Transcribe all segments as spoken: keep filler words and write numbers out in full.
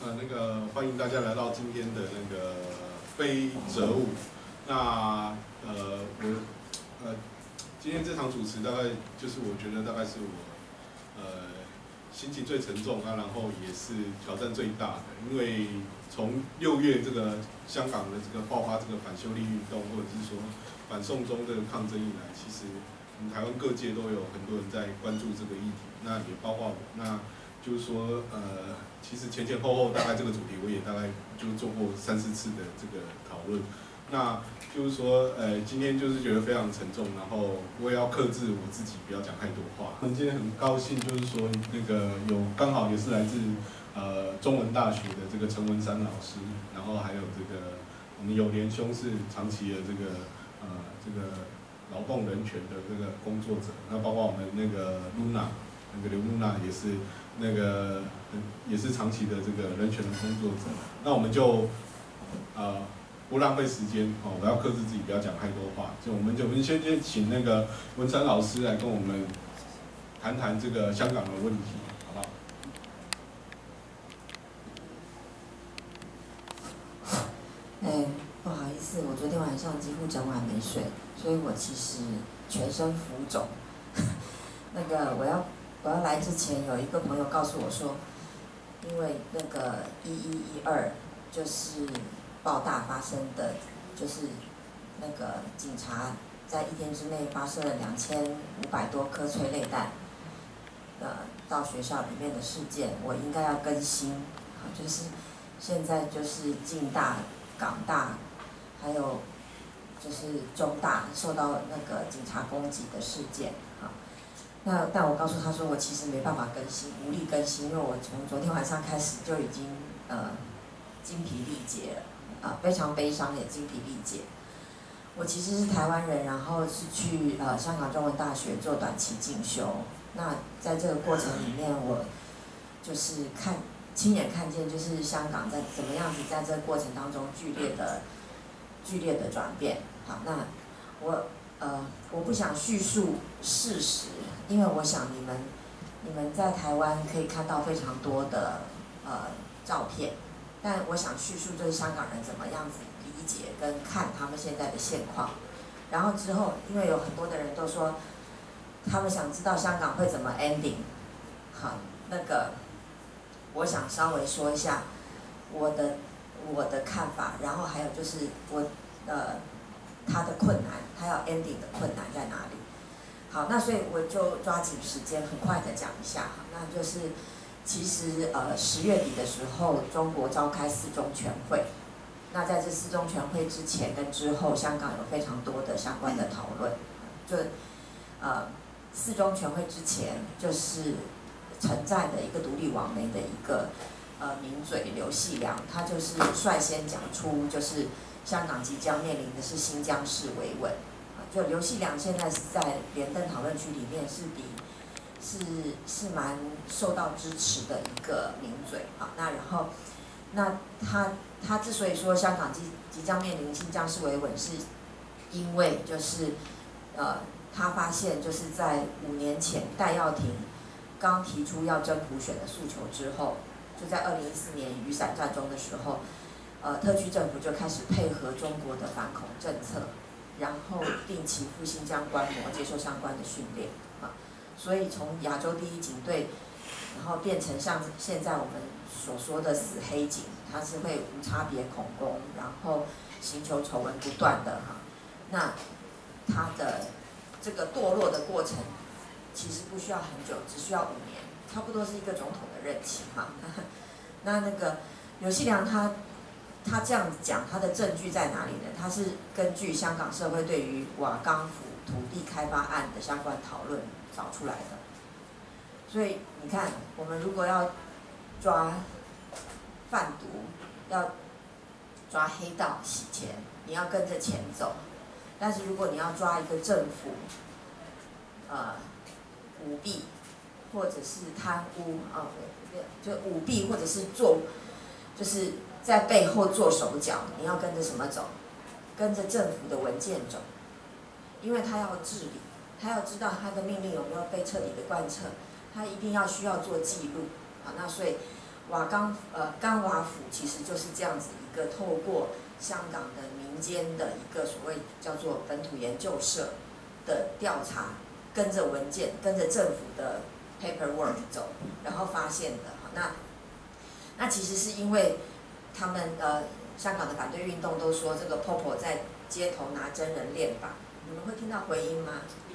呃，那个欢迎大家来到今天的那个非折舞。那呃，我呃，今天这场主持大概就是我觉得大概是我呃心情最沉重啊，然后也是挑战最大的，因为从六月这个香港的这个爆发这个反修例运动，或者是说反送中这个抗争以来，其实我们台湾各界都有很多人在关注这个议题，那也包括我，那就是说呃。 其实前前后后大概这个主题我也大概就做过三四次的这个讨论，那就是说，呃，今天就是觉得非常沉重，然后我也要克制我自己，不要讲太多话。我们今天很高兴，就是说那个有刚好也是来自呃中文大学的这个陈文山老师，然后还有这个我们友联兄是长期的这个呃这个劳动人权的这个工作者，那包括我们那个露娜，那个刘露娜也是。 那个也是长期的这个人权的工作者，那我们就呃不浪费时间哦，我要克制自己，不要讲太多话。就我们就我们先先请那个文山老师来跟我们谈谈这个香港的问题，好不好？哎，不好意思，我昨天晚上几乎整晚没睡，所以我其实全身浮肿。那个我要。 我要来之前，有一个朋友告诉我说，因为那个一一一二就是爆大发生的，就是那个警察在一天之内发射了两千五百多颗催泪弹，呃，到学校里面的事件，我应该要更新，就是现在就是警大、港大，还有就是中大受到那个警察攻击的事件。 那但我告诉他说，我其实没办法更新，无力更新，因为我从昨天晚上开始就已经呃精疲力竭了，啊、呃、非常悲伤也精疲力竭。我其实是台湾人，然后是去呃香港中文大学做短期进修。那在这个过程里面，我就是看亲眼看见，就是香港在怎么样子在这个过程当中剧烈的剧烈的转变。好，那我。 呃，我不想叙述事实，因为我想你们，你们在台湾可以看到非常多的呃照片，但我想叙述就是香港人怎么样子理解跟看他们现在的现况。然后之后，因为有很多的人都说，他们想知道香港会怎么 ending， 好，那个我想稍微说一下我的我的看法，然后还有就是我呃。 他的困难，他要 ending 的困难在哪里？好，那所以我就抓紧时间，很快的讲一下。那就是，其实呃十月底的时候，中国召开四中全会。那在这四中全会之前跟之后，香港有非常多的相关的讨论。就呃四中全会之前，就是陈在的一个独立网媒的一个呃名嘴刘细良，他就是率先讲出就是。 香港即将面临的是新疆式维稳，啊，就刘细良现在是在连登讨论区里面是比是是蛮受到支持的一个名嘴啊。那然后，那他他之所以说香港即即将面临新疆式维稳，是因为就是呃他发现就是在五年前戴耀廷刚提出要真普选的诉求之后，就在二零一四年雨伞战中的时候。 呃，特区政府就开始配合中国的反恐政策，然后定期赴新疆观摩，接受相关的训练啊。所以从亚洲第一警队，然后变成像现在我们所说的死黑警，它是会无差别恐攻，然后刑求丑闻不断的哈。那它的这个堕落的过程，其实不需要很久，只需要五年，差不多是一个总统的任期哈。那那个刘细良他。 他这样子讲，他的证据在哪里呢？他是根据香港社会对于瓦岗府土地开发案的相关讨论找出来的。所以你看，我们如果要抓贩毒，要抓黑道洗钱，你要跟着钱走；但是如果你要抓一个政府，呃，舞弊或者是贪污啊，就舞弊或者是做，就是。 在背后做手脚，你要跟着什么走？跟着政府的文件走，因为他要治理，他要知道他的命令有没有被彻底的贯彻，他一定要需要做记录啊。那所以瓦岗呃冈瓦府其实就是这样子一个透过香港的民间的一个所谓叫做本土研究社的调查，跟着文件跟着政府的 paperwork 走，然后发现的。那那其实是因为他们呃香港的反对运动都说这个 Popo 在街头拿真人练靶，你们会听到回音吗？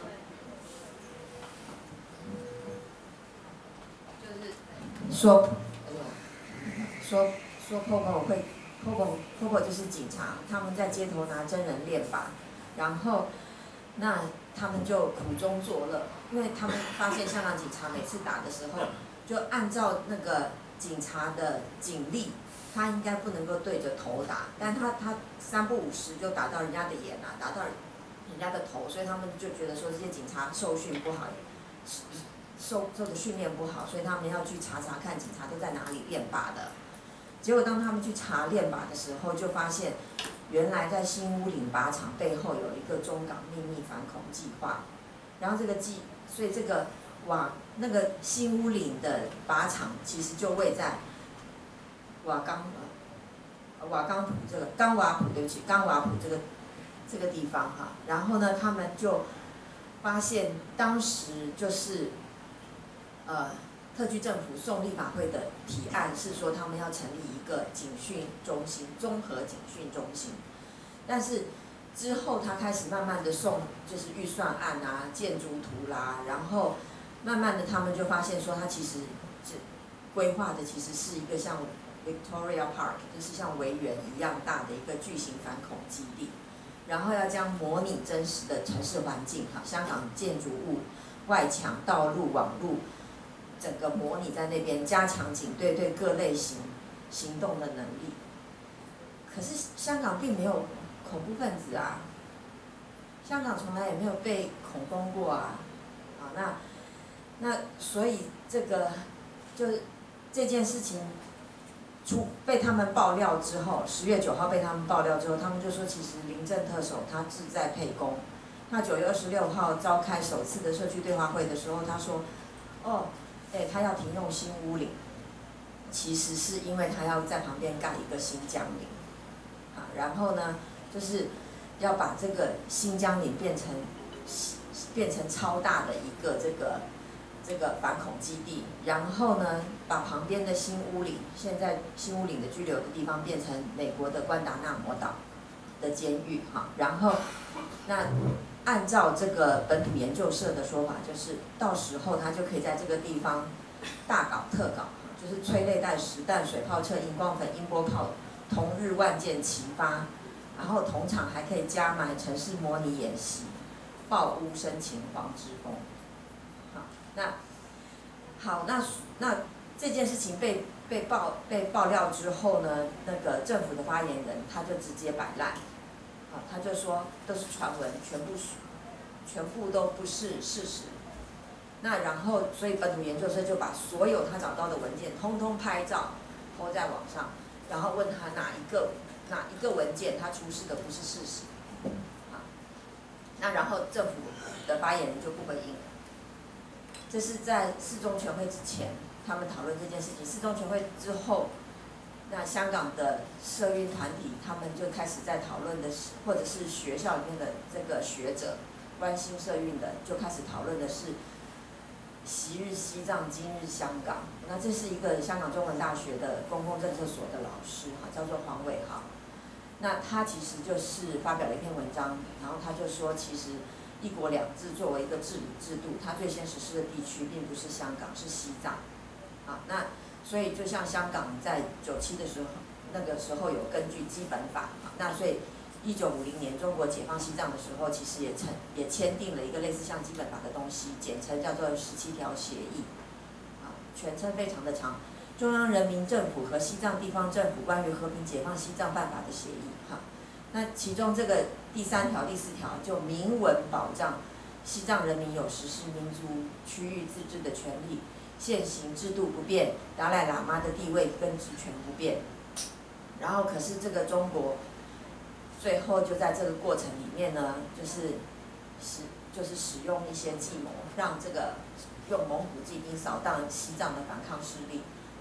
就是说，说说 Popo 会 Popo Popo 就是警察，他们在街头拿真人练靶，然后那他们就苦中作乐，因为他们发现香港警察每次打的时候，就按照那个警察的警力，他应该不能够对着头打，但他他三不五时就打到人家的眼啊，打到人家的头，所以他们就觉得说这些警察受训不好，受受的训练不好，所以他们要去查查看警察都在哪里练靶的。结果当他们去查练靶的时候，就发现原来在新屋岭靶场背后有一个中港秘密反恐计划，然后这个计，所以这个瓦那个新屋岭的靶场其实就位在瓦岗呃瓦岗埔这个冈瓦埔，对不起，冈瓦埔这个这个地方哈。然后呢，他们就发现当时就是呃。特区政府送立法会的提案是说，他们要成立一个警训中心，综合警训中心。但是之后他开始慢慢的送，就是预算案啊、建筑图啦，然后慢慢的他们就发现说，他其实是规划的其实是一个像 Victoria Park， 就是像维园一样大的一个巨型反恐基地，然后要将模拟真实的城市环境，哈，香港建筑物、外墙、道路、网路。整个模拟在那边，加强警队对各类型行动的能力。可是香港并没有恐怖分子啊，香港从来也没有被恐攻过啊，啊，那那所以这个就是这件事情出被他们爆料之后，十月九号被他们爆料之后，他们就说其实临阵特首他志在沛公。那九月二十六号召开首次的社区对话会的时候，他说，哦。哎，他要停用新屋岭，其实是因为他要在旁边盖一个新疆岭，啊，然后呢，就是要把这个新疆岭变成变成超大的一个这个这个反恐基地，然后呢，把旁边的新屋岭，现在新屋岭的拘留的地方变成美国的关达纳摩岛的监狱，哈，然后那。按照这个本土研究社的说法，就是到时候他就可以在这个地方大搞特搞，就是催泪弹、实弹、水炮车、荧光粉、音波炮，同日万箭齐发，然后同场还可以加埋城市模拟演习，爆屋生擒黄之锋。好，那好，那那这件事情被被爆被爆料之后呢，那个政府的发言人他就直接摆烂。啊，他就说都是传闻，全部全部都不是事实。那然后，所以本土研究社就把所有他找到的文件通通拍照抛在网上，然后问他哪一个哪一个文件他出示的不是事实。啊，那然后政府的发言人就不回应了。这是在四中全会之前，他们讨论这件事情。四中全会之后。那香港的社运团体，他们就开始在讨论的是，或者是学校里面的这个学者关心社运的，就开始讨论的是昔日西藏，今日香港。那这是一个香港中文大学的公共政策所的老师哈，叫做黄伟豪。那他其实就是发表了一篇文章，然后他就说，其实一国两制作为一个治理制度，它最先实施的地区并不是香港，是西藏。啊，那。所以，就像香港在九七的时候，那个时候有根据基本法，那所以一九五零年中国解放西藏的时候，其实也成也签订了一个类似像基本法的东西，简称叫做十七条协议，啊，全称非常的长，中央人民政府和西藏地方政府关于和平解放西藏办法的协议，哈，那其中这个第三条、第四条就明文保障西藏人民有实施民族区域自治的权利。现行制度不变，达赖喇嘛的地位跟职权不变。然后，可是这个中国最后就在这个过程里面呢，就是使就是使用一些计谋，让这个用蒙古骑兵扫荡西藏的反抗势力，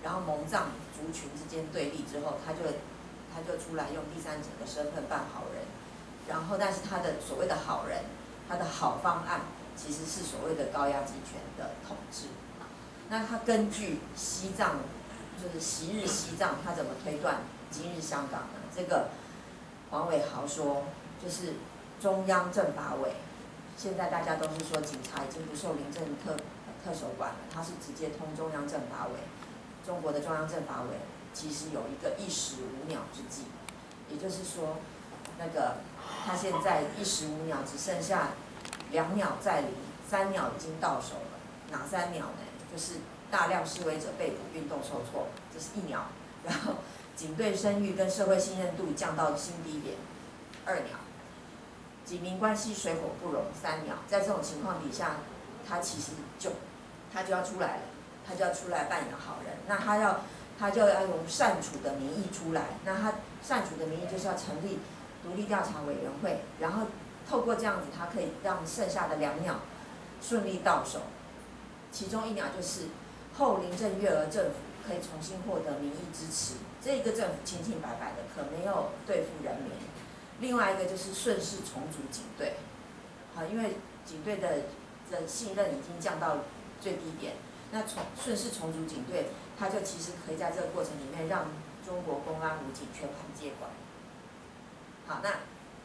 然后蒙藏族群之间对立之后，他就他就出来用第三者的身份扮好人，然后但是他的所谓的好人，他的好方案其实是所谓的高压集权的统治。那他根据西藏，就是昔日西藏，他怎么推断今日香港呢？这个黄伟豪说，就是中央政法委，现在大家都是说警察已经不受临阵特特首管了，他是直接通中央政法委。中国的中央政法委其实有一个一石五鸟之计，也就是说，那个他现在一石五鸟，只剩下两鸟在临，三鸟已经到手了。哪三鸟呢？就是大量示威者被捕，运动受挫，这是一鸟；然后警队声誉跟社会信任度降到新低点，二鸟；警民关系水火不容，三鸟。在这种情况底下，他其实就他就要出来了，他就要出来扮演好人。那他要他就要用善处的名义出来。那他善处的名义就是要成立独立调查委员会，然后透过这样子，他可以让剩下的两鸟顺利到手。其中一鸟就是后林郑月娥政府可以重新获得民意支持，这个政府清清白白的，可没有对付人民。另外一个就是顺势重组警队，好，因为警队的的信任已经降到最低点，那重顺势重组警队，他就其实可以在这个过程里面让中国公安武警全盘接管。好，那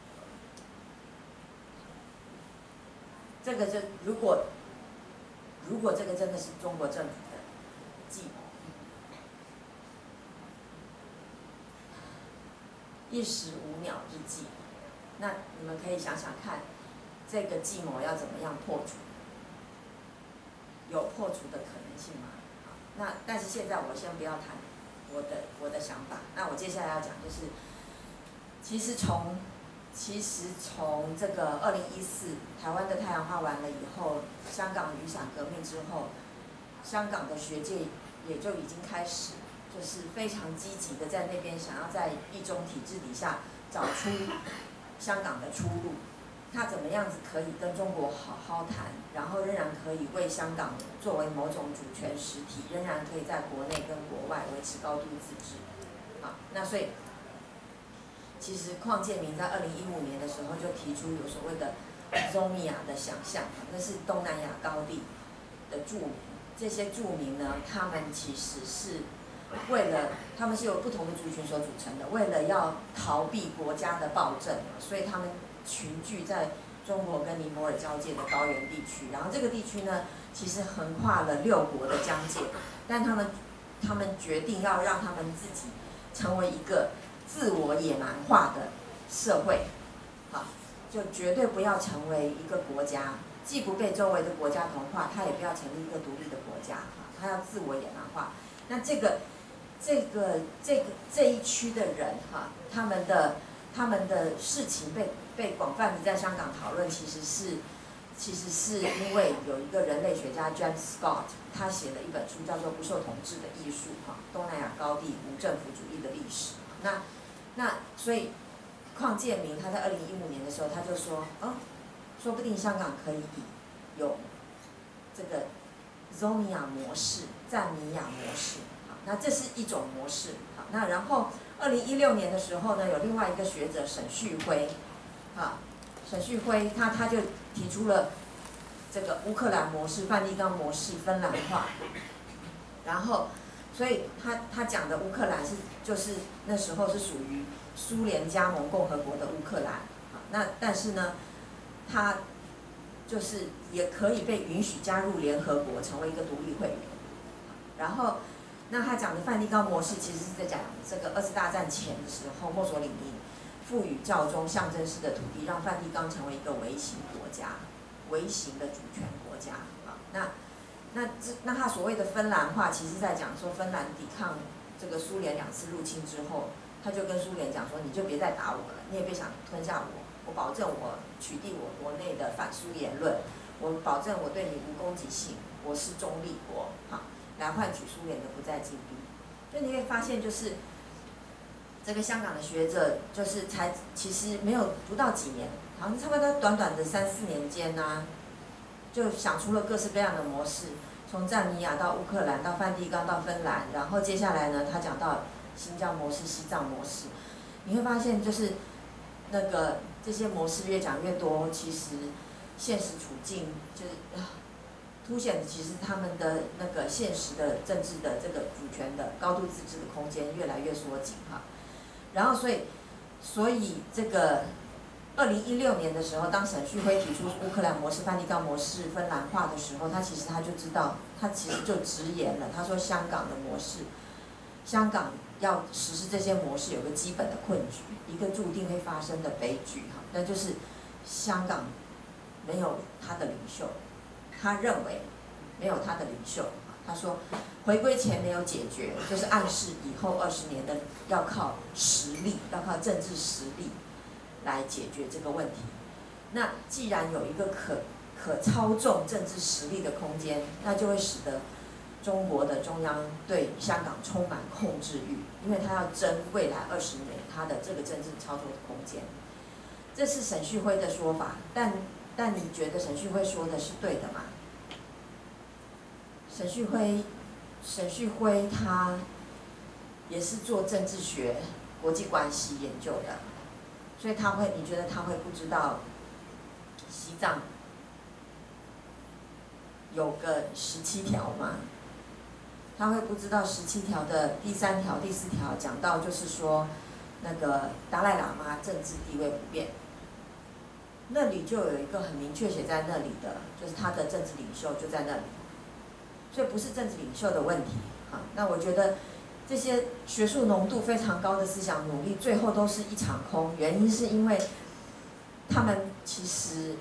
这个就如果。如果这个真的是中国政府的计谋，一石五鸟之计，那你们可以想想看，这个计谋要怎么样破除？有破除的可能性吗？那但是现在我先不要谈我的我的想法，那我接下来要讲就是，其实从其实从这个二零一四台湾的太阳花完了以后，香港雨伞革命之后，香港的学界也就已经开始，就是非常积极的在那边想要在一中体制底下找出香港的出路，他怎么样子可以跟中国好好谈，然后仍然可以为香港作为某种主权实体，仍然可以在国内跟国外维持高度自治。好，那所以。其实邝建明在二零一五年的时候就提出有所谓的 Zomia 的想象，那是东南亚高地的住民。这些住民呢，他们其实是为了，他们是由不同的族群所组成的，为了要逃避国家的暴政，所以他们群聚在中国跟尼泊尔交界的高原地区。然后这个地区呢，其实横跨了六国的疆界，但他们他们决定要让他们自己成为一个自我野蛮化的社会，好，就绝对不要成为一个国家，既不被周围的国家同化，它也不要成立一个独立的国家，它要自我野蛮化。那这个、这个、这个这一区的人哈，他们的他们的事情被被广泛的在香港讨论，其实是其实是因为有一个人类学家 James Scott， 他写了一本书叫做《不受统治的艺术》哈，东南亚高地无政府主义的历史。那那所以，邝建明他在二零一五年的时候，他就说，哦，说不定香港可以有这个 Zomia 模式、赞米亚模式，好，那这是一种模式，好，那然后二零一六年的时候呢，有另外一个学者沈旭晖，啊，沈旭晖他他就提出了这个乌克兰模式、梵蒂冈模式、芬兰化，然后。所以他他讲的乌克兰是就是那时候是属于苏联加盟共和国的乌克兰，啊，那但是呢，他就是也可以被允许加入联合国，成为一个独立会员。然后，那他讲的梵蒂冈模式其实是在讲这个二次大战前的时候，墨索里尼赋予教宗象征式的土地，让梵蒂冈成为一个微型国家，微型的主权国家，啊，那。那这那他所谓的芬兰化，其实在讲说芬兰抵抗这个苏联两次入侵之后，他就跟苏联讲说，你就别再打我了，你也别想吞下我，我保证我取缔我国内的反苏言论，我保证我对你无攻击性，我是中立国，好，来换取苏联的不再进逼。就你会发现，就是这个香港的学者，就是才其实没有不到几年，好像差不多短短的三四年间呢、啊。就想出了各式各样的模式， 从赞尼亚到乌克兰，到梵蒂冈，到芬兰，然后接下来呢，他讲到新疆模式、西藏模式，你会发现就是那个这些模式越讲越多，其实现实处境就是啊。凸显其实他们的那个现实的政治的这个主权的高度自治的空间越来越缩紧哈，然后所以所以这个二零一六年的时候，当沈旭晖提出乌克兰模式、梵蒂冈模式、芬兰化的时候，他其实他就知道，他其实就直言了，他说香港的模式，香港要实施这些模式有个基本的困局，一个注定会发生的悲剧哈，那就是香港没有他的领袖。他认为没有他的领袖，他说回归前没有解决，就是暗示以后二十年的要靠实力，要靠政治实力来解决这个问题。那既然有一个可可操纵政治实力的空间，那就会使得中国的中央对香港充满控制欲，因为他要争未来二十年他的这个政治操作的空间。这是沈旭晖的说法，但但你觉得沈旭晖说的是对的吗？沈旭晖，沈旭晖他也是做政治学、国际关系研究的，所以他会，你觉得他会不知道西藏有个十七条吗？他会不知道十七条的第三条、第四条讲到，就是说那个达赖喇嘛政治地位不变，那里就有一个很明确写在那里的，就是他的政治领袖就在那里。所以不是政治领袖的问题啊。那我觉得这些学术浓度非常高的思想努力，最后都是一场空。原因是因为他们其实，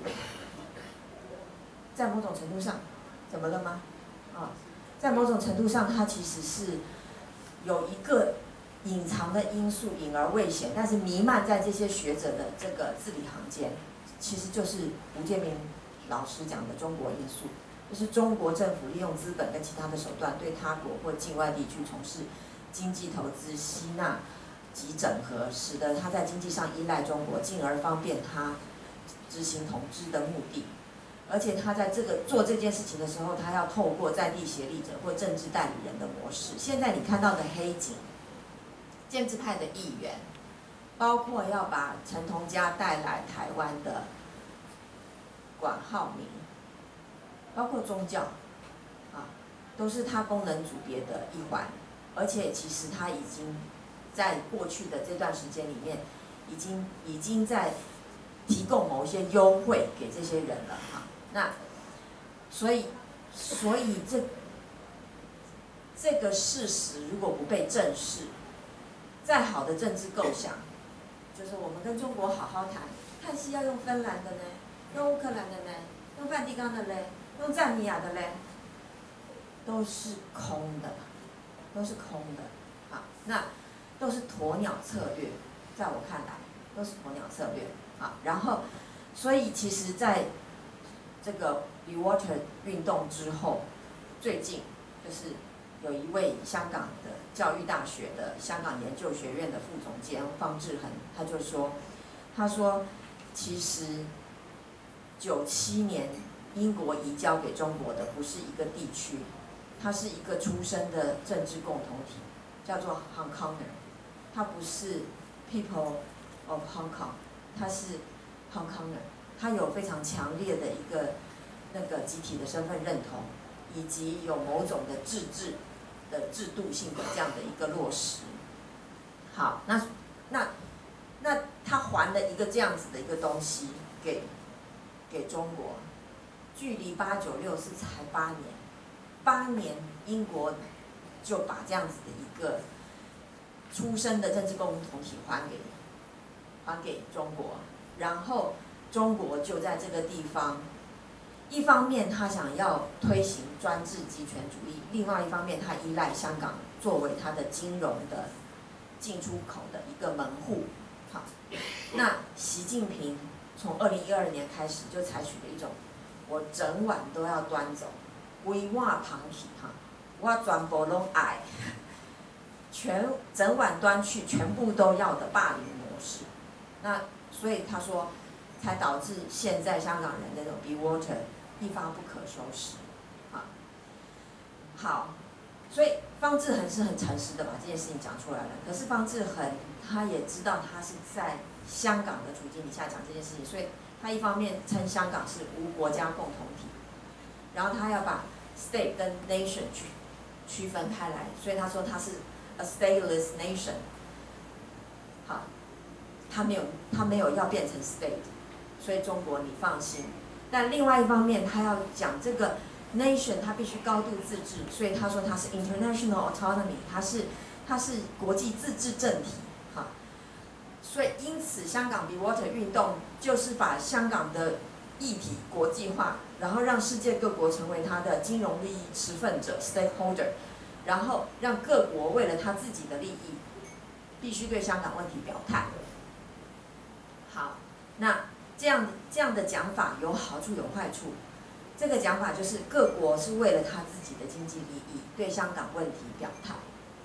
在某种程度上，怎么了吗？啊，在某种程度上，它其实是有一个隐藏的因素，隐而未显，但是弥漫在这些学者的这个字里行间，其实就是吴建民老师讲的中国因素。就是中国政府利用资本跟其他的手段，对他国或境外地区从事经济投资、吸纳及整合，使得他在经济上依赖中国，进而方便他执行统治的目的。而且他在这个做这件事情的时候，他要透过在地协力者或政治代理人的模式。现在你看到的黑警、建制派的议员，包括要把陈同佳带来台湾的管浩明。包括宗教，啊，都是它功能组别的一环，而且其实它已经在过去的这段时间里面，已经已经在提供某一些优惠给这些人了哈。那所以所以这这个事实如果不被正视，再好的政治构想，就是我们跟中国好好谈，看是要用芬兰的呢，用乌克兰的呢，用梵蒂冈的呢。用赞尼亚的嘞，都是空的，都是空的，好，那都是鸵鸟策略，在我看来都是鸵鸟策略，好，然后，所以其实在这个 Be Water 运动之后，最近就是有一位香港的教育大学的香港研究学院的副总监方志恒，他就说，他说其实九七年。英国移交给中国的不是一个地区，它是一个出生的政治共同体，叫做 Hong Konger， 它不是 People of Hong Kong， 它是 Hong Konger， 它有非常强烈的一个那个集体的身份认同，以及有某种的自治的制度性的这样的一个落实。好，那那那他还了一个这样子的一个东西给给中国。距离八九六四才八年，八年英国就把这样子的一个出生的政治共同体还给还给中国，然后中国就在这个地方，一方面他想要推行专制集权主义，另外一方面他依赖香港作为他的金融的进出口的一个门户。好，那习近平从二零一二年开始就采取了一种。我整晚都要端走，规碗旁体哈，我全部拢爱，全整晚端去，全部都要的霸凌模式。那所以他说，才导致现在香港人那种 be water 一发不可收拾，啊。 好，所以方志恒是很诚实的把这件事情讲出来了。可是方志恒他也知道他是在香港的处境底下讲这件事情，所以他一方面称香港是无国家共同体，然后他要把 state 跟 nation 区区分开来，所以他说他是 a stateless nation。好，他没有他没有要变成 state， 所以中国你放心。但另外一方面，他要讲这个 nation 它必须高度自治，所以他说它是 international autonomy， 它是它是国际自治政体。哈，所以因此香港 Be Water 运动就是把香港的议题国际化，然后让世界各国成为它的金融利益持份者 stakeholder， 然后让各国为了他自己的利益，必须对香港问题表态。好，那这样这样的讲法有好处有坏处。这个讲法就是各国是为了他自己的经济利益对香港问题表态。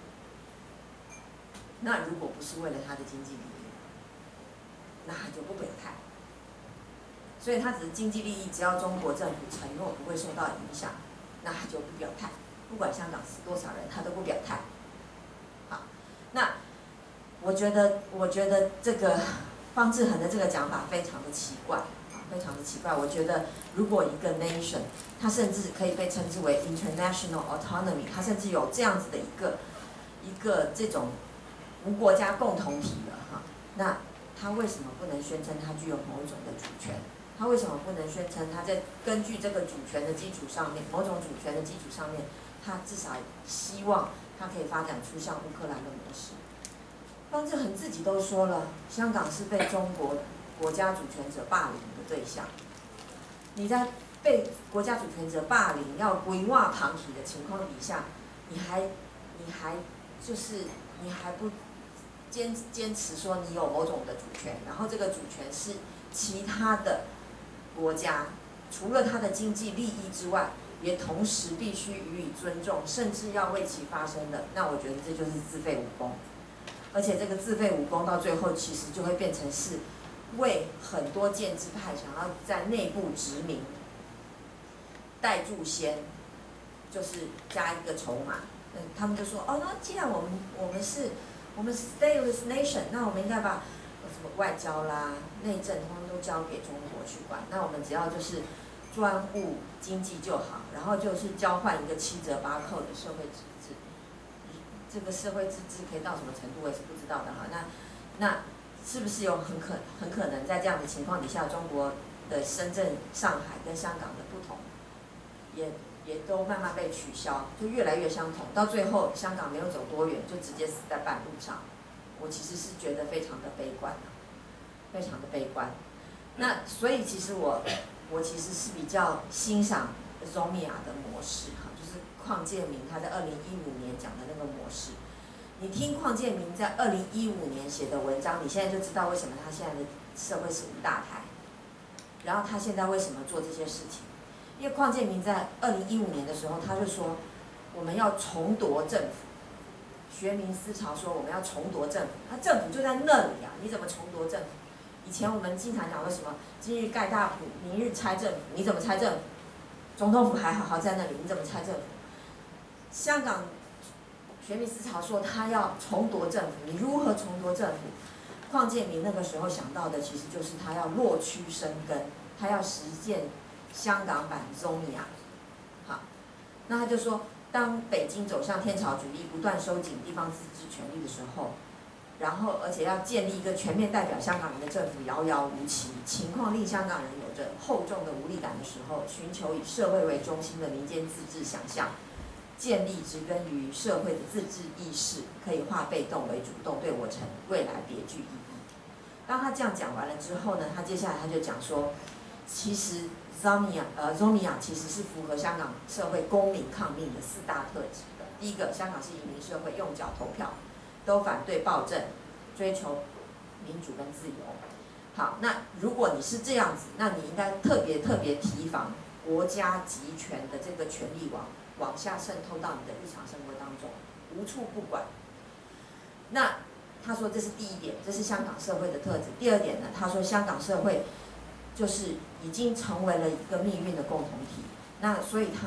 那如果不是为了他的经济利益，那他就不表态。所以他只是经济利益，只要中国政府承诺不会受到影响，那他就不表态。不管香港死多少人，他都不表态。好，那我觉得，我觉得这个方志恒的这个讲法非常的奇怪，非常的奇怪。我觉得，如果一个 nation， 它甚至可以被称之为 international autonomy， 它甚至有这样子的一个一个这种无国家共同体了哈，那它为什么不能宣称它具有某种的主权？它为什么不能宣称它在根据这个主权的基础上面，某种主权的基础上面，它至少希望它可以发展出像乌克兰的模式？方志恒自己都说了，香港是被中国国家主权者霸凌的对象。你在被国家主权者霸凌、要规划旁体的情况底下，你还你还就是你还不坚坚持说你有某种的主权，然后这个主权是其他的国家除了它的经济利益之外，也同时必须予以尊重，甚至要为其发声的，那我觉得这就是自废武功。而且这个自废武功到最后其实就会变成是为很多建制派想要在内部殖民带住先，就是加一个筹码。嗯，他们就说哦，那既然我们我们是我们 stateless nation， 那我们应该把什么外交啦、内政通通都交给中国去管。那我们只要就是专顾经济就好，然后就是交换一个七折八扣的社会制度。这个社会自治可以到什么程度，我也是不知道的哈。那那是不是有很可很可能在这样的情况底下，中国的深圳、上海跟香港的不同，也也都慢慢被取消，就越来越相同，到最后香港没有走多远，就直接死在半路上。我其实是觉得非常的悲观，非常的悲观。那所以其实我我其实是比较欣赏 Zomia 的模式哈。邝建明他在二零一五年讲的那个模式，你听邝建明在二零一五年写的文章，你现在就知道为什么他现在的社会是五大台，然后他现在为什么做这些事情？因为邝建明在二零一五年的时候，他就说我们要重夺政府，学民思潮说我们要重夺政府，他政府就在那里啊，你怎么重夺政府？以前我们经常讲说什么今日盖大埔，明日拆政府，你怎么拆政府？总统府还好好在那里，你怎么拆政府？香港学民思潮说他要重夺政府，你如何重夺政府？邝建明那个时候想到的其实就是他要落区生根，他要实践香港版 Zomia。好，那他就说，当北京走向天朝主义，不断收紧地方自治权力的时候，然后而且要建立一个全面代表香港人的政府遥遥无期，情况令香港人有着厚重的无力感的时候，寻求以社会为中心的民间自治想象。建立植根于社会的自治意识，可以化被动为主动，对我城未来别具意义。当他这样讲完了之后呢，他接下来他就讲说，其实 Zomia 呃 Zomia 其实是符合香港社会公民抗命的四大特质的。第一个，香港是移民社会，用脚投票，都反对暴政，追求民主跟自由。好，那如果你是这样子，那你应该特别特别提防国家集权的这个权力网。往下渗透到你的日常生活当中，无处不管。那他说这是第一点，这是香港社会的特质。第二点呢，他说香港社会就是已经成为了一个命运的共同体。那所以他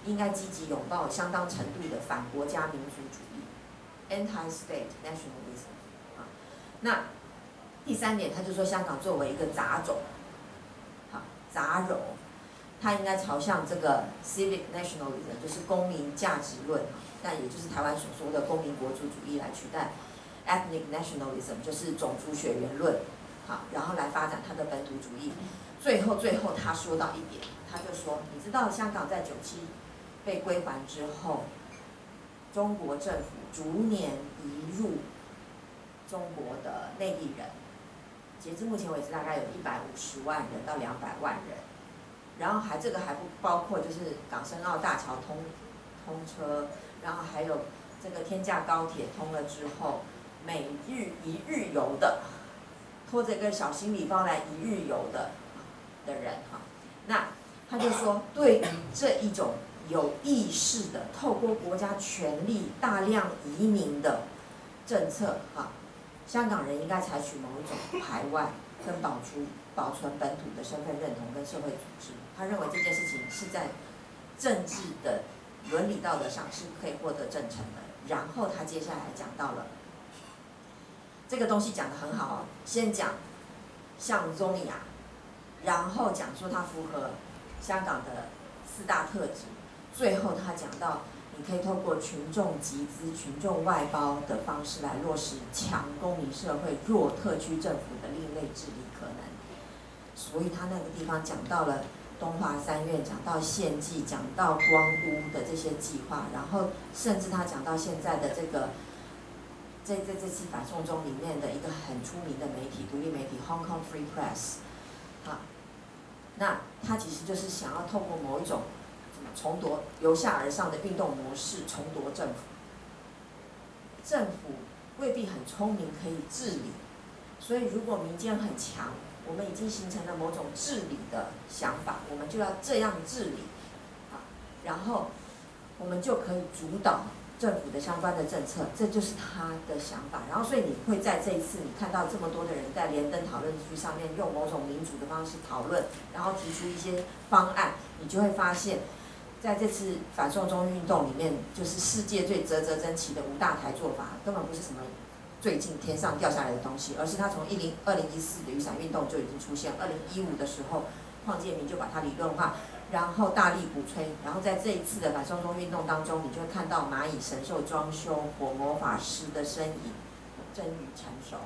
应该积极拥抱相当程度的反国家民族主义 （anti-state nationalism） 啊。那第三点，他就说香港作为一个杂种，好杂糅，它应该朝向这个 civic nationalism， 就是公民价值论，但也就是台湾所说的公民国族主义来取代 ethnic nationalism， 就是种族血缘论，好，然后来发展它的本土主义。最后最后他说到一点，他就说，你知道香港在九七被归还之后，中国政府逐年移入中国的内地人，截至目前为止大概有一百五十万人到两百万人，然后还这个还不包括就是港深澳大桥通通车，然后还有这个天价高铁通了之后，每日一日游的，拖着一个小行李包来一日游的的人哈，那他就说，对于这一种有意识的透过国家权力大量移民的政策哈，香港人应该采取某一种排外跟保出保存本土的身份认同跟社会组织。他认为这件事情是在政治的伦理道德上是可以获得正成的。然后他接下来讲到了这个东西讲得很好哦，先讲像宗尼亚，然后讲说它符合香港的四大特质，最后他讲到你可以透过群众集资、群众外包的方式来落实强公民社会、弱特区政府的另类治理可能。所以他那个地方讲到了东华三院，讲到献祭，讲到光屋的这些计划，然后甚至他讲到现在的这个在在这次反送中里面的一个很出名的媒体，独立媒体 Hong Kong Free Press， 啊，那他其实就是想要透过某一种重夺由下而上的运动模式重夺政府。政府未必很聪明可以治理，所以如果民间很强，我们已经形成了某种治理的想法，我们就要这样治理，啊，然后我们就可以主导政府的相关的政策，这就是他的想法。然后所以你会在这一次你看到这么多的人在连登讨论区上面用某种民主的方式讨论，然后提出一些方案，你就会发现在这次反送中运动里面，就是世界最啧啧称奇的五大台做法，根本不是什么最近天上掉下来的东西，而是它从一零二零一四的雨伞运动就已经出现，二零一五的时候邝介民就把它理论化，然后大力鼓吹，然后在这一次的反送中运动当中，你就会看到蚂蚁神兽装修、火魔法师的身影臻于成熟。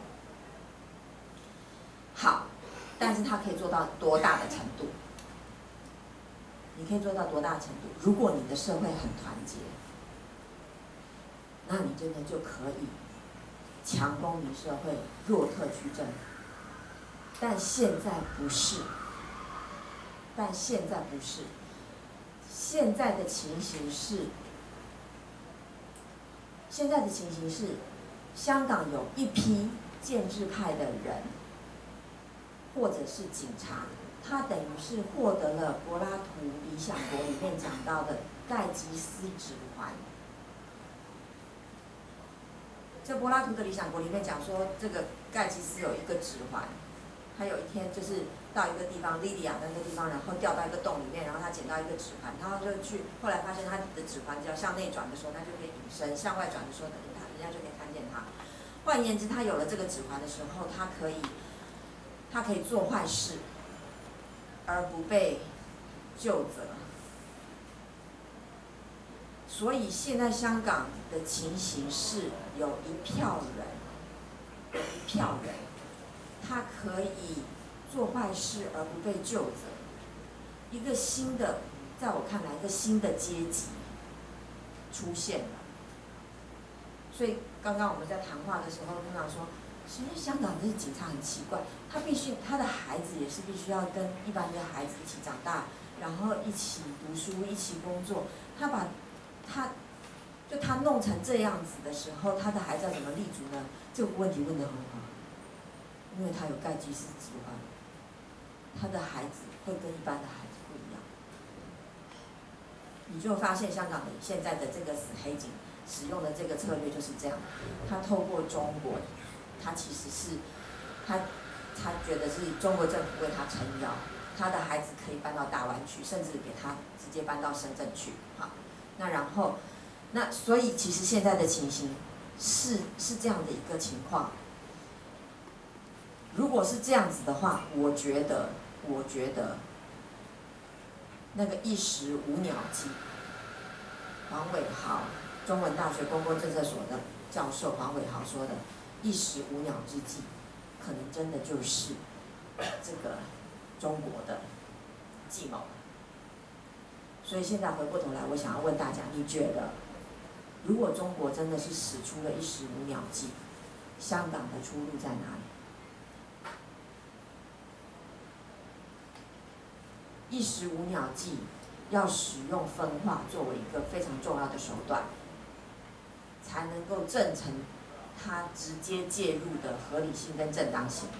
好，但是它可以做到多大的程度？你可以做到多大程度？如果你的社会很团结，那你真的就可以强公民社会、弱特区政府。但现在不是，但现在不是。现在的情形是，现在的情形是，香港有一批建制派的人，或者是警察，他等于是获得了柏拉图《理想国》里面讲到的盖吉斯指环。这柏拉图的《理想国》里面讲说，这个盖吉斯有一个指环，他有一天就是到一个地方，莉迪亚那个地方，然后掉到一个洞里面，然后他捡到一个指环，然后就去，后来发现他的指环只要向内转的时候，他就可以隐身；向外转的时候，等于他人家就可以看见他。换言之，他有了这个指环的时候，他可以，他可以做坏事，而不被究责。所以现在香港的情形是，有一票人，有一票人，他可以做坏事而不被究责。一个新的，在我看来，一个新的阶级出现了。所以刚刚我们在谈话的时候，跟他说，其实香港的警察很奇怪，他必须他的孩子也是必须要跟一般的孩子一起长大，然后一起读书，一起工作。他把他就他弄成这样子的时候，他的孩子要怎么立足呢？这个问题问得很好，因为他有盖吉斯指环，他的孩子会跟一般的孩子不一样。你就发现香港的现在的这个死黑警使用的这个策略就是这样，他透过中国，他其实是他他觉得是中国政府为他撑腰， 他的孩子可以搬到大湾区，甚至给他直接搬到深圳去，好，那然后，那所以其实现在的情形是是这样的一个情况。如果是这样子的话，我觉得，我觉得那个一石五鸟计，黄伟豪，中文大学公共政策所的教授黄伟豪说的“一石五鸟之计”，可能真的就是这个中国的计谋。所以现在回过头来，我想要问大家，你觉得，如果中国真的是使出了一石五鸟计，香港的出路在哪里？一石五鸟计要使用分化作为一个非常重要的手段，才能够证成它直接介入的合理性跟正当性。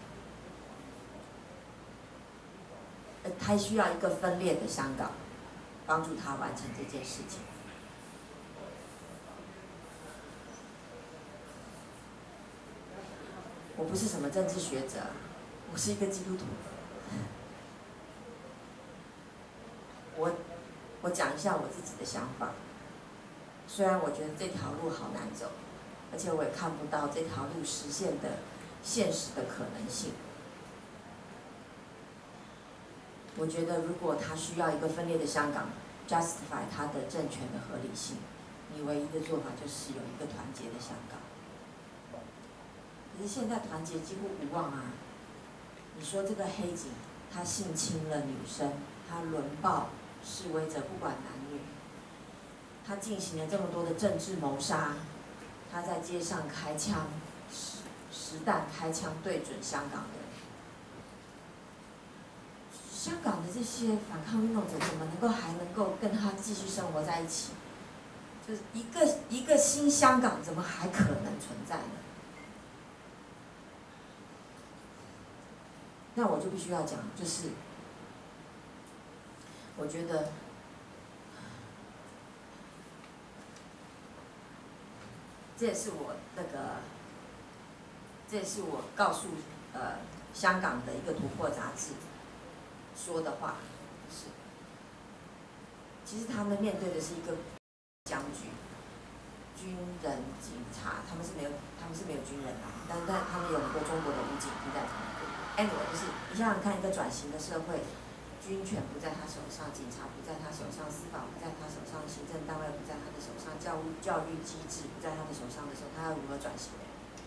呃，它需要一个分裂的香港，帮助它完成这件事情。我不是什么政治学者，我是一个基督徒。我我讲一下我自己的想法。虽然我觉得这条路好难走，而且我也看不到这条路实现的现实的可能性。我觉得如果他需要一个分裂的香港 justify 他的政权的合理性，你唯一的做法就是有一个团结的香港。可是现在团结几乎无望啊！你说这个黑警他性侵了女生，他轮暴示威者不管男女，他进行了这么多的政治谋杀，他在街上开枪，实实弹开枪对准香港人。香港的这些反抗运动者怎么能够还能够跟他继续生活在一起？就是一个一个新香港怎么还可能存在呢？那我就必须要讲，就是我觉得这也是我那个，这也是我告诉呃香港的一个突破杂志说的话，是，其实他们面对的是一个僵局，军人、警察，他们是没有，他们是没有军人的，但但他们有很多中国的武警兵在旁边。anyway， 就是你想想看，一个转型的社会，军权不在他手上，警察不在他手上，司法不在他手上，行政单位不在他的手上，教育教育机制不在他的手上的时候，他要如何转型？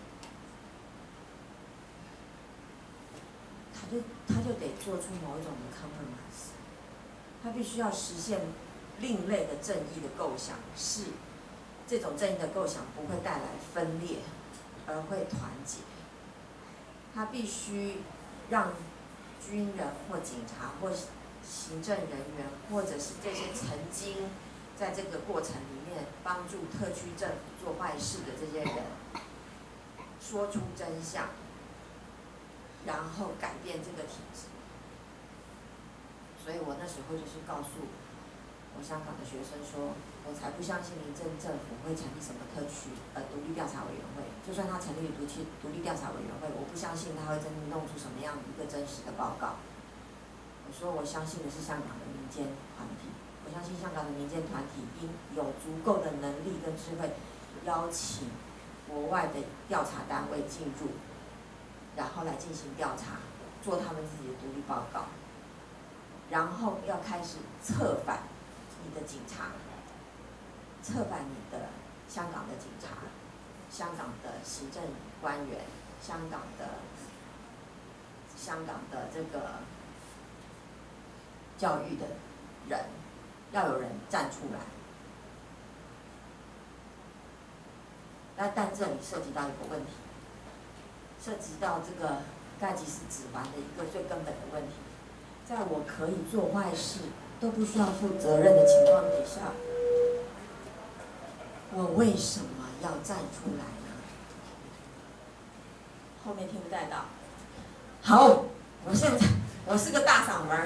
他就他就得做出某一种的 compromise， 他必须要实现另类的正义的构想，是这种正义的构想不会带来分裂，而会团结。他必须让军人或警察或行政人员，或者是这些曾经在这个过程里面帮助特区政府做坏事的这些人，说出真相，然后改变这个体制。所以我那时候就是告诉我香港的学生说，我才不相信民政政府会成立什么特区呃独立调查委员会，就算他成立独立独立调查委员会，我不相信他会真的弄出什么样一个真实的报告。我说我相信的是香港的民间团体，我相信香港的民间团体应有足够的能力跟智慧，邀请国外的调查单位进入，然后来进行调查，做他们自己的独立报告，然后要开始策反你的警察，策反你的香港的警察，香港的行政官员，香港的香港的这个教育的人，要有人站出来。但但这里涉及到一个问题，涉及到这个盖吉斯指环的一个最根本的问题，在我可以做坏事都不需要负责任的情况底下，我为什么要站出来呢？后面听不太到。好，我现在我是个大嗓门儿，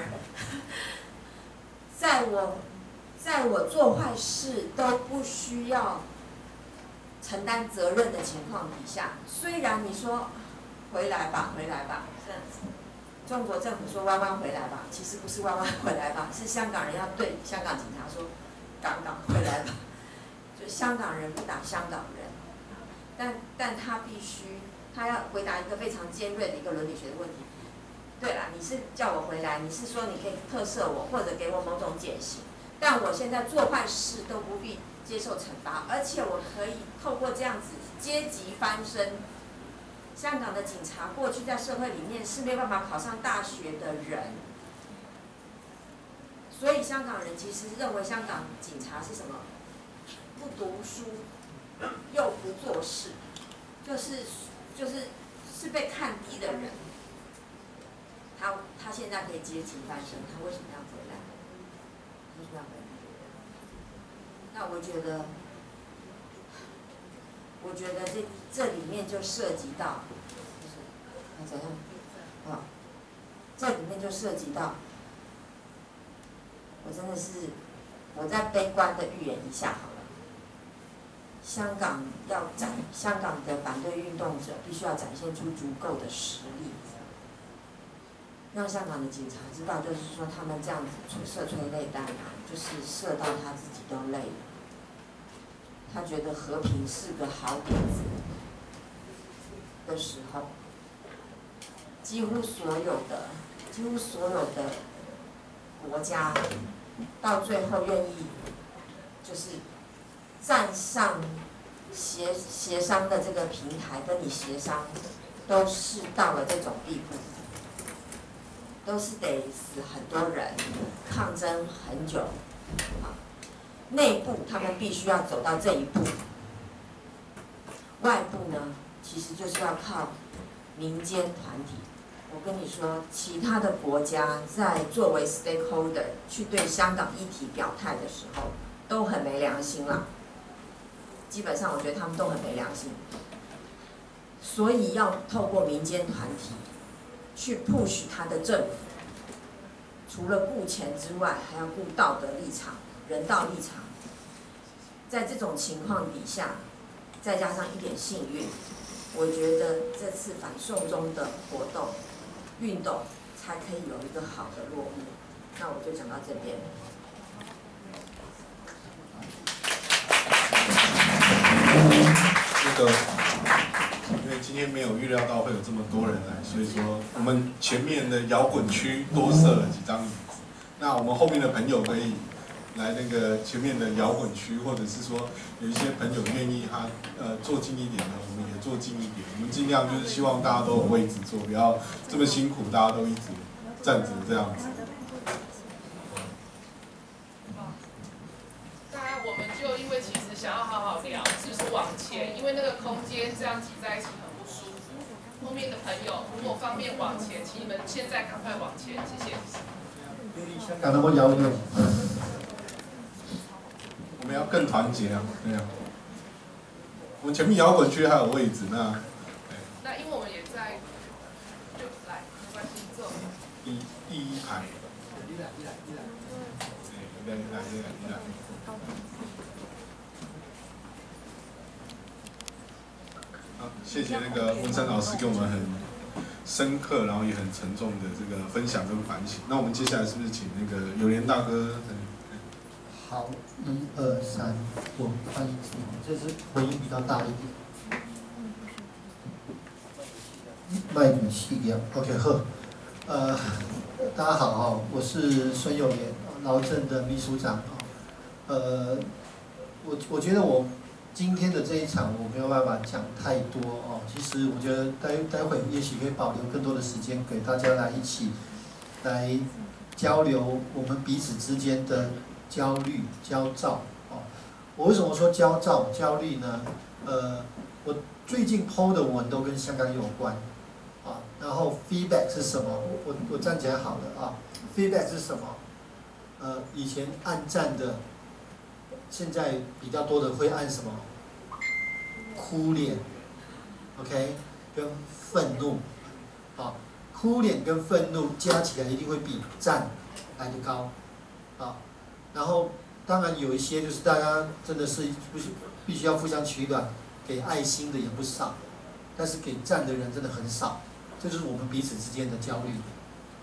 在我在我做坏事都不需要承担责任的情况底下，虽然你说回来吧，回来吧，这样子， 中国政府说弯弯回来吧，其实不是弯弯回来吧，是香港人要对香港警察说港港回来吧，就香港人不打香港人，但但他必须他要回答一个非常尖锐的一个伦理学的问题。对啦，你是叫我回来，你是说你可以特赦我，或者给我某种减刑，但我现在做坏事都不必接受惩罚，而且我可以透过这样子阶级翻身。香港的警察过去在社会里面是没有办法考上大学的人，所以香港人其实认为香港警察是什么？不读书，又不做事，就是就是是被看低的人。他他现在可以阶级翻身，他为什么要回来？为什么要回来？那我觉得。我觉得这这里面就涉及到，就是那怎样？啊，这里面就涉及到，我真的是，我再悲观的预言一下好了。香港要展，香港的反对运动者必须要展现出足够的实力，让香港的警察知道，就是说他们这样子射催泪弹啊，就是射到他自己都累了。他觉得和平是个好点子的时候，几乎所有的、几乎所有的国家，到最后愿意就是站上协协商的这个平台跟你协商，都是到了这种地步，都是得死很多人，抗争很久，啊。内部他们必须要走到这一步，外部呢，其实就是要靠民间团体。我跟你说，其他的国家在作为 stakeholder 去对香港议题表态的时候，都很没良心啦。基本上，我觉得他们都很没良心，所以要透过民间团体去 push 他的政府，除了顾钱之外，还要顾道德立场。人道立场，在这种情况底下，再加上一点幸运，我觉得这次反送中的活动、运动才可以有一个好的落幕。那我就讲到这边。 这个，因为今天没有预料到会有这么多人来，所以说我们前面的摇滚区多设了几张椅子，那我们后面的朋友可以。来那个前面的摇滚区，或者是说有一些朋友愿意他呃坐近一点的，我们也坐近一点。我们尽量就是希望大家都有位置坐，不要这么辛苦，大家都一直站着这样子。 当然，我们就因为其实想要好好聊，是不是往前？因为那个空间这样挤在一起很不舒服。后面的朋友如果方便往前，请你们现在赶快往前，谢谢。 香港那么遥远。 我们要更团结啊，对啊。我们前面摇滚区还有位置，那。 那因为我们也在，就来，没关系，坐。 第第一排。你来，你来，你来。你来，你来，你来，你来。好，谢谢那个温山老师给我们很深刻，然后也很沉重的这个分享跟反省。那我们接下来是不是请那个友莲大哥？ 好，一二三，我欢迎你，这是回音比较大一点，麦克细点 ，OK 好，呃，大家好哈，我是孙友莲，劳政的秘书长啊，呃，我我觉得我今天的这一场我没有办法讲太多哦，其实我觉得待待会也许可以保留更多的时间给大家来一起来交流我们彼此之间的。焦虑、焦躁，哦，我为什么说焦躁、焦虑呢？呃，我最近 P O 的文都跟香港有关，啊，然后 feedback 是什么？我我站起来好了啊 ，feedback 是什么？呃，以前按赞的，现在比较多的会按什么？哭脸 ，OK， 跟愤怒，啊，哭脸跟愤怒加起来一定会比赞来得高，啊。然后，当然有一些就是大家真的是不是必须要互相取暖，给爱心的也不少，但是给赞的人真的很少，这就是我们彼此之间的焦虑。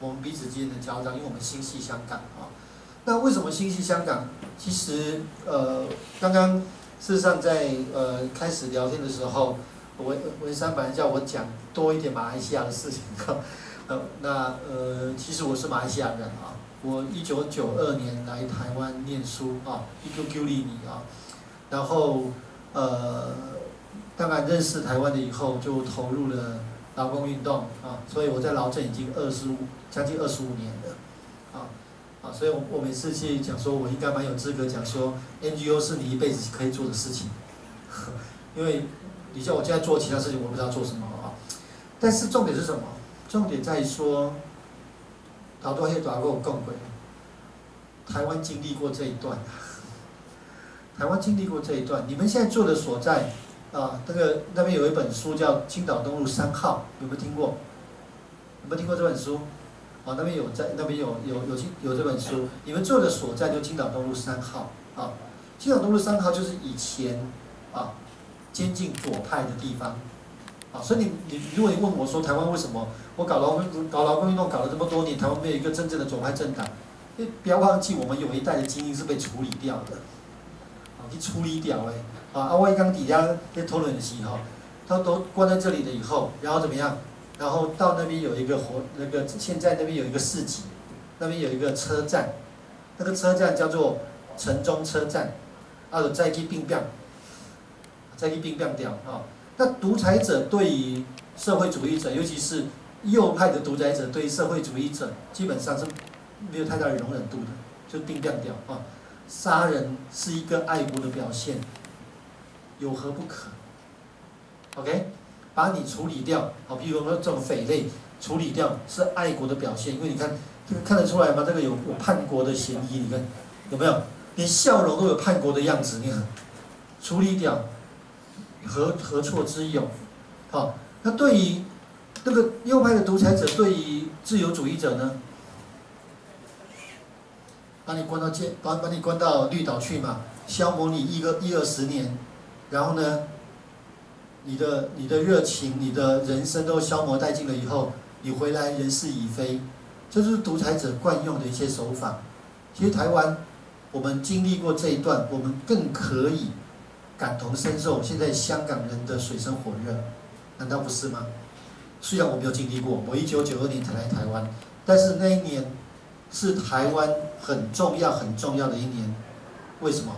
我们彼此之间的交战，因为我们心系香港啊。那为什么心系香港？其实呃，刚刚事实上在呃开始聊天的时候，文文山本来叫我讲多一点马来西亚的事情，呃，那呃，其实我是马来西亚人啊，我一九九二年来台湾念书啊，一九九二年啊，然后呃，当然认识台湾了以后，就投入了劳工运动啊，所以我在劳政已经二十五将近二十五年了，啊啊，所以我我每次去讲说，我应该蛮有资格讲说 ，N G O 是你一辈子可以做的事情，因为你叫我现在做其他事情，我不知道做什么啊。但是重点是什么？重点在于说，好多黑大哥有讲过，台湾经历过这一段，台湾经历过这一段。你们现在做的所在啊，那个那边有一本书叫《青岛东路三号》，有没有听过？有没有听过这本书？啊，那边有在那边有有有有这本书。你们做的所在就青岛东路三号啊，青岛东路三号就是以前啊监禁左派的地方。啊，所以你你如果你问我说台湾为什么我搞劳工搞劳工运动搞了这么多年，台湾没有一个真正的左派政党？因为不要忘记我们有一代的精英是被处理掉的，啊，去处理掉的。啊，啊，我刚底下在讨论的时候，他都关在这里了以后，然后怎么样？然后到那边有一个活那个现在那边有一个市集，那边有一个车站，那个车站叫做城中车站，啊，有再去并变，再去并变掉啊。那独裁者对于社会主义者，尤其是右派的独裁者，对于社会主义者，基本上是没有太大的容忍度的，就定掉掉啊。杀人是一个爱国的表现，有何不可 ？OK， 把你处理掉，好，比如说这种匪类处理掉是爱国的表现，因为你看这个看得出来吗？这个有有叛国的嫌疑，你看有没有？连笑容都有叛国的样子，你看处理掉。何何错之有？好，那对于那个右派的独裁者，对于自由主义者呢？把你关到监，把把你关到绿岛去嘛，消磨你一个一二十年，然后呢，你的你的热情、你的人生都消磨殆尽了以后，你回来人事已非，这就是独裁者惯用的一些手法。其实台湾我们经历过这一段，我们更可以感同身受现在香港人的水深火热，难道不是吗？虽然我没有经历过，我一九九二年才来台湾，但是那一年是台湾很重要很重要的一年。为什么？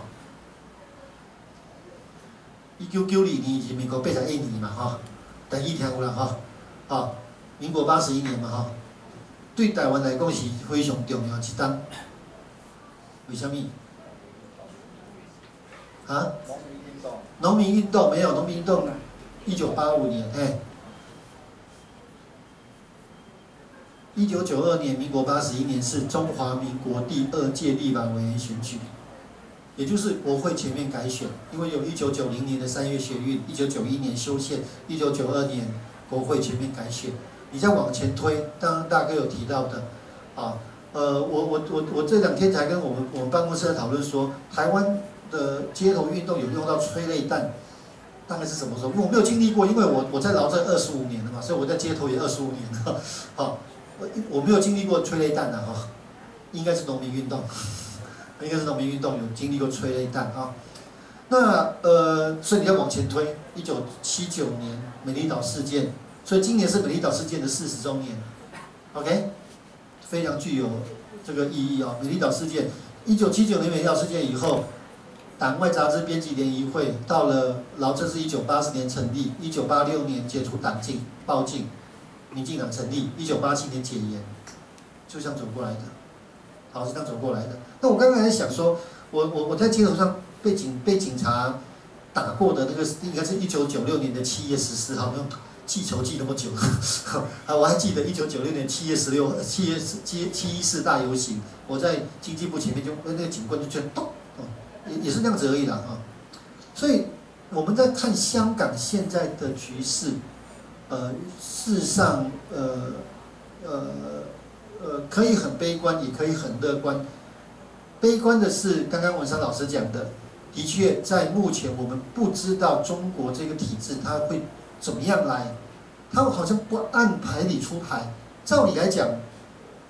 一九九二年是民国八十一年嘛，哈，第一天有啦，哈，啊，民国八十一年嘛，哈，对台湾来讲是非常重要一单。为什么？啊？农民运动没有，农民运动一九八五年，哎，一九九二年，民国八十一年是中华民国第二届立法委员选举，也就是国会全面改选，因为有一九九零年的三月学运，一九九一年修宪，一九九二年国会全面改选。你再往前推，当然大哥有提到的，啊，呃，我我我我这两天才跟我们我们办公室在讨论说，台湾的街头运动有用到催泪弹，大概是什么时候？因为我没有经历过，因为我我在劳政二十五年了嘛，所以我在街头也二十五年了，好，我没有经历过催泪弹的哈，应该是农民运动，应该是农民运动有经历过催泪弹啊。那呃，所以你要往前推，一九七九年美丽岛事件，所以今年是美丽岛事件的四十周年 ，OK， 非常具有这个意义啊。美丽岛事件，一九七九年美丽岛事件以后。党外杂志编辑联谊会到了劳政是一九八四年成立，一九八六年解除党禁报禁，民进党成立，一九八七年解严，就这样走过来的，好是这样走过来的。那我刚刚在想说，我我我在街头上被警被警察打过的那个，应该是一九九六年的七月十四号，用记仇记那么久，啊，我还记得一九九六年七月十六，七月七七一四大游行，我在经济部前面就那个警官就全咚。也也是那样子而已啦啊，所以我们在看香港现在的局势，呃，事实上，呃，呃，呃，可以很悲观，也可以很乐观。悲观的是刚刚文山老师讲的，的确在目前我们不知道中国这个体制它会怎么样来，它好像不按牌理出牌。照理来讲，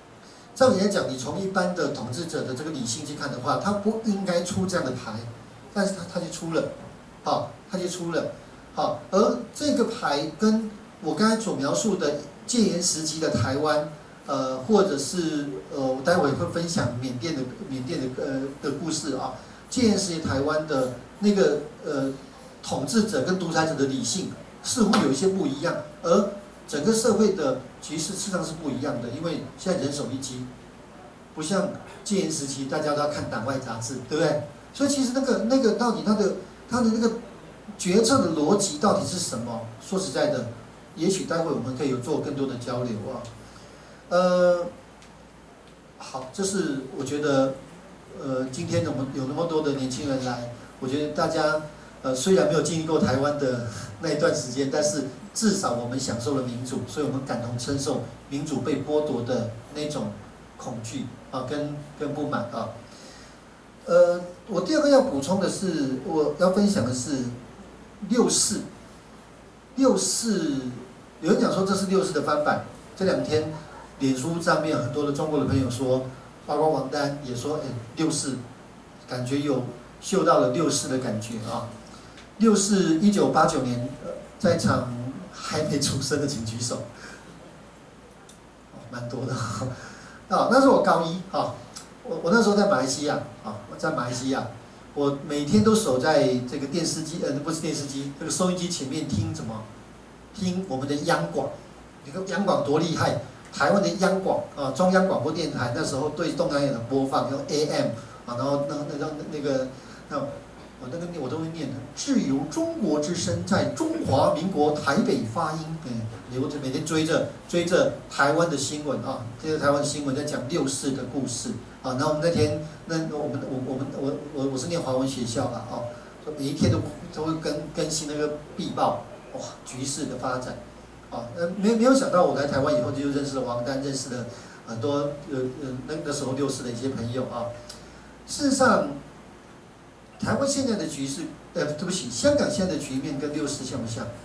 照理来讲，你从一般的统治者的这个理性去看的话，他不应该出这样的牌，但是他他就出了，好，他就出了，好，而这个牌跟我刚才所描述的戒严时期的台湾，呃，或者是呃，我待会会分享缅甸的缅甸的呃的故事啊，戒严时期台湾的那个呃统治者跟独裁者的理性似乎有一些不一样，而整个社会的局势事实上是不一样的，因为现在人手一机，不像戒严时期大家都要看党外杂志，对不对？所以其实那个那个到底他的他的那个决策的逻辑到底是什么？说实在的，也许待会我们可以有做更多的交流啊。呃，好，这是我觉得，呃，今天我们有那么多的年轻人来，我觉得大家呃虽然没有经历过台湾的那一段时间，但是至少我们享受了民主，所以我们感同身受民主被剥夺的那种恐惧啊，跟跟不满啊。呃，我第二个要补充的是，我要分享的是六四。六四，有人讲说这是六四的翻版。这两天，脸书上面很多的中国的朋友说，包括王丹也说，哎，六四，感觉有嗅到了六四的感觉啊。六四一九八九年，呃，在场还没出生的请举手，哦，蛮多的啊。那时候我高一啊。我我那时候在马来西亚啊，我在马来西亚，我每天都守在这个电视机，呃，不是电视机，这个收音机前面听什么？听我们的央广。你看央广多厉害！台湾的央广啊，中央广播电台那时候对东南亚的播放用 A M 啊，然后那那那那个那我那个我都会念的，自由中国之声在中华民国台北发音，嗯，我就每天追着追着台湾的新闻啊，追着台湾的新闻在讲六四的故事。啊，然后我们那天，那我们我我们我我我是念华文学校啦，哦，每一天都都会更更新那个壁报，哇，局势的发展，啊，呃，没没有想到我来台湾以后就认识了王丹，认识了很多呃呃那那时候六四的一些朋友啊。事实上，台湾现在的局势，呃，对不起，香港现在的局面跟六四像不像？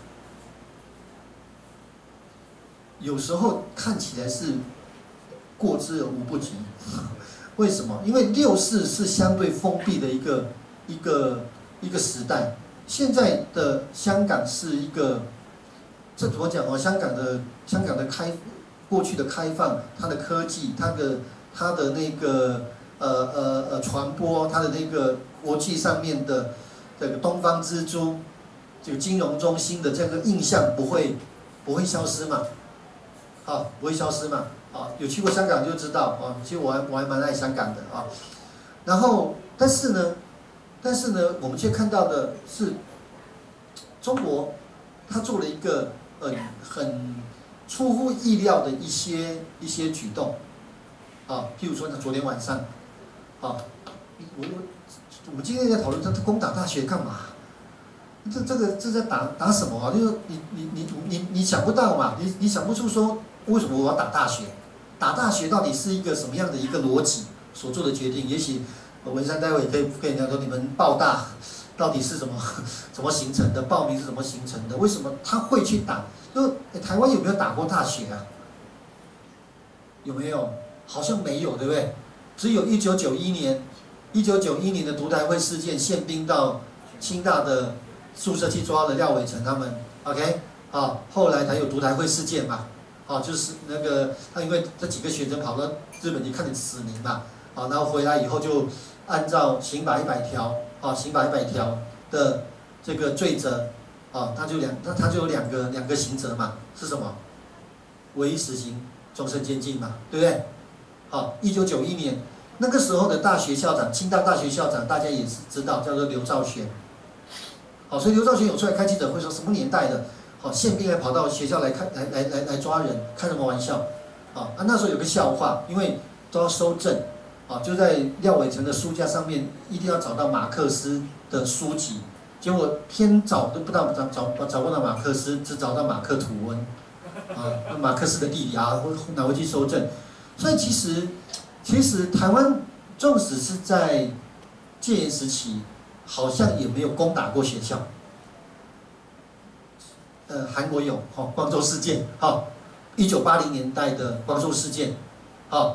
有时候看起来是过之而无不及。为什么？因为六四是相对封闭的一个一个一个时代，现在的香港是一个，这怎么讲哦？香港的香港的开过去的开放，它的科技，它的它的那个呃呃呃传播，它的那个国际上面的这个东方之珠，这个金融中心的这个印象不会不会消失嘛？好，不会消失嘛？啊，有去过香港就知道啊，其实我还我还蛮爱香港的啊。然后，但是呢，但是呢，我们却看到的是，中国他做了一个呃很出乎意料的一些一些举动，啊，譬如说呢，昨天晚上，啊，我我我们今天在讨论他他攻打大学干嘛？这这个这在打打什么啊？就是你你你你你想不到嘛，你你想不出说为什么我要打大学？打大学到底是一个什么样的一个逻辑所做的决定？也许文山待会可以跟人家说，你们报大到底是怎么怎么形成的？报名是怎么形成的？为什么他会去打？就台湾有没有打过大学啊？有没有？好像没有，对不对？只有一九九一年，一九九一年的独台会事件，宪兵到清大的宿舍去抓了廖伟成他们 ，OK， 啊，后来才有独台会事件嘛。啊，就是那个他因为这几个学生跑到日本去看死刑嘛，啊，然后回来以后就按照刑法一百条，啊，刑法一百条的这个罪责，啊，他就两他他就有两个两个刑责嘛，是什么？唯一死刑、终身监禁嘛，对不对？好，一九九一年那个时候的大学校长，清大大学校长大家也是知道，叫做刘兆玄。好，所以刘兆玄有出来开记者会说，什么年代的？好，宪兵还跑到学校来看，来来来来抓人，开什么玩笑？啊，啊那时候有个笑话，因为都要收证，啊，就在廖伟成的书架上面一定要找到马克思的书籍，结果偏找都不到找找找不到马克思，只找到马克吐温，啊，马克思的弟弟啊，拿回去收证。所以其实其实台湾纵使是在戒严时期，好像也没有攻打过学校。呃，韩国有，哈、哦，光州事件，哈、哦，一九八零年代的光州事件，哈、哦，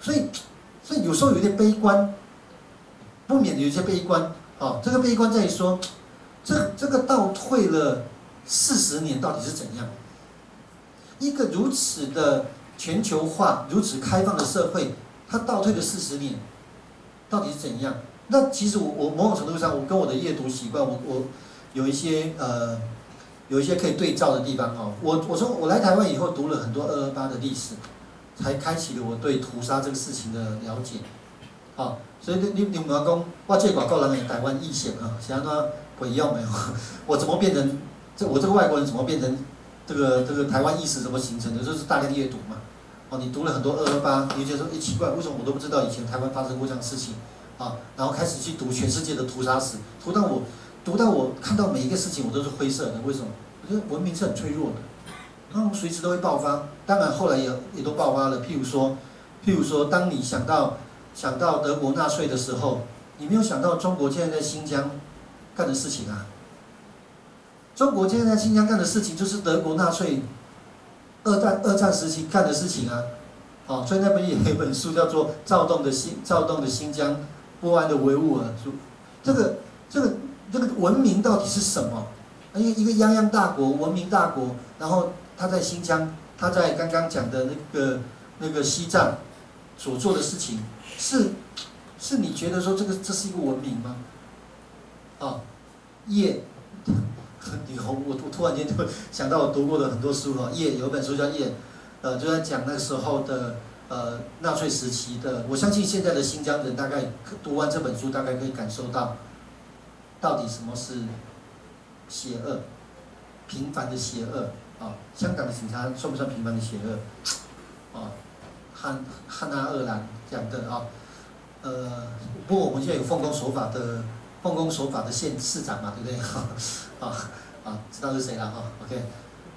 所以所以有时候有点悲观，不免有一些悲观。哦，这个悲观在于说，这这个倒退了四十年到底是怎样？一个如此的全球化、如此开放的社会，它倒退了四十年，到底是怎样？那其实我我某种程度上，我跟我的阅读习惯，我我有一些呃有一些可以对照的地方哦。我我从我来台湾以后，读了很多二二八的历史，才开启了我对屠杀这个事情的了解。好、哦，所以你你你们讲，我这外国人的台湾意识啊，是安怎不一样没有？我怎么变成这我这个外国人怎么变成这个这个台湾意识怎么形成的？就是大量阅读嘛。哦，你读了很多二二八，你就觉得说，哎，奇怪，为什么我都不知道以前台湾发生过这样的事情？啊，然后开始去读全世界的屠杀史，读到我读到我看到每一个事情我都是灰色的，为什么？我觉得文明是很脆弱的，然后随时都会爆发。当然后来也也都爆发了，譬如说，譬如说，当你想到想到德国纳粹的时候，你没有想到中国现在在新疆干的事情啊。中国现在在新疆干的事情，就是德国纳粹二战二战时期干的事情啊。哦，所以那边也有一本书叫做《躁动的新躁动的新疆不安的维吾尔族》。这个这个这个文明到底是什么？因为一个泱泱大国，文明大国，然后他在新疆，他在刚刚讲的那个那个西藏所做的事情，是是你觉得说这个这是一个文明吗？啊，叶。你我我突然间就想到我读过的很多书哈，叶有一本书叫《叶》，呃，就在讲那时候的呃纳粹时期的。我相信现在的新疆人大概读完这本书，大概可以感受到，到底什么是邪恶，平凡的邪恶啊。香港的警察算不算平凡的邪恶？啊，汉汉娜鄂兰讲的啊，呃，不过我们现在有奉公守法的。奉公守法的县市长嘛，对不对？啊啊，知道是谁了哈 ？OK， 呀、yeah ，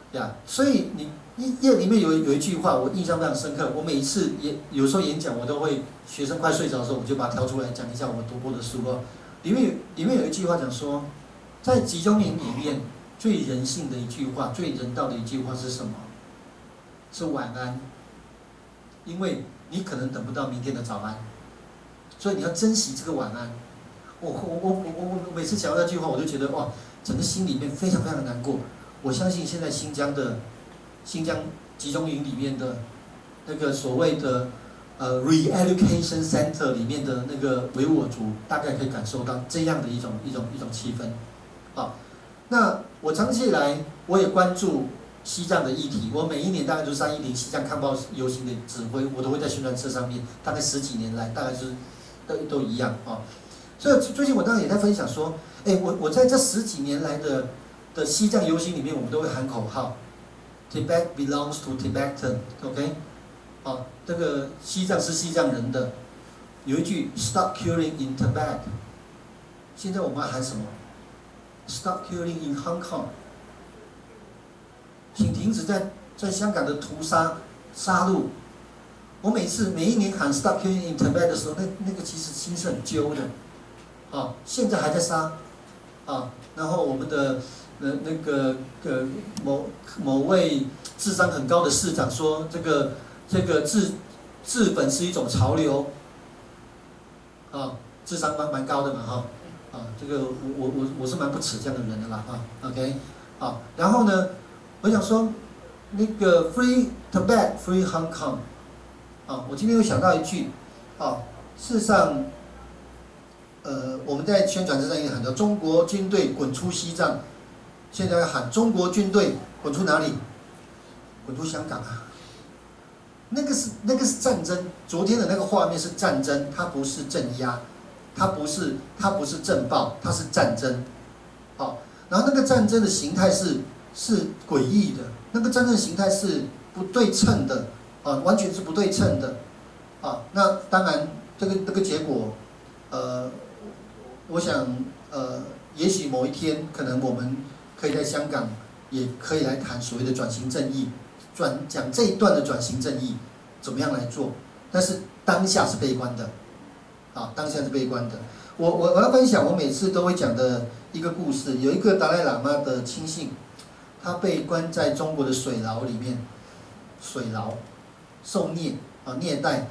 所以你页里面有有一句话，我印象非常深刻。我每一次演有时候演讲，我都会学生快睡着的时候，我就把它挑出来讲一下我读过的书哦。里面有里面有一句话讲说，在集中营里面最人性的一句话，最人道的一句话是什么？是晚安，因为你可能等不到明天的早安，所以你要珍惜这个晚安。我我我我我每次讲到那句话，我就觉得哇，整个心里面非常非常的难过。我相信现在新疆的新疆集中营里面的那个所谓的呃 re-education center 里面的那个维吾尔族，大概可以感受到这样的一种一种一种气氛。好，那我长期以来我也关注西藏的议题，我每一年大概就是三一零西藏抗暴游行的指挥，我都会在宣传车上面，大概十几年来，大概就是都都一样啊。所以最近我当然也在分享说，哎，我我在这十几年来的的西藏游行里面，我们都会喊口号 ，Tibet belongs to Tibetan，OK， 啊，这个西藏是西藏人的，有一句 Stop killing in Tibet， 现在我们要喊什么 ？Stop killing in Hong Kong， 请停止在在香港的屠杀杀戮。我每次每一年喊 Stop killing in Tibet 的时候，那那个其实心是很揪的。啊，现在还在杀，啊，然后我们的呃那个呃某某位智商很高的市长说，这个这个治治本是一种潮流，啊，智商蛮蛮高的嘛哈，啊，这个我我我我是蛮不耻这样的人的啦啊 ，OK， 啊，然后呢，我想说那个 Free Tibet, Free Hong Kong， 啊，我今天又想到一句，啊，事实上。呃，我们在宣传车上也喊到中国军队滚出西藏，现在要喊中国军队滚出哪里？滚出香港啊！那个是那个是战争，昨天的那个画面是战争，它不是镇压，它不是它不是震爆，它是战争。好，然后那个战争的形态是是诡异的，那个战争的形态是不对称的，啊，完全是不对称的，啊，那当然这个这个结果，呃。我想，呃，也许某一天，可能我们可以在香港，也可以来谈所谓的转型正义，转讲这一段的转型正义怎么样来做。但是当下是悲观的，啊，当下是悲观的。我我我要分享我每次都会讲的一个故事，有一个达赖喇嘛的亲信，他被关在中国的水牢里面，水牢受虐啊虐待，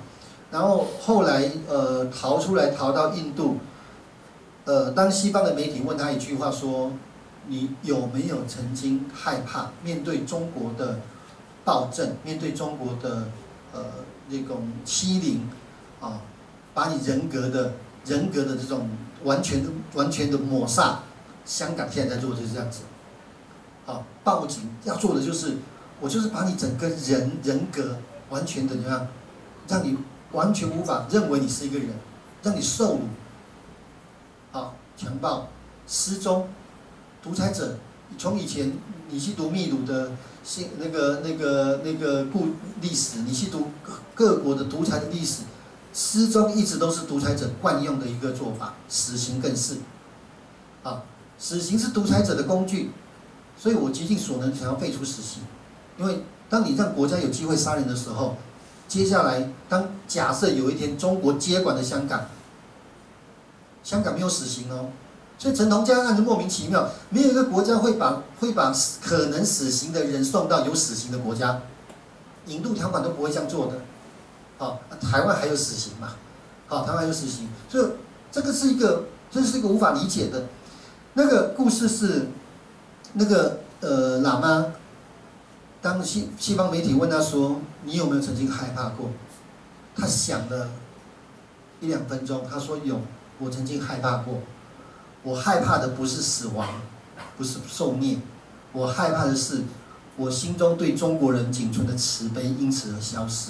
然后后来呃逃出来，逃到印度。呃，当西方的媒体问他一句话说：“你有没有曾经害怕面对中国的暴政，面对中国的呃那种欺凌啊，把你人格的人格的这种完全完全的抹煞？”香港现在在做的就是这样子。啊，报警要做的就是，我就是把你整个人人格完全的怎么样，让你完全无法认为你是一个人，让你受辱。啊，强暴、失踪、独裁者，从以前你去读秘鲁的新那个那个那个故历史，你去读各国的独裁的历史，失踪一直都是独裁者惯用的一个做法，死刑更是。啊，死刑是独裁者的工具，所以我竭尽所能想要废除死刑，因为当你让国家有机会杀人的时候，接下来当假设有一天中国接管了香港。香港没有死刑哦，所以陈同佳案就莫名其妙，没有一个国家会把会把可能死刑的人送到有死刑的国家，引渡条款都不会这样做的。好、哦，台湾还有死刑嘛？好、哦，台湾还有死刑，所以这个是一个这是一个无法理解的。那个故事是那个呃喇嘛，当西西方媒体问他说：“你有没有曾经害怕过？”他想了一两分钟，他说有。我曾经害怕过，我害怕的不是死亡，不是受虐，我害怕的是我心中对中国人仅存的慈悲因此而消失。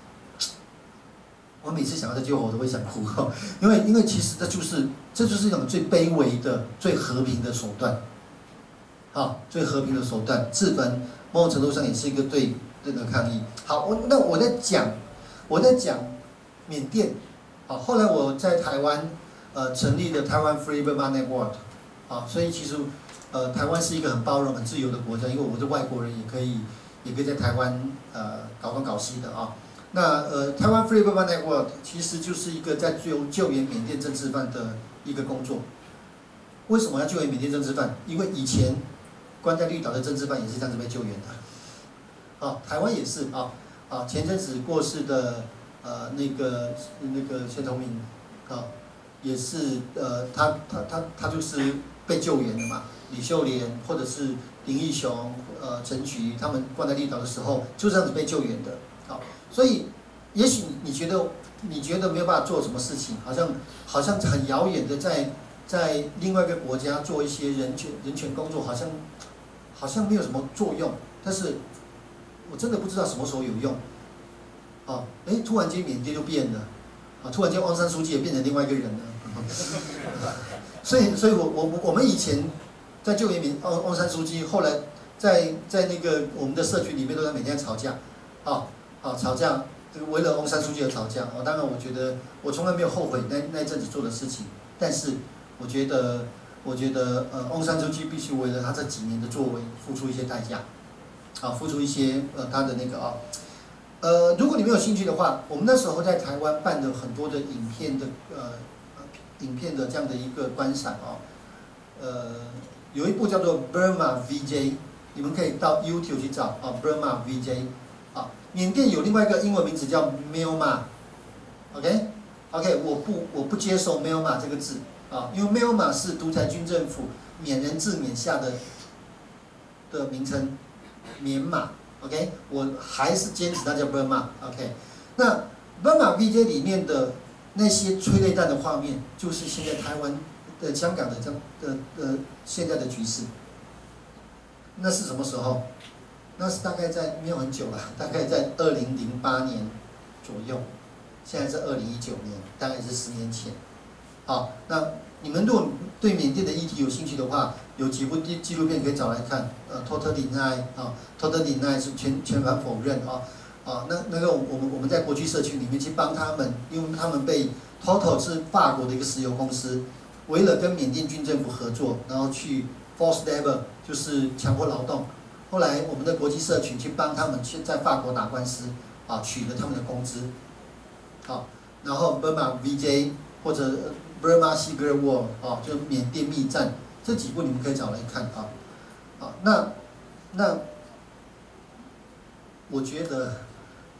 我每次想到这句话，我都会想哭，因为因为其实这就是这就是一种最卑微的、最和平的手段，啊，最和平的手段，自焚，某种程度上也是一个对这个抗议。好，我那我在讲我在讲缅甸，好，后来我在台湾。呃，成立的台湾 Free Burma Network， 啊，所以其实，呃，台湾是一个很包容、很自由的国家，因为我是外国人，也可以，也可以在台湾呃搞东搞西的啊。那呃，台湾 Free Burma Network 其实就是一个在救救援缅甸政治犯的一个工作。为什么要救援缅甸政治犯？因为以前关在绿岛的政治犯也是这样子被救援的，啊，台湾也是啊啊，前阵子过世的呃那个那个谢崇明啊。也是呃，他他他他就是被救援的嘛。李秀莲或者是林义雄、呃陈菊，他们关在绿岛的时候，就这样子被救援的。好，所以也许你觉得你觉得没有办法做什么事情，好像好像很遥远的在在另外一个国家做一些人权人权工作，好像好像没有什么作用。但是我真的不知道什么时候有用。啊，哎，突然间缅甸就变了，啊，突然间翁山书记也变成另外一个人了。所以，所以我我我们以前在救援民翁翁山书记，后来在在那个我们的社群里面都在每天吵架，啊啊吵架，这个为了翁山书记而吵架啊。当然，我觉得我从来没有后悔那那一阵子做的事情，但是我觉得我觉得呃翁山书记必须为了他这几年的作为付出一些代价，啊付出一些呃他的那个啊。呃，如果你们有兴趣的话，我们那时候在台湾办了很多的影片的呃。影片的这样的一个观赏哦，呃，有一部叫做 Burma V J， 你们可以到 YouTube 去找啊 ，Burma V J， 啊，缅甸有另外一个英文名字叫 Myanmar，OK，OK，、okay? okay, 我不我不接受 Myanmar 这个字啊，因为 Myanmar 是独裁军政府缅人治缅下的的名称，缅马 ，OK， 我还是坚持它叫 Burma，OK，、okay? 那 Burma V J 里面的。那些催泪弹的画面，就是现在台湾、的香港的这的的现在的局势。那是什么时候？那是大概在没有很久了，大概在二零零八年左右。现在是二零一九年，大概是十年前。好，那你们如果对缅甸的议题有兴趣的话，有几部纪纪录片可以找来看。呃 ，Total Deny 啊 ，Total Deny 是全全盘否认啊。啊，那那个我们我们在国际社区里面去帮他们，因为他们被 Total 是法国的一个石油公司，为了跟缅甸军政府合作，然后去 forced labor 就是强迫劳动。后来我们的国际社群去帮他们去在法国打官司，啊，取了他们的工资。好，然后 Burma V J 或者 Burma Secret War 啊，就缅甸密战这几部你们可以找来看啊。啊，那那我觉得。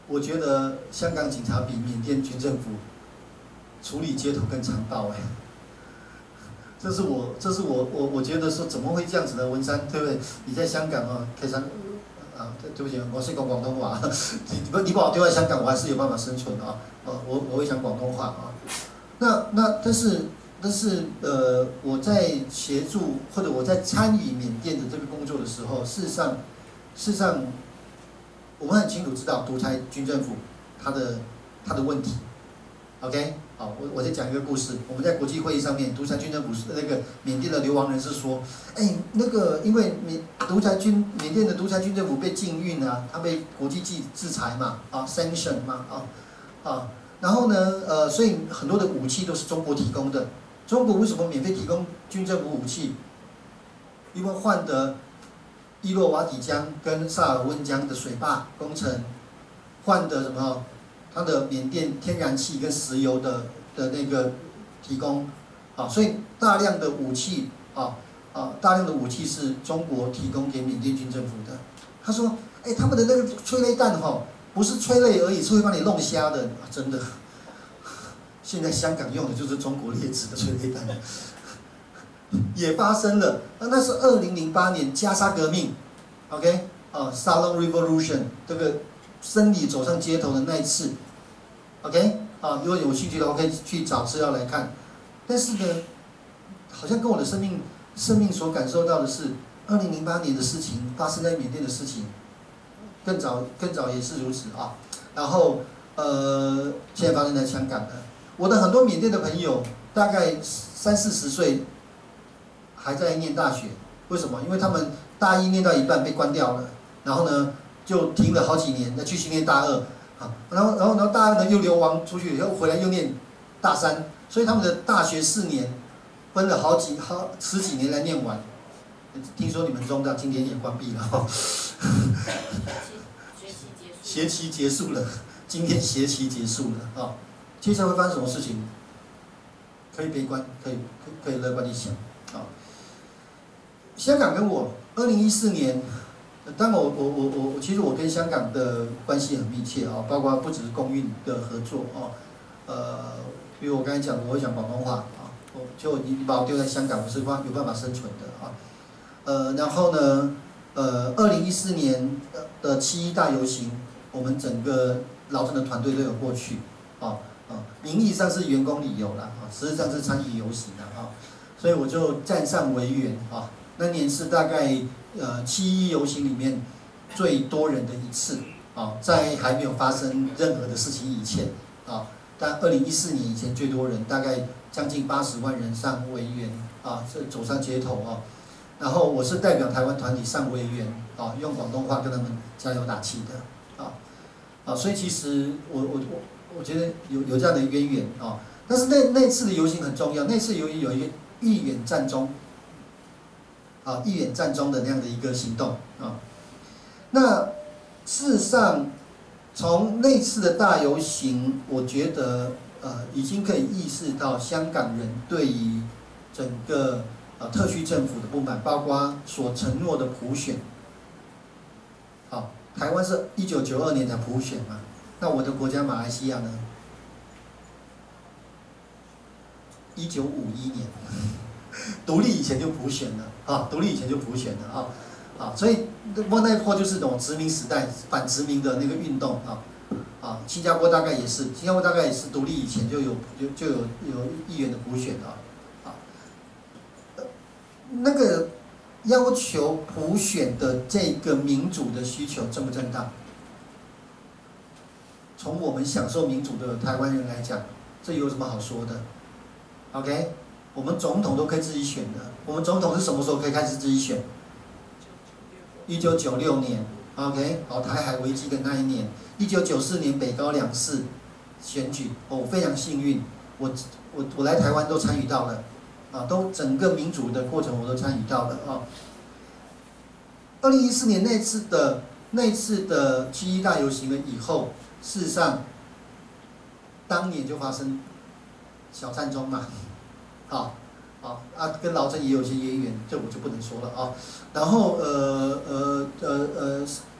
我觉得香港警察比缅甸军政府处理街头更残暴哎。这是我，这是我，我我觉得说怎么会这样子呢？文山，对不对？你在香港啊，可以上啊，对不起，我是讲广东话，你不你把我丢在香港，我还是有办法生存啊。呃，我我会讲广东话啊。那那但是但是呃，我在协助或者我在参与缅甸的这个工作的时候，事实上事实上我们很清楚知道独裁军政府它的它的问题 ，OK。好，我我再讲一个故事。我们在国际会议上面，独裁军政府那个缅甸的流亡人士说，哎，那个因为缅独裁军缅甸的独裁军政府被禁运啊，他被国际制制裁嘛，啊 sanction 嘛，啊啊，然后呢，呃，所以很多的武器都是中国提供的。中国为什么免费提供军政府武器？因为换得伊洛瓦底江跟萨尔温江的水坝工程，换得什么？它的缅甸天然气跟石油的的那个提供，啊，所以大量的武器啊啊，大量的武器是中国提供给缅甸军政府的。他说，哎，他们的那个催泪弹哈、哦，不是催泪而已，是会把你弄瞎的，啊、真的。现在香港用的就是中国劣质的催泪弹，也发生了。那那是二零零八年加沙革命 ，OK 啊 ，Salon Revolution 这个僧侣走上街头的那一次。OK， 啊，如果有兴趣的话，可以去找资料来看。但是呢，好像跟我的生命生命所感受到的是，二零零八年的事情发生在缅甸的事情，更早更早也是如此啊。然后呃，现在发生在香港的，我的很多缅甸的朋友，大概三四十岁，还在念大学。为什么？因为他们大一念到一半被关掉了，然后呢就停了好几年，再继续念大二。好，然后然后然后大二呢又流亡出去，又回来又念大三，所以他们的大学四年分了好几好十几年来念完。听说你们中大今天也关闭了哈，学期结束了，今天学期结束了啊，接下来会发生什么事情？可以悲观，可以可以乐观地想啊。香港跟我二零一四年。当然我，我我我我，其实我跟香港的关系很密切啊，包括不只是公运的合作啊，呃，比如我刚才讲，我会讲广东话啊，我就你你把我丢在香港，我是有办法生存的啊，呃，然后呢，呃，二零一四年的七一大游行，我们整个劳政的团队都有过去啊啊，名义上是员工旅游啦啊，实际上是参与游行的啊，所以我就站上维园啊，那年是大概。呃，七一游行里面最多人的一次啊，在还没有发生任何的事情以前啊，但二零一四年以前最多人，大概将近八十万人上维园啊，这走上街头啊，然后我是代表台湾团体上维园啊，用广东话跟他们加油打气的啊啊，所以其实我我我我觉得有有这样的渊源啊，但是那那次的游行很重要，那次有有一个义远战中。啊，义远战中的那样的一个行动啊，那事实上，从那次的大游行，我觉得呃，已经可以意识到香港人对于整个呃特区政府的不满，包括所承诺的普选。好，台湾是一九九二年才普选嘛，那我的国家马来西亚呢？一九五一年。独立以前就普选了啊，独立以前就普选了啊，啊，所以那那一波就是那种殖民时代反殖民的那个运动啊，啊，新加坡大概也是，新加坡大概也是独立以前就有就就有有议员的普选啊，啊，那个要求普选的这个民主的需求正不正当？从我们享受民主的台湾人来讲，这有什么好说的 ？OK。我们总统都可以自己选的。我们总统是什么时候可以开始自己选？一九九六年 ，OK， 好，台海危机的那一年，一九九四年北高两市选举，哦，我非常幸运，我我我来台湾都参与到了，啊，都整个民主的过程我都参与到了啊。二零一四年那次的那次的七一大游行了以后，事实上，当年就发生小战中嘛。好，好啊，跟劳政也有一些渊源，这我就不能说了啊。然后呃呃呃呃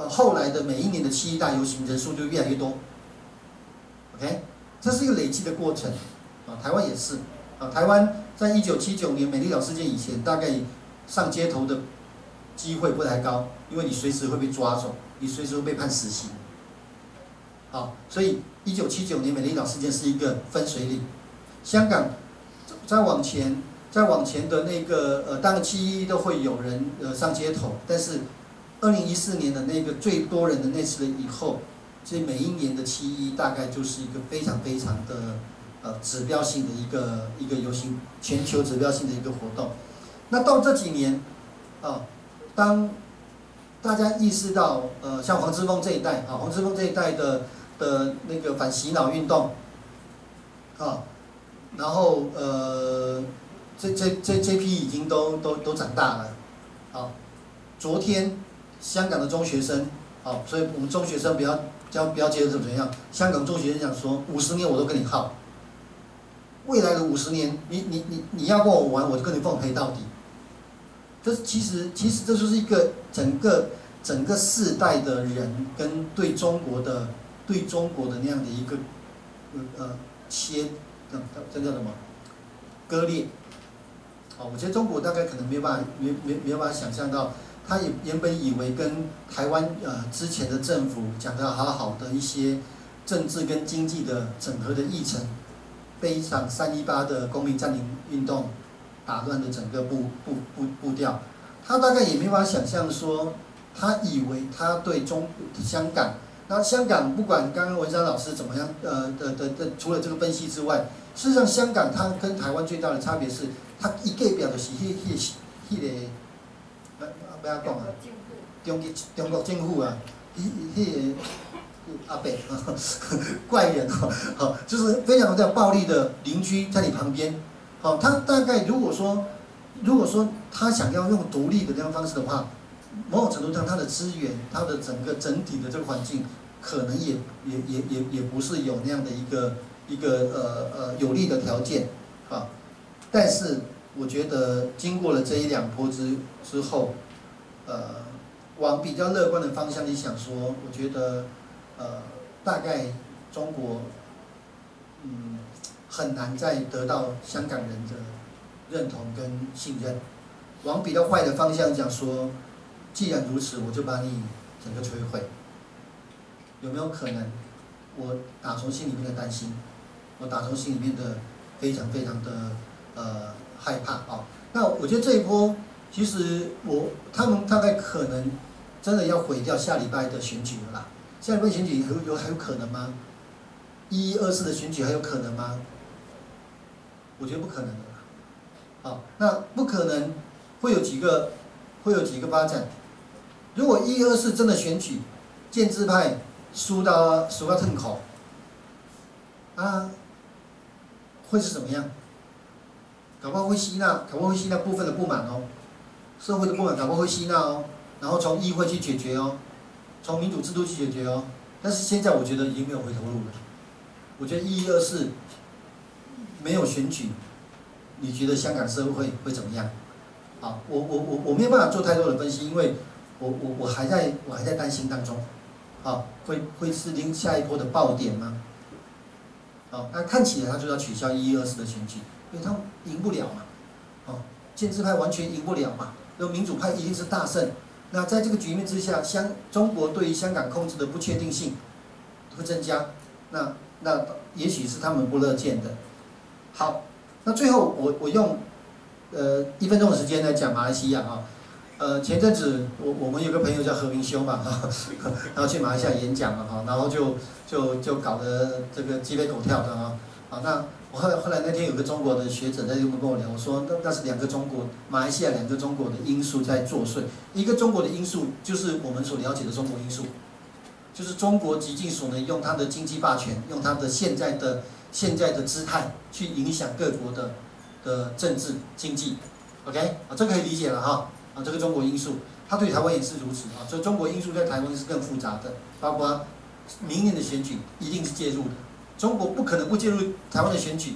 呃后来的每一年的七一大游行人数就越来越多。OK， 这是一个累积的过程啊，台湾也是啊，台湾在一九七九年美丽岛事件以前，大概上街头的机会不太高，因为你随时会被抓走，你随时会被判死刑。好，所以一九七九年美丽岛事件是一个分水岭。香港再往前，再往前的那个呃，当然七一都会有人呃上街头，但是二零一四年的那个最多人的那次以后，所以每一年的七一大概就是一个非常非常的呃指标性的一个一个游行，全球指标性的一个活动。那到这几年啊，当大家意识到呃，像黄之锋这一代啊，黄之锋这一代的的那个反洗脑运动啊，然后呃，这这这这批已经都都都长大了，好，昨天香港的中学生，好，所以我们中学生不要不要不要觉得怎么样，香港中学生讲说，五十年我都跟你耗，未来的五十年，你你你你要跟我玩，我就跟你奉陪到底。这其实其实这就是一个整个整个世代的人跟对中国的对中国的那样的一个呃切，这这叫什么割裂？哦，我觉得中国大概可能没有办法没没没有办法想象到，他也原本以为跟台湾呃之前的政府讲的好好的一些政治跟经济的整合的议程，被一场三一八的公民占领运动打乱了整个步步步步调，他大概也没办法想象说，他以为他对中香港，那香港不管刚刚文山老师怎么样，呃的的的，除了这个分析之外，事实上香港它跟台湾最大的差别是，它一个表就是迄迄迄个，要要怎讲啊？中国中国政府啊，迄迄个阿伯怪人哦，就是非常的暴力的邻居在你旁边。好，他大概如果说，如果说他想要用独立的这样方式的话，某种程度上他的资源，他的整个整体的这个环境，可能也也也也也不是有那样的一个一个呃呃有利的条件啊。但是我觉得经过了这一两波之之后，呃，往比较乐观的方向去想说，我觉得呃大概中国嗯。很难再得到香港人的认同跟信任。往比较坏的方向讲说，既然如此，我就把你整个摧毁。有没有可能？我打从心里面的担心，我打从心里面的非常非常的呃害怕啊、哦。那我觉得这一波，其实我他们大概可能真的要毁掉下礼拜的选举了啦。下礼拜选举有有还有可能吗？一一二四的选举还有可能吗？我觉得不可能的，好，那不可能会有几个，会有几个发展。如果一二四真的选举，建制派输到输到痛口，啊，会是怎么样？搞不好会吸纳，搞不好会吸纳部分的不满哦，社会的不满搞不好会吸纳哦，然后从议会去解决哦，从民主制度去解决哦。但是现在我觉得已经没有回头路了，我觉得一一二四。没有选举，你觉得香港社会会怎么样？好，我我我我没有办法做太多的分析，因为我我我还在我还在担心当中，好，会会是临下一波的爆点吗？好，那看起来他就要取消一一二四的选举，因为他们赢不了嘛，哦，建制派完全赢不了嘛，那民主派一定是大胜。那在这个局面之下，香中国对于香港控制的不确定性会增加，那那也许是他们不乐见的。好，那最后我我用呃一分钟的时间来讲马来西亚啊，呃前阵子我我们有个朋友叫何明修嘛哈，然后去马来西亚演讲了哈，然后就就就搞得这个鸡飞狗跳的啊，好那我后来后来那天有个中国的学者在这边跟我聊，我说那那是两个中国，马来西亚两个中国的因素在作祟，一个中国的因素就是我们所了解的中国因素，就是中国极尽所能用它的经济霸权，用它的现在的。现在的姿态去影响各国的的政治经济 ，OK， 啊，这个可以理解了哈，啊，这个中国因素，它对台湾也是如此啊，所以中国因素在台湾是更复杂的，包括明年的选举一定是介入的，中国不可能不介入台湾的选举，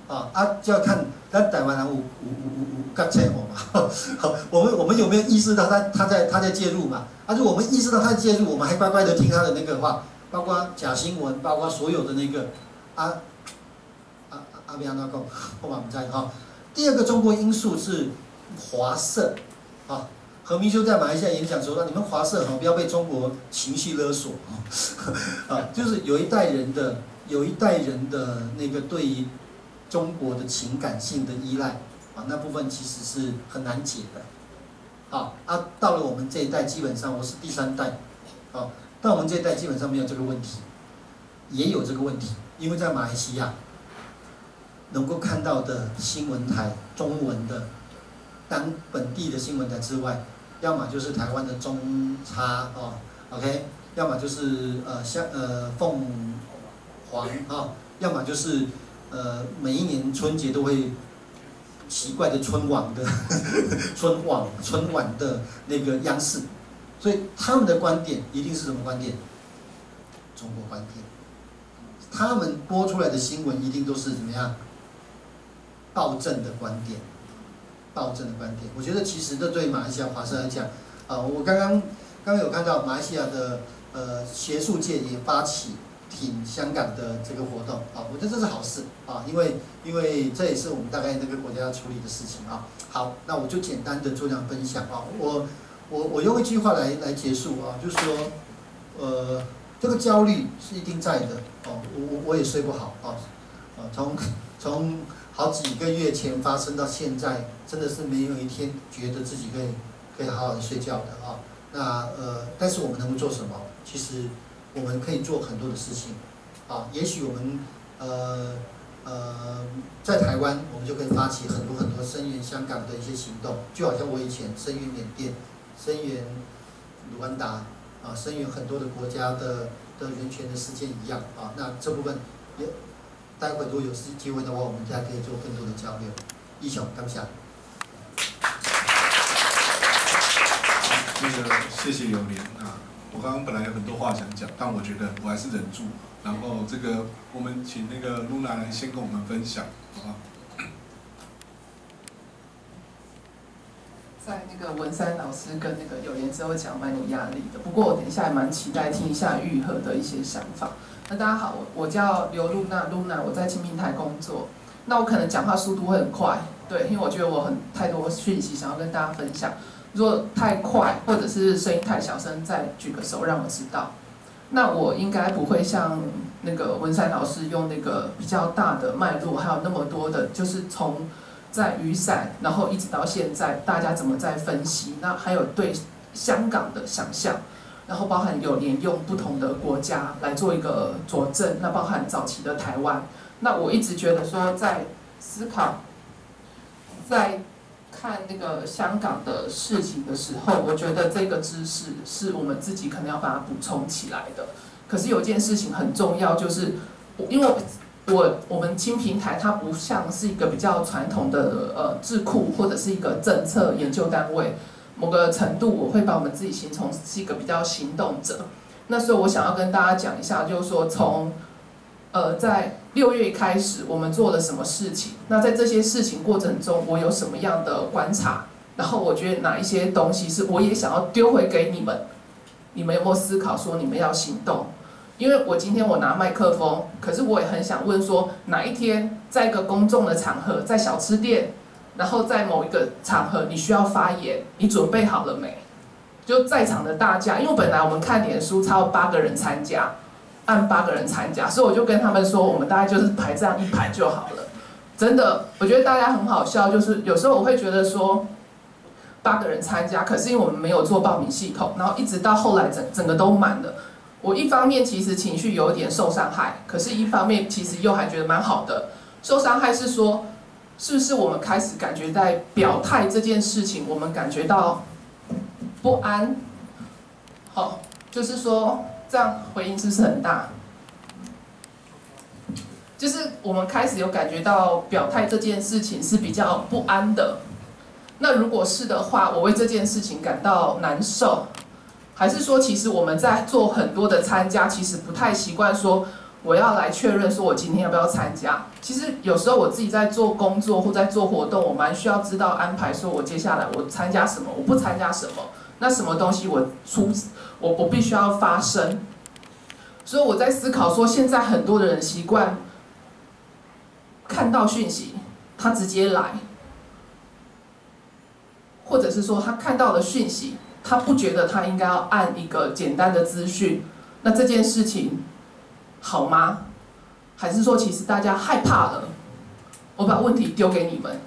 啊啊，就要看咱台湾人有有有有有觉醒嘛，我们我们有没有意识到他他在他在介入嘛？啊，如果我们意识到他在介入，我们还乖乖的听他的那个话，包括假新闻，包括所有的那个啊啊啊，别安怎讲，我嘛不知哈。第二个中国因素是华社，啊，何明修在马来西亚演讲说，让你们华社哈不要被中国情绪勒索啊，就是有一代人的有一代人的那个对于中国的情感性的依赖啊，那部分其实是很难解的。好啊，到了我们这一代，基本上我是第三代，好，到我们这一代基本上没有这个问题，也有这个问题，因为在马来西亚能够看到的新闻台中文的，当本地的新闻台之外，要么就是台湾的中差哦 ，OK， 要么就是呃像呃凤凰啊，要么就是呃每一年春节都会。奇怪的春晚的春晚春晚的那个央视，所以他们的观点一定是什么观点？中国观点。他们播出来的新闻一定都是怎么样？暴政的观点，暴政的观点。我觉得其实这对马来西亚华社来讲，啊，我刚刚刚刚有看到马来西亚的呃学术界也发起。挺香港的这个活动啊，我觉得这是好事啊，因为因为这也是我们大概这个国家要处理的事情啊。好，那我就简单的做这样分享啊，我我我用一句话来来结束啊，就是说，呃，这个焦虑是一定在的哦，我我我也睡不好啊，啊，从从好几个月前发生到现在，真的是没有一天觉得自己可以可以好好的睡觉的啊。那呃，但是我们能够做什么？其实。我们可以做很多的事情，啊，也许我们呃呃在台湾，我们就可以发起很多很多声援香港的一些行动，就好像我以前声援缅甸、声援卢安达啊，声援很多的国家的的人权的事件一样啊。那这部分也待会如果有机会的话，我们大家可以做更多的交流。一雄，感谢。 那个谢谢友莲啊。我刚刚本来有很多话想讲，但我觉得我还是忍住。然后这个，我们请那个露娜来先跟我们分享，好不好？ 在那个文山老师跟那个友莲之后讲，蛮有压力的。不过我等一下也蛮期待听一下玉和的一些想法。那大家好，我叫刘露娜，露娜，我在青平台工作。那我可能讲话速度会很快，对，因为我觉得我很太多讯息想要跟大家分享。如果太快，或者是声音太小声，再举个手让我知道。那我应该不会像那个文山老师用那个比较大的脉络，还有那么多的，就是从在雨伞，然后一直到现在，大家怎么在分析？那还有对香港的想象，然后包含有连用不同的国家来做一个佐证，那包含早期的台湾。那我一直觉得说，在思考，在看那个香港的事情的时候，我觉得这个知识是我们自己可能要把它补充起来的。可是有件事情很重要，就是因为我我们青平台它不像是一个比较传统的呃智库或者是一个政策研究单位，某个程度我会把我们自己形容是一个比较行动者。那所以我想要跟大家讲一下，就是说从呃在六月开始，我们做了什么事情？那在这些事情过程中，我有什么样的观察？然后我觉得哪一些东西是我也想要丢回给你们？你们有没有思考说你们要行动？因为我今天我拿麦克风，可是我也很想问说，哪一天在一个公众的场合，在小吃店，然后在某一个场合你需要发言，你准备好了没？就在场的大家，因为本来我们看脸书超八个人参加。按八个人参加，所以我就跟他们说，我们大概就是排这样一排就好了。真的，我觉得大家很好笑，就是有时候我会觉得说，八个人参加，可是因为我们没有做报名系统，然后一直到后来整整个都满了。我一方面其实情绪有一点受伤害，可是一方面其实又还觉得蛮好的。受伤害是说，是不是我们开始感觉在表态这件事情，我们感觉到不安？好，就是说。这样回应是不是很大？就是我们开始有感觉到表态这件事情是比较不安的。那如果是的话，我为这件事情感到难受，还是说其实我们在做很多的参加，其实不太习惯说我要来确认说我今天要不要参加。其实有时候我自己在做工作或在做活动，我蛮需要知道安排，说我接下来我参加什么，我不参加什么，那什么东西我出我我必须要发声。所以我在思考说，现在很多的人习惯看到讯息，他直接来，或者是说他看到的讯息，他不觉得他应该要按一个简单的资讯，那这件事情好吗？还是说其实大家害怕了？我把问题丢给你们。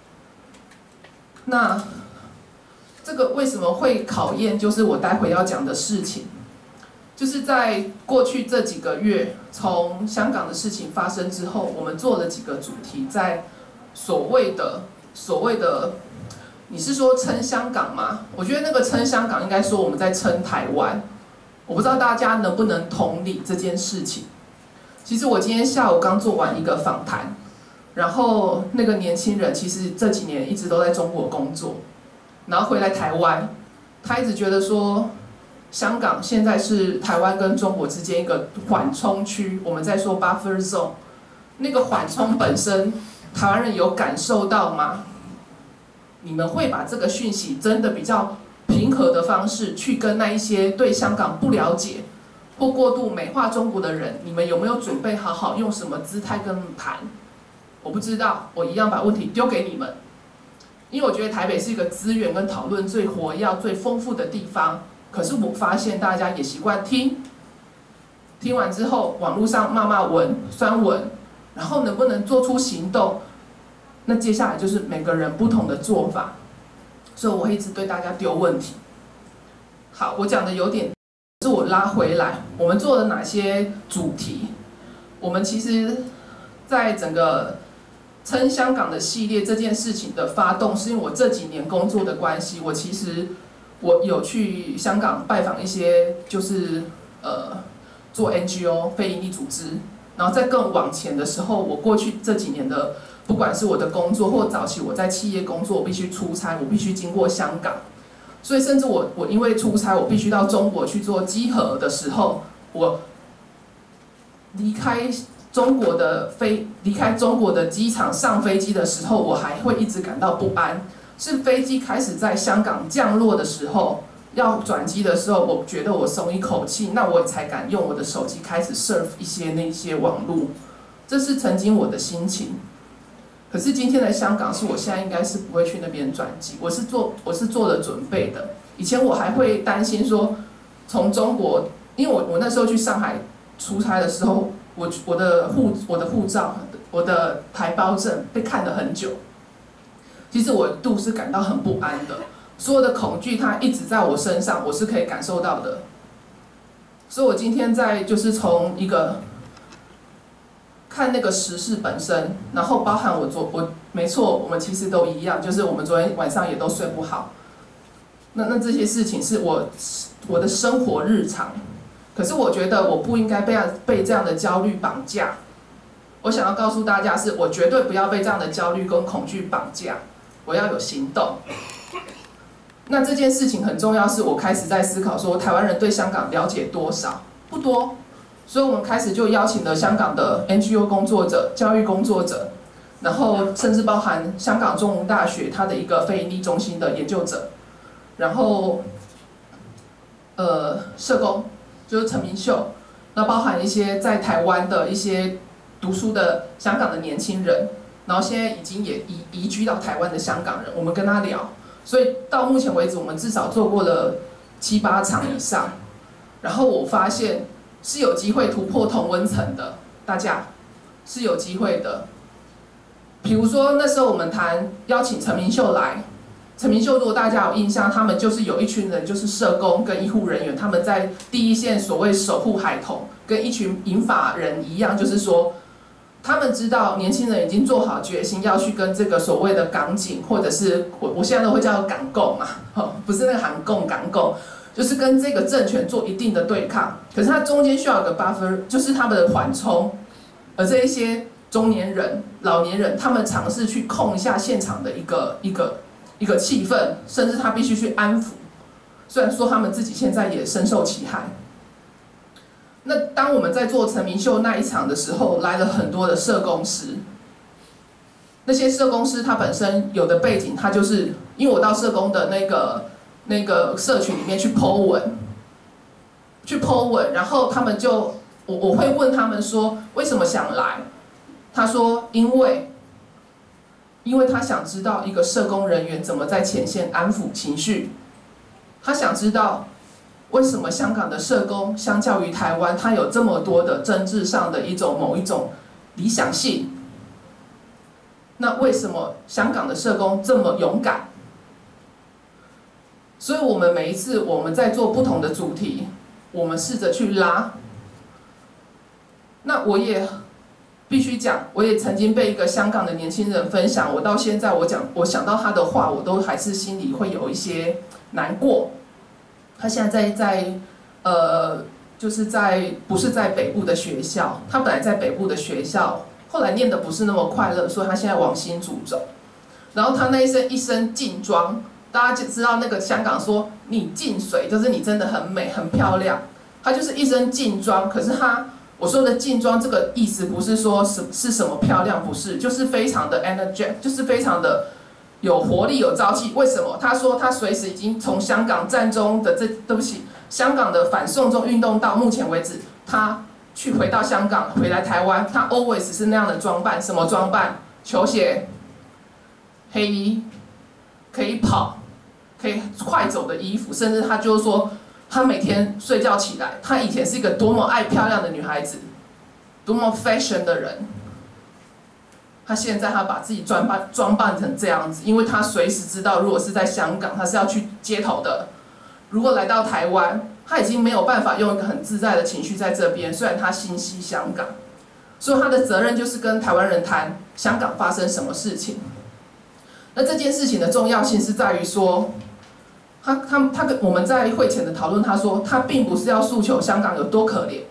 那这个为什么会考验？就是我待会要讲的事情，就是在过去这几个月，从香港的事情发生之后，我们做了几个主题，在所谓的所谓的，你是说撑香港吗？我觉得那个撑香港应该说我们在撑台湾。我不知道大家能不能同理这件事情。其实我今天下午刚做完一个访谈，然后那个年轻人其实这几年一直都在中国工作，然后回来台湾，他一直觉得说，香港现在是台湾跟中国之间一个缓冲区，我们在说 buffer zone， 那个缓冲本身，台湾人有感受到吗？你们会把这个讯息真的比较平和的方式去跟那一些对香港不了解或过度美化中国的人，你们有没有准备好好用什么姿态跟谈？我不知道，我一样把问题丢给你们，因为我觉得台北是一个资源跟讨论最活跃、最丰富的地方。可是我发现大家也习惯听，听完之后网络上骂骂文、酸文，然后能不能做出行动？那接下来就是每个人不同的做法。所以我会一直对大家丢问题。好，我讲的有点，是我拉回来，我们做了哪些主题？我们其实，在整个撑香港的系列这件事情的发动，是因为我这几年工作的关系，我其实我有去香港拜访一些，就是呃做 N G O 非营利组织，然后在更往前的时候，我过去这几年的。不管是我的工作，或早期我在企业工作，我必须出差，我必须经过香港，所以甚至我我因为出差，我必须到中国去做稽核的时候，我离开中国的飞离开中国的机场上飞机的时候，我还会一直感到不安。是飞机开始在香港降落的时候，要转机的时候，我觉得我松一口气，那我才敢用我的手机开始 surf 一些那些网路，这是曾经我的心情。可是今天的香港是我现在应该是不会去那边转机，我是做我是做了准备的。以前我还会担心说，从中国，因为我我那时候去上海出差的时候，我我的护我的护照我的台胞证被看了很久，其实我度是感到很不安的，所有的恐惧它一直在我身上，我是可以感受到的。所以我今天在就是从一个。看那个时事本身，然后包含我昨我没错，我们其实都一样，就是我们昨天晚上也都睡不好。那那这些事情是我我的生活日常，可是我觉得我不应该被被这样的焦虑绑架。我想要告诉大家是，我绝对不要被这样的焦虑跟恐惧绑架，我要有行动。那这件事情很重要，是我开始在思考说，台湾人对香港了解多少？不多。所以我们开始就邀请了香港的 N G O 工作者、教育工作者，然后甚至包含香港中文大学它的一个非营利中心的研究者，然后呃社工就是陈明秀，那包含一些在台湾的一些读书的香港的年轻人，然后现在已经也移移居到台湾的香港人，我们跟他聊，所以到目前为止我们至少做过了七八场以上，然后我发现。是有机会突破同温层的，大家是有机会的。比如说那时候我们谈邀请陈明秀来，陈明秀如果大家有印象，他们就是有一群人，就是社工跟医护人员，他们在第一线所谓守护孩童，跟一群银发人一样，就是说他们知道年轻人已经做好决心要去跟这个所谓的港警，或者是我我现在都会叫港共嘛，哦，不是那个韩共港共。就是跟这个政权做一定的对抗，可是它中间需要有个 buffer， 就是他们的缓冲。而这一些中年人、老年人，他们尝试去控一下现场的一个一个一个气氛，甚至他必须去安抚。虽然说他们自己现在也深受其害。 那当我们在做陈明秀那一场的时候，来了很多的社工师。那些社工师他本身有的背景，他就是因为我到社工的那个那个社群里面去 po 文，去 po 文，然后他们就我我会问他们说为什么想来？他说因为因为他想知道一个社工人员怎么在前线安抚情绪，他想知道为什么香港的社工相较于台湾，他有这么多的政治上的一种某一种理想性。那为什么香港的社工这么勇敢？所以我们每一次我们在做不同的主题，我们试着去拉。那我也必须讲，我也曾经被一个香港的年轻人分享，我到现在我讲我想到他的话，我都还是心里会有一些难过。他现在在在呃，就是在不是在北部的学校，他本来在北部的学校。后来念的不是那么快乐，所以他现在往新竹走。然后他那一身一身劲装，大家就知道那个香港说你劲水，就是你真的很美很漂亮。他就是一身劲装，可是他我说的劲装这个意思不是说是是什么漂亮，不是，就是非常的 energetic， 就是非常的有活力有朝气。为什么？他说他随时已经从香港战中的这对不起，香港的反送中运动到目前为止，他。去回到香港，回来台湾，他 always 是那样的装扮，什么装扮？球鞋、黑衣，可以跑，可以快走的衣服，甚至他就是说，他每天睡觉起来，他以前是一个多么爱漂亮的女孩子，多么 fashion 的人，他现在他把自己装扮装扮成这样子，因为他随时知道，如果是在香港，他是要去街头的；如果来到台湾。他已经没有办法用一个很自在的情绪在这边，虽然他心系香港，所以他的责任就是跟台湾人谈香港发生什么事情。那这件事情的重要性是在于说，他他他跟我们在会前的讨论，他说他并不是要诉求香港有多可怜，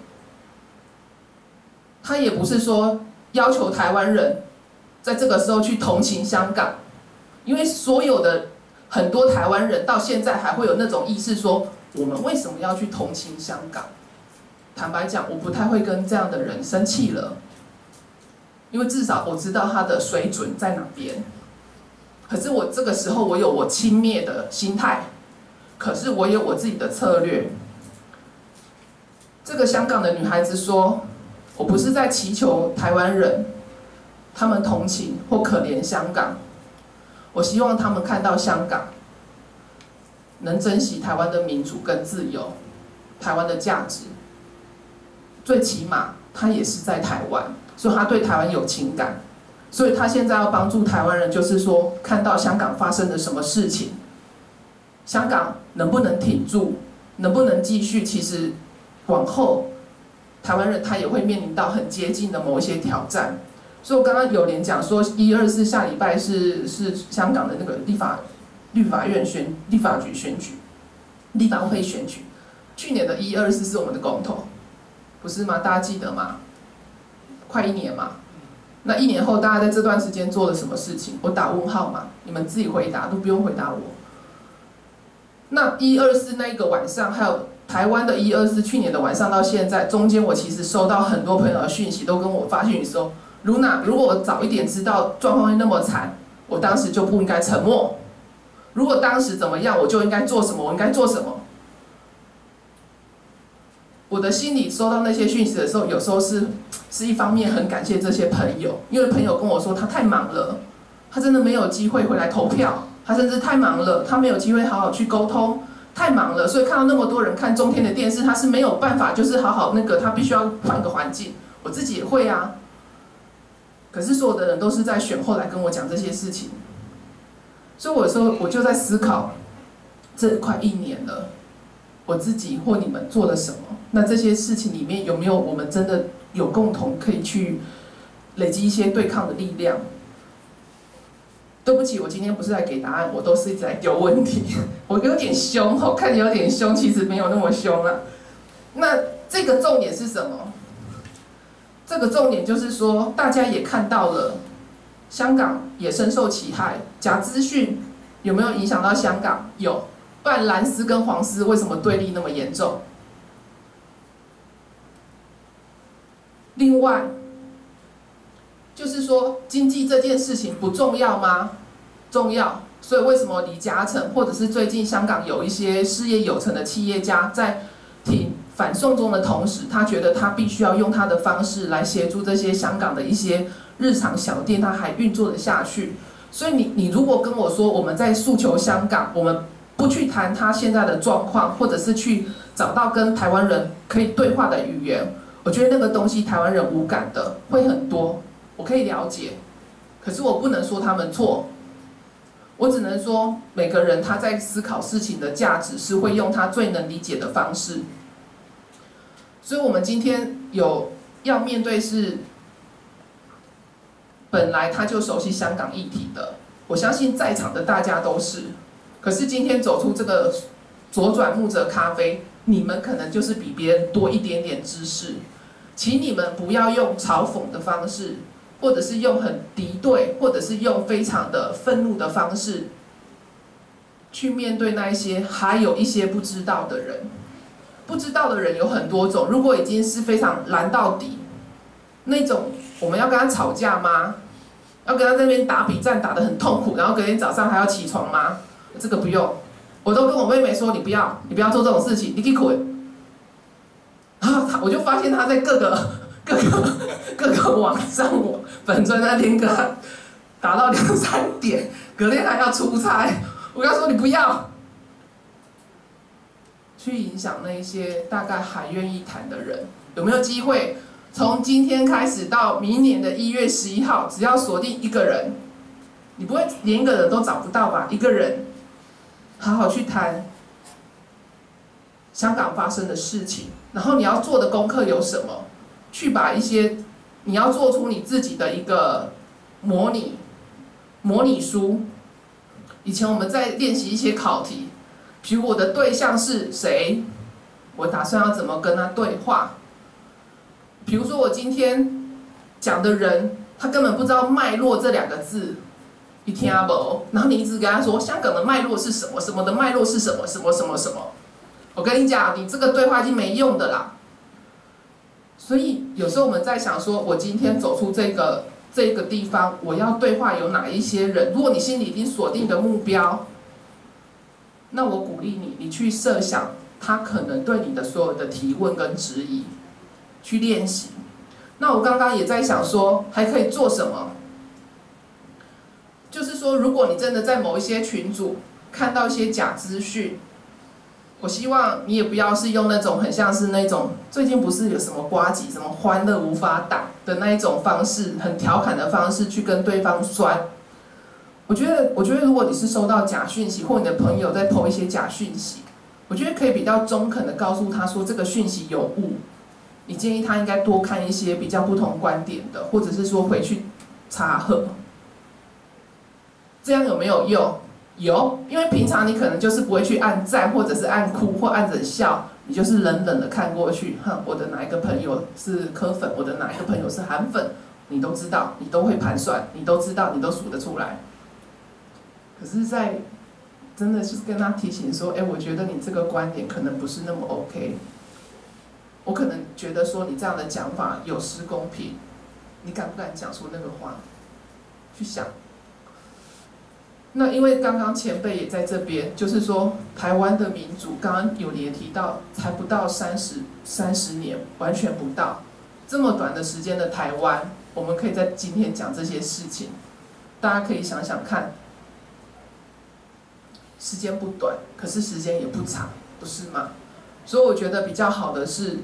他也不是说要求台湾人在这个时候去同情香港，因为所有的很多台湾人到现在还会有那种意识说。我们为什么要去同情香港？坦白讲，我不太会跟这样的人生气了，因为至少我知道他的水准在哪边。可是我这个时候，我有我轻蔑的心态，可是我有我自己的策略。这个香港的女孩子说：“我不是在祈求台湾人他们同情或可怜香港，我希望他们看到香港。”能珍惜台湾的民主跟自由，台湾的价值，最起码他也是在台湾，所以他对台湾有情感，所以他现在要帮助台湾人，就是说看到香港发生了什么事情，香港能不能挺住，能不能继续，其实往后台湾人他也会面临到很接近的某一些挑战。所以我刚刚有连讲说，一二四下礼拜是是香港的那个立法。立法院选、立法局选举、立法会选举，去年的一二四是我们的公投，不是吗？大家记得吗？快一年嘛，那一年后大家在这段时间做了什么事情？我打问号嘛，你们自己回答，都不用回答我。那一二四那一个晚上，还有台湾的一二四，去年的晚上到现在，中间我其实收到很多朋友的讯息，都跟我发讯息说 ，Luna， 如果我早一点知道状况会那么惨，我当时就不应该沉默。如果当时怎么样，我就应该做什么，我应该做什么。我的心里收到那些讯息的时候，有时候是是一方面很感谢这些朋友，因为朋友跟我说他太忙了，他真的没有机会回来投票，他甚至太忙了，他没有机会好好去沟通，太忙了，所以看到那么多人看中天的电视，他是没有办法，就是好好那个，他必须要换个环境。我自己也会啊，可是所有的人都是在选后来跟我讲这些事情。所以我说，我就在思考，这快一年了，我自己或你们做了什么？那这些事情里面有没有我们真的有共同可以去累积一些对抗的力量？对不起，我今天不是来给答案，我都是一直在丢问题。我有点凶，我看你有点凶，其实没有那么凶啊。那这个重点是什么？这个重点就是说，大家也看到了。香港也深受其害，假资讯有没有影响到香港？有，不然蓝丝跟黄丝为什么对立那么严重？ 另外，就是说经济这件事情不重要吗？重要。所以为什么李嘉诚或者是最近香港有一些事业有成的企业家在挺反送中的同时，他觉得他必须要用他的方式来协助这些香港的一些日常小店，他还运作得下去。所以你你如果跟我说我们在诉求香港，我们不去谈他现在的状况，或者是去找到跟台湾人可以对话的语言，我觉得那个东西台湾人无感的会很多，我可以了解，可是我不能说他们错。我只能说，每个人他在思考事情的价值是会用他最能理解的方式。所以，我们今天有要面对是，本来他就熟悉香港议题的，我相信在场的大家都是。可是今天走出这个左转木泽咖啡，你们可能就是比别人多一点点知识，请你们不要用嘲讽的方式。或者是用很敌对，或者是用非常的愤怒的方式，去面对那一些还有一些不知道的人。不知道的人有很多种，如果已经是非常蓝到底，那种我们要跟他吵架吗？要跟他在那边打比战打得很痛苦，然后隔天早上还要起床吗？这个不用，我都跟我妹妹说，你不要，你不要做这种事情，你去滚。然后他，我就发现他在各个。各个各个网上，我本尊那天跟他打到两三点，隔天还要出差。我跟他说：“你不要去影响那一些大概还愿意谈的人。有没有机会？从今天开始到明年的一月十一号，只要锁定一个人，你不会连一个人都找不到吧？一个人，好好去谈香港发生的事情，然后你要做的功课有什么？”去把一些，你要做出你自己的一个模拟模拟书。以前我们在练习一些考题，比如我的对象是谁，我打算要怎么跟他对话。比如说我今天讲的人，他根本不知道脉络这两个字，一听不，然后你一直跟他说香港的脉络是什么，什么的脉络是什么，什么什么什么。我跟你讲，你这个对话已经没用的啦。所以有时候我们在想说，我今天走出这个这个地方，我要对话有哪一些人？如果你心里已经锁定的目标，那我鼓励你，你去设想他可能对你的所有的提问跟质疑，去练习。那我刚刚也在想说，还可以做什么？就是说，如果你真的在某一些群组看到一些假资讯，我希望你也不要是用那种很像是那种最近不是有什么呱吉什么欢乐无法挡的那一种方式，很调侃的方式去跟对方酸。我觉得，我觉得如果你是收到假讯息，或你的朋友在 po 一些假讯息，我觉得可以比较中肯的告诉他说这个讯息有误，你建议他应该多看一些比较不同观点的，或者是说回去查核。这样有没有用？有，因为平常你可能就是不会去按赞，或者是按哭或按着笑，你就是冷冷的看过去，哼，我的哪一个朋友是柯粉，我的哪一个朋友是韩粉，你都知道，你都会盘算，你都知道，你都数得出来。可是在，真的是跟他提醒说，哎，我觉得你这个观点可能不是那么 OK， 我可能觉得说你这样的讲法有失公平，你敢不敢讲出那个话？去想。那因为刚刚前辈也在这边，就是说台湾的民主，刚刚有也提到，才不到三十三十年，完全不到，这么短的时间的台湾，我们可以在今天讲这些事情，大家可以想想看，时间不短，可是时间也不长，不是吗？所以我觉得比较好的是，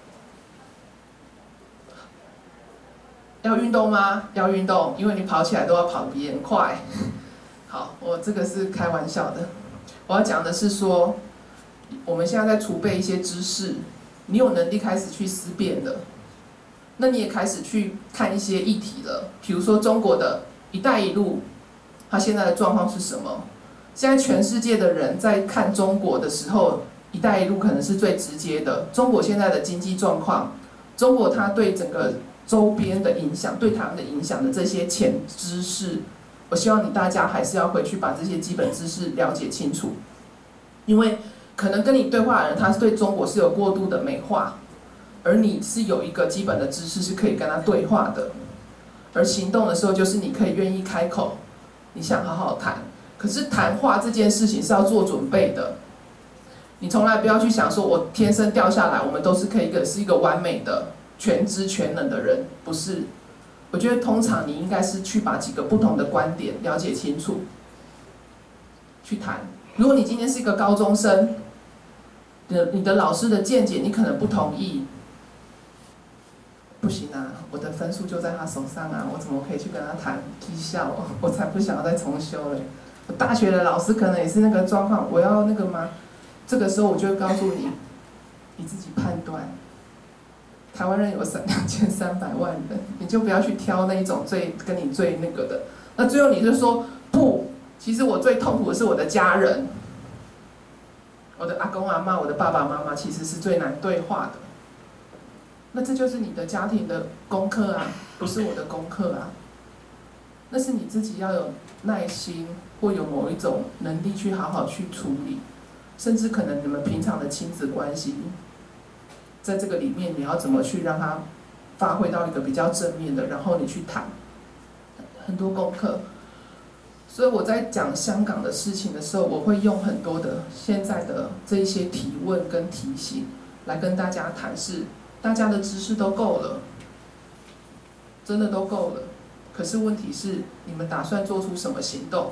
要运动吗？要运动，因为你跑起来都要跑得比人快。好，我这个是开玩笑的。我要讲的是说，我们现在在储备一些知识，你有能力开始去思辨了，那你也开始去看一些议题了。比如说中国的“一带一路”，它现在的状况是什么？现在全世界的人在看中国的时候，“一带一路”可能是最直接的。中国现在的经济状况，中国它对整个周边的影响，对台湾的影响的这些浅知识。我希望你大家还是要回去把这些基本知识了解清楚，因为可能跟你对话的人，他是对中国是有过度的美化， 而你是有一个基本的知识是可以跟他对话的，而行动的时候就是你可以愿意开口，你想好好谈。可是谈话这件事情是要做准备的，你从来不要去想说我天生掉下来，我们都是可以一个是一个完美的全知全能的人，不是。我觉得通常你应该是去把几个不同的观点了解清楚，去谈。如果你今天是一个高中生，你的你的老师的见解你可能不同意，不行啊，我的分数就在他手上啊，我怎么可以去跟他谈绩效哦？我才不想要再重修嘞。我大学的老师可能也是那个状况，我要那个吗？这个时候我就会告诉你，你自己判断。台湾人有三两千三百万人，你就不要去挑那一种最跟你最那个的。那最后你就说不，其实我最痛苦的是我的家人，我的阿公阿嬷，我的爸爸妈妈其实是最难对话的。那这就是你的家庭的功课啊，不是我的功课啊。那是你自己要有耐心，或有某一种能力去好好去处理，甚至可能你们平常的亲子关系。在这个里面，你要怎么去让它发挥到一个比较正面的，然后你去谈很多功课。所以我在讲香港的事情的时候，我会用很多的现在的这一些提问跟提醒来跟大家谈，是大家的知识都够了，真的都够了。可是问题是，你们打算做出什么行动？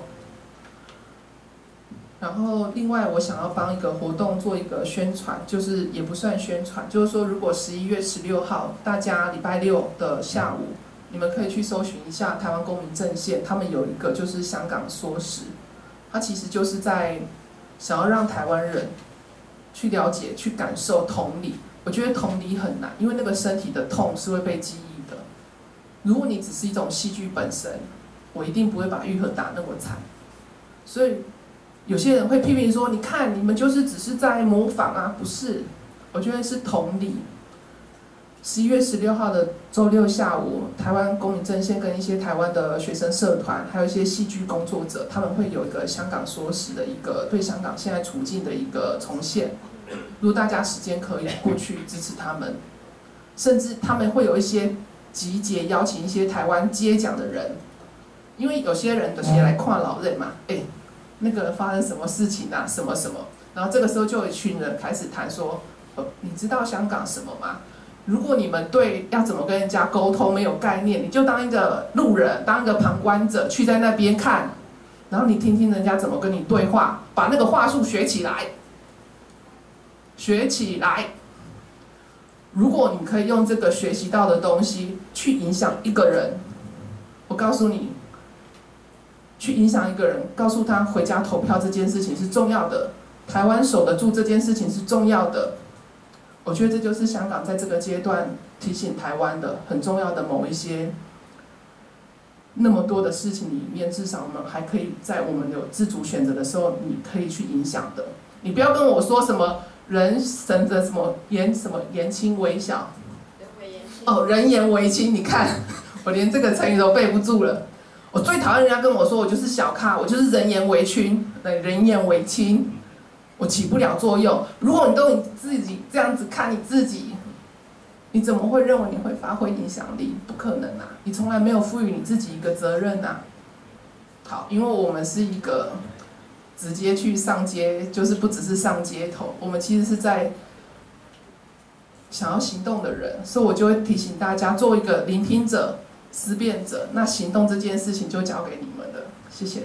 然后，另外我想要帮一个活动做一个宣传，就是也不算宣传，就是说，如果十一月十六号大家礼拜六的下午，你们可以去搜寻一下台湾公民阵线，他们有一个就是香港缩时，它其实就是在想要让台湾人去了解、去感受同理。我觉得同理很难，因为那个身体的痛是会被记忆的。如果你只是一种戏剧本身，我一定不会把玉和打那么惨，所以。有些人会批评说：“你看，你们就是只是在模仿啊，不是？”我觉得是同理。十一月十六号的周六下午，台湾公民阵线跟一些台湾的学生社团，还有一些戏剧工作者，他们会有一个香港缩时的一个对香港现在处境的一个重现。如果大家时间可以过去支持他们，甚至他们会有一些集结，邀请一些台湾接讲的人，因为有些人就是来看老人嘛，哎。那个发生什么事情啊？什么什么？然后这个时候就有一群人开始谈说：“呃，你知道香港什么吗？如果你们对要怎么跟人家沟通没有概念，你就当一个路人，当一个旁观者，去在那边看，然后你听听人家怎么跟你对话，把那个话术学起来，学起来。如果你可以用这个学习到的东西去影响一个人，我告诉你。”去影响一个人，告诉他回家投票这件事情是重要的，台湾守得住这件事情是重要的。我觉得这就是香港在这个阶段提醒台湾的很重要的某一些那么多的事情里面，至少我们还可以在我们有自主选择的时候，你可以去影响的。你不要跟我说什么人神的什么言什么言轻微小，哦，人言为轻，你看我连这个成语都背不住了。我最讨厌人家跟我说我就是小咖，我就是人言为轻，人言为轻，我起不了作用。如果你都你自己这样子看你自己，你怎么会认为你会发挥影响力？不可能啊！你从来没有赋予你自己一个责任啊。好，因为我们是一个直接去上街，就是不只是上街头，我们其实是在想要行动的人，所以我就会提醒大家，做一个聆听者。思辨者，那行动这件事情就交给你们了，谢谢。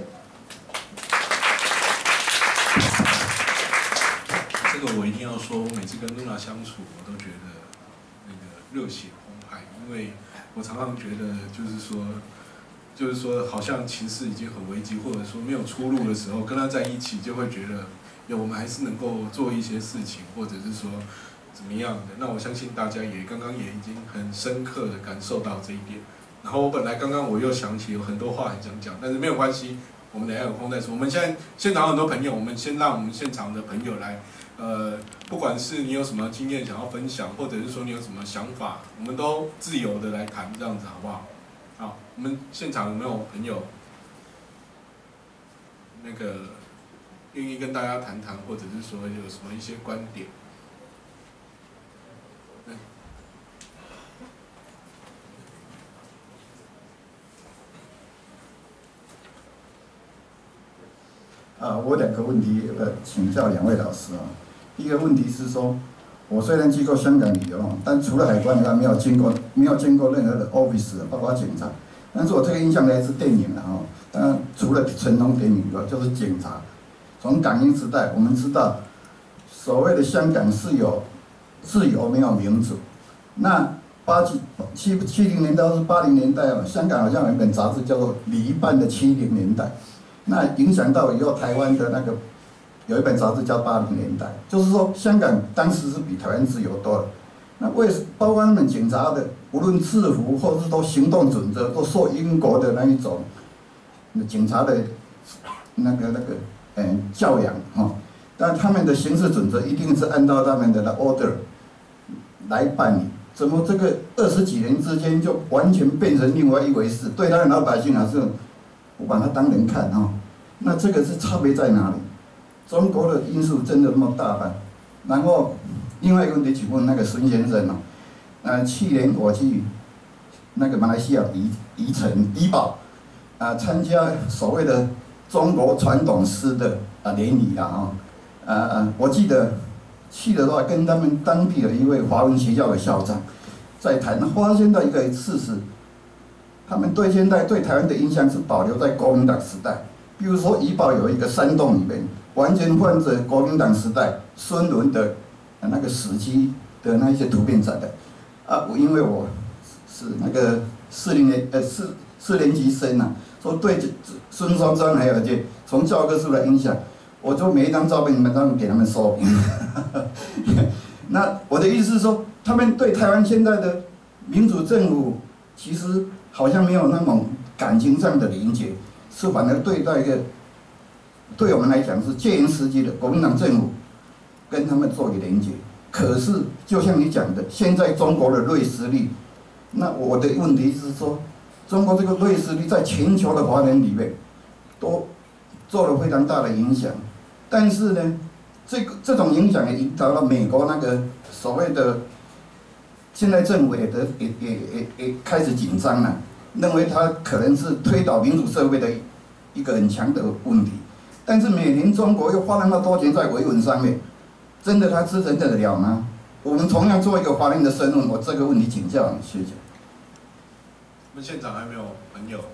这个我一定要说，我每次跟露娜相处，我都觉得那个热血澎湃，因为我常常觉得，就是说，就是说，好像情势已经很危机，或者说没有出路的时候，跟他在一起，就会觉得，有我们还是能够做一些事情，或者是说怎么样的。那我相信大家也刚刚也已经很深刻的感受到这一点。然后我本来刚刚我又想起有很多话很想讲，但是没有关系，我们等一下有空再说。我们现在现场有很多朋友，我们先让我们现场的朋友来，呃，不管是你有什么经验想要分享，或者是说你有什么想法，我们都自由的来谈，这样子好不好？好，我们现场有没有朋友那个愿意跟大家谈谈，或者是说有什么一些观点？ 啊，我有两个问题呃，请教两位老师啊。第一个问题是说，我虽然去过香港旅游，但除了海关以外，没有经过没有见过任何的 office， 包括警察。但是我这个印象来自电影了哈。当然，除了成龙电影以外，就是警察。从港英时代，我们知道，所谓的香港是有自由，没有民主。那八几七七零年代或是八零年代哦，香港好像有一本杂志叫做《离半的七零年代》，那影响到以后台湾的那个有一本杂志叫《八零年代》，就是说香港当时是比台湾自由多了。那为包括他们警察的，无论制服或是都行动准则，都受英国的那一种警察的那个那个嗯教养哈，但他们的行事准则一定是按照他们的 order 来办理。怎么这个二十几年之间就完全变成另外一回事？对他的老百姓还是不把他当人看哈？那这个是差别在哪里？中国的因素真的那么大吗？然后另外一个问题，请问那个孙先生哦，呃，去年我去那个马来西亚宜宜城怡保啊，参加所谓的中国传统师的啊联谊啊啊，呃，我记得。去的话，跟他们当地的一位华文学校的校长在谈，发现到一个事实，他们对现在对台湾的印象是保留在国民党时代。比如说，怡保有一个山洞里面，完全放着国民党时代孙文的那个史迹的那一些图片展的。啊，因为我是那个四零年呃四四年级生呐、啊，说对孙中山还有这从教科书来影响。我就每一张照片，你们他们给他们说明。那我的意思是说，他们对台湾现在的民主政府，其实好像没有那种感情上的连结，是反而对待一个，对我们来讲是戒严时期的国民党政府，跟他们做一个连结。可是，就像你讲的，现在中国的锐实力，那我的问题是说，中国这个锐实力在全球的华人里面，都做了非常大的影响。但是呢，这个这种影响也引导了美国那个所谓的，现在政府也得也也也也开始紧张了，认为它可能是推倒民主社会的一个很强的问题。但是每年中国又花那么多钱在维稳上面，真的它支撑得了吗？我们同样做一个华人的身份，我这个问题请教你，谢谢。 我们现场还没有朋友。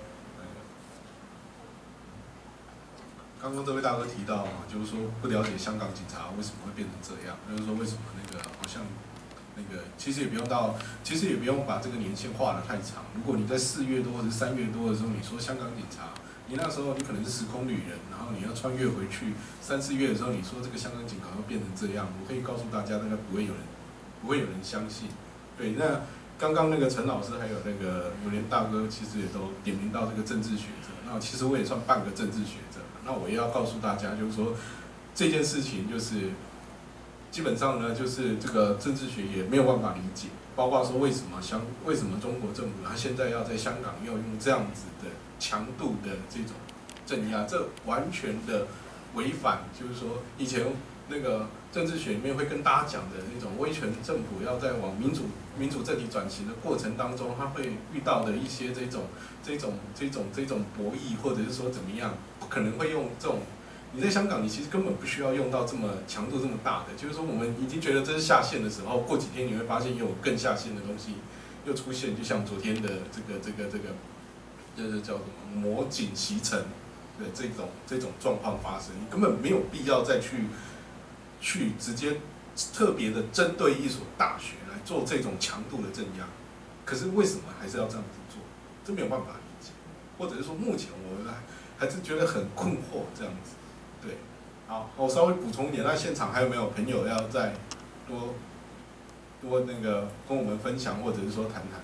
刚刚这位大哥提到啊，就是说不了解香港警察为什么会变成这样，就是说为什么那个好像那个其实也不用到，其实也不用把这个年限画得太长。如果你在四月多或者三月多的时候，你说香港警察，你那时候你可能是时空旅人，然后你要穿越回去三四月的时候，你说这个香港警察会变成这样，我可以告诉大家，大概不会有人不会有人相信。对，那刚刚那个陈老师还有那个有连大哥，其实也都点名到这个政治学者，那其实我也算半个政治学者。那我也要告诉大家，就是说这件事情就是基本上呢，就是这个政治学也没有办法理解，包括说为什么香为什么中国政府他现在要在香港要用这样子的强度的这种镇压，这完全的违反，就是说以前那个政治学里面会跟大家讲的那种威权政府要在往民主民主政体转型的过程当中，他会遇到的一些这种这种这种这种博弈，或者是说怎么样。可能会用这种，你在香港，你其实根本不需要用到这么强度这么大的，就是说我们已经觉得这是下限的时候，过几天你会发现又有更下限的东西又出现，就像昨天的这个这个这个，就是叫什么魔警袭城的这种这种状况发生，你根本没有必要再去去直接特别的针对一所大学来做这种强度的镇压，可是为什么还是要这样子做？这没有办法理解，或者是说目前我们还是觉得很困惑这样子。对，好，我稍微补充一点，那现场还有没有朋友要再多多那个跟我们分享，或者是说谈谈？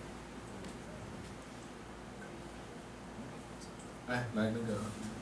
来来那个。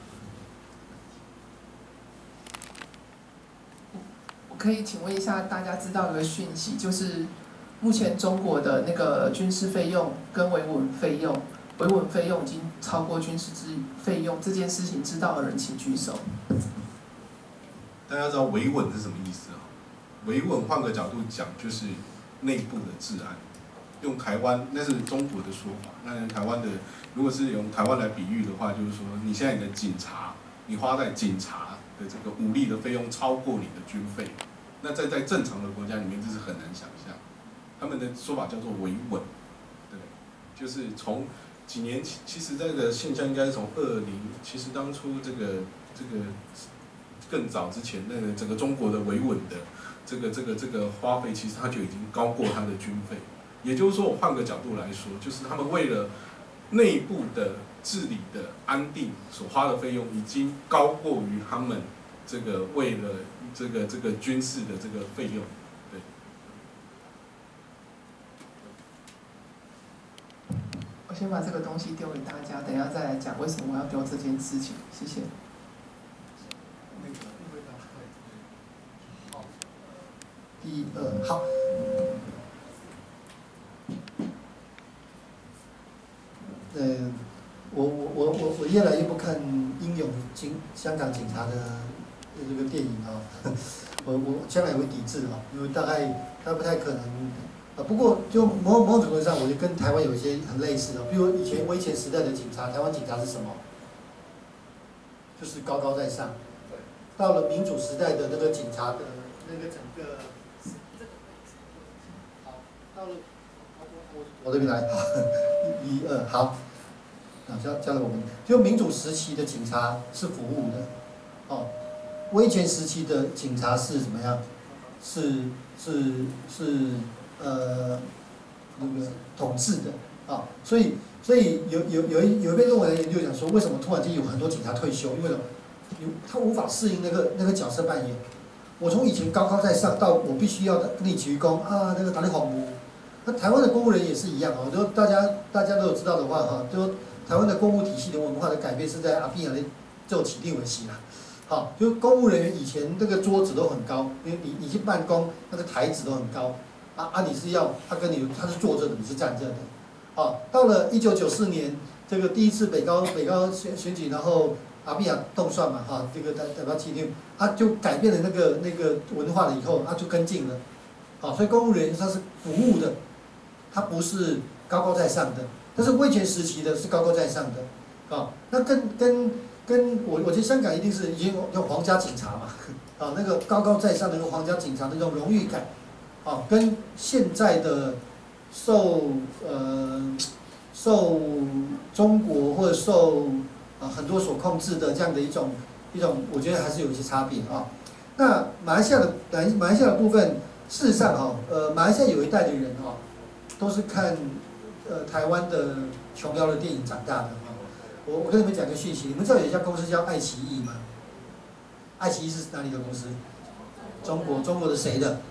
我可以请问一下大家知道的讯息，就是目前中国的那个军事费用跟维稳费用，维稳费用已经超过军事支费用这件事情，知道的人请举手。 大家知道维稳是什么意思啊？维稳换个角度讲，就是内部的治安。用台湾那是中国的说法，那台湾的如果是用台湾来比喻的话，就是说你现在你的警察你花在警察的这个武力的费用超过你的军费，那在在正常的国家里面这是很难想象。他们的说法叫做维稳，对，就是从几年前，其实这个现象应该是从二零，其实当初这个这个更早之前，那个整个中国的维稳的这个这个这个花费，其实它就已经高过它的军费。也就是说，我换个角度来说，就是他们为了内部的治理的安定所花的费用，已经高过于他们这个为了这个这个军事的这个费用。对。 我先把这个东西丢给大家，等一下再来讲为什么我要丢这件事情。谢谢。 好，一二好。呃，我我我我我越来越不看英勇警香港警察的这个电影啊，我我将来也会抵制啊，因为大概他不太可能。啊，不过就某某种程度上，我觉得跟台湾有一些很类似的，比如以前威权时代的警察，台湾警察是什么？就是高高在上。到了民主时代的那个警察的那个整个，好，到了我我这边来，一二好，啊交交给我们，就民主时期的警察是服务的，哦，威权时期的警察是怎么样？是是是。呃，那个统治的啊，所以所以有有有一有一篇论文的研究讲说，为什么突然间有很多警察退休？因为有他无法适应那个那个角色扮演。我从以前高高在上到我必须要跟你鞠躬啊，那个打你红舞。那台湾的公务人也是一样哦，就大家大家都有知道的话哈，就台湾的公务体系的文化的改变是在阿扁的就起定为起啦。好，就公务人员以前那个桌子都很高，因为你你去办公那个台子都很高。啊啊！你是要他跟你，他是坐着的，你是站着的，啊，到了一九九四年，这个第一次北高北高选选举，然后阿扁啊动算嘛，哈、啊，这个代代表起定，他就改变了那个那个文化了以后，他就跟进了，啊，所以公务员他是服务的，他不是高高在上的，但是威权时期的是高高在上的，啊，那跟跟跟我我觉得香港一定是已经有皇家警察嘛，啊，那个高高在上的那个皇家警察的那种荣誉感。啊，跟现在的受呃受中国或者受啊很多所控制的这样的一种一种，我觉得还是有一些差别啊。那马来西亚的马马来西亚的部分，事实上哈，呃，马来西亚有一代的人哈，都是看呃台湾的琼瑶的电影长大的啊。我我跟你们讲个讯息，你们知道有一家公司叫爱奇艺吗？爱奇艺是哪里的公司？中国中国的谁的？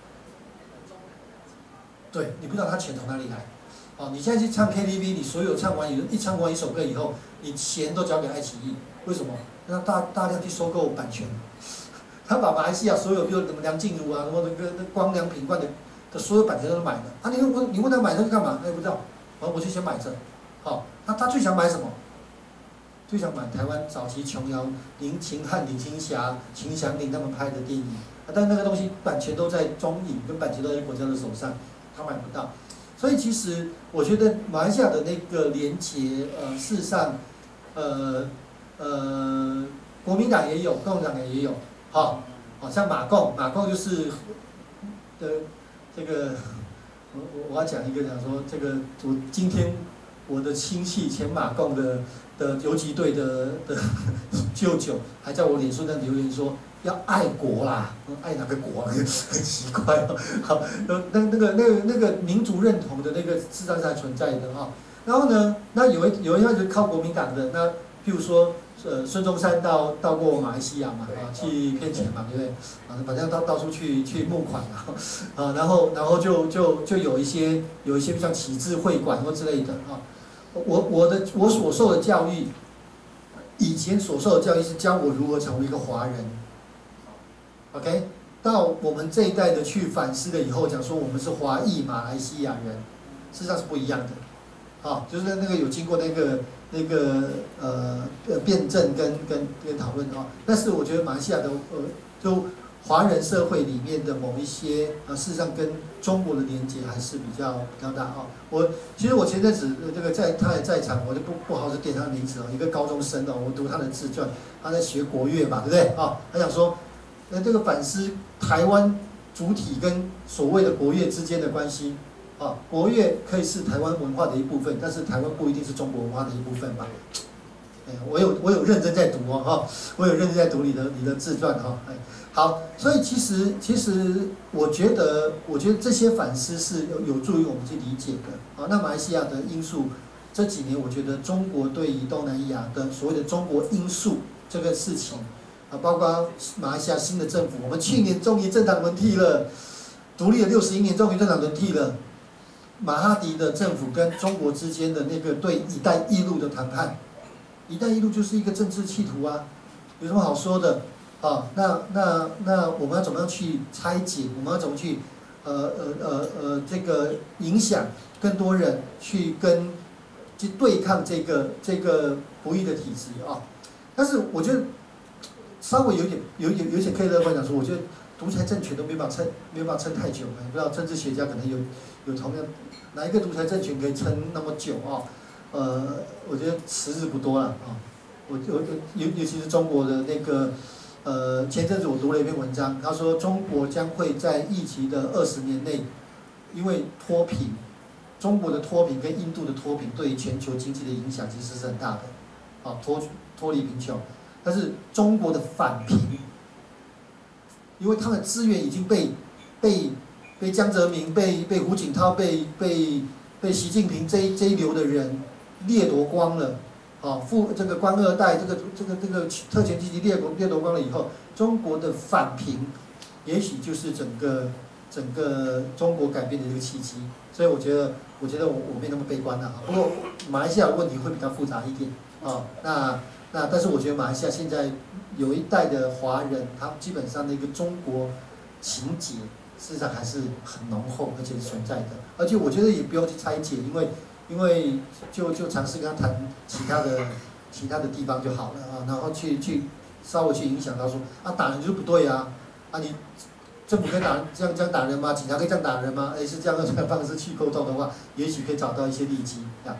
对，你不知道他钱从哪里来，哦，你现在去唱 K T V， 你所有唱完一一唱完一首歌以后，你钱都交给爱奇艺，为什么？让大大量去收购版权，他把马来西亚所有，比如什么梁静茹啊，什么那个那光良、品冠的的所有版权都买了，啊，你问你问他买这个干嘛？他也不知道，啊，我就先买这，好，那他最想买什么？最想买台湾早期琼瑶、林秦汉、林青霞、秦祥林他们拍的电影，啊，但那个东西版权都在中影，跟版权都在国家的手上。他买不到，所以其实我觉得马来西亚的那个连结，呃，事实上，呃呃，国民党也有，共产党也有，好，好像马共，马共就是的这个，我我我要讲一个讲说，这个我今天我的亲戚前马共的的游击队的的舅舅，还在我脸书上留言说。要爱国啦，爱哪个国啊？很奇怪哦。好，那那那个那个那个民族认同的那个事实上是还存在的哈。然后呢，那有一有一派是靠国民党的，那譬如说，呃，孙中山到到过马来西亚嘛，啊，去骗钱嘛，对不对？啊，反正到到处去去募款啊，啊，然后然后就就就有一些有一些像启智会馆或之类的啊。我我的我所受的教育，以前所受的教育是教我如何成为一个华人。OK， 到我们这一代的去反思了以后，讲说我们是华裔马来西亚人，事实上是不一样的，啊，就是那个有经过那个那个呃呃辩证跟跟跟讨论啊，但是我觉得马来西亚的呃就华人社会里面的某一些啊，事实上跟中国的连接还是比较比较大啊。我其实我前阵子这个在他也在场，我就不不好意思点他的名字哦，一个高中生哦，我读他的自传，他在学国乐吧，对不对啊？他想说，呃，这个反思台湾主体跟所谓的国乐之间的关系啊，国乐可以是台湾文化的一部分，但是台湾不一定是中国文化的一部分吧。哎，我有我有认真在读哦，哈，我有认真在读你的你的自传哈，哎，好，所以其实其实我觉得我觉得这些反思是有有助于我们去理解的啊。那马来西亚的因素这几年，我觉得中国对于东南亚的所谓的中国因素这个事情啊，包括马来西亚新的政府，我们去年终于政党轮替了，独立了六十一年，终于政党轮替了。马哈迪的政府跟中国之间的那个对“一带一路”的谈判。一带一路就是一个政治企图啊，有什么好说的啊？那那那我们要怎么样去拆解？我们要怎么去呃呃呃呃这个影响更多人去跟去对抗这个这个不义的体制啊？但是我觉得稍微有点有有有一些可以乐观讲说，我觉得独裁政权都没办法撑没有办法撑太久，不知道政治学家可能有有同样哪一个独裁政权可以撑那么久啊？呃，我觉得时日不多了啊。我我尤尤其是中国的那个，呃，前阵子我读了一篇文章，他说中国将会在疫情的二十年内，因为脱贫，中国的脱贫跟印度的脱贫对于全球经济的影响其实是很大的，啊，脱脱离贫穷，但是中国的反贫，因为他们的资源已经被被被江泽民、被被胡锦涛、被被被习近平这一这一流的人掠夺光了，啊，富这个官二代，这个这个这个特权阶级掠夺掠夺光了以后，中国的反贫，也许就是整个整个中国改变的一个契机。所以我觉得，我觉得我我没那么悲观了啊。不过马来西亚的问题会比较复杂一点啊。那那但是我觉得马来西亚现在有一代的华人，他基本上的一个中国情结，事实上还是很浓厚，而且是存在的。而且我觉得也不用去拆解，因为。因为就就尝试跟他谈其他的其他的地方就好了啊，然后去去稍微去影响到说啊打人就是不对啊，啊你政府可以打人这样这样打人吗？警察可以这样打人吗？哎是这样的方式去沟通的话，也许可以找到一些利基啊。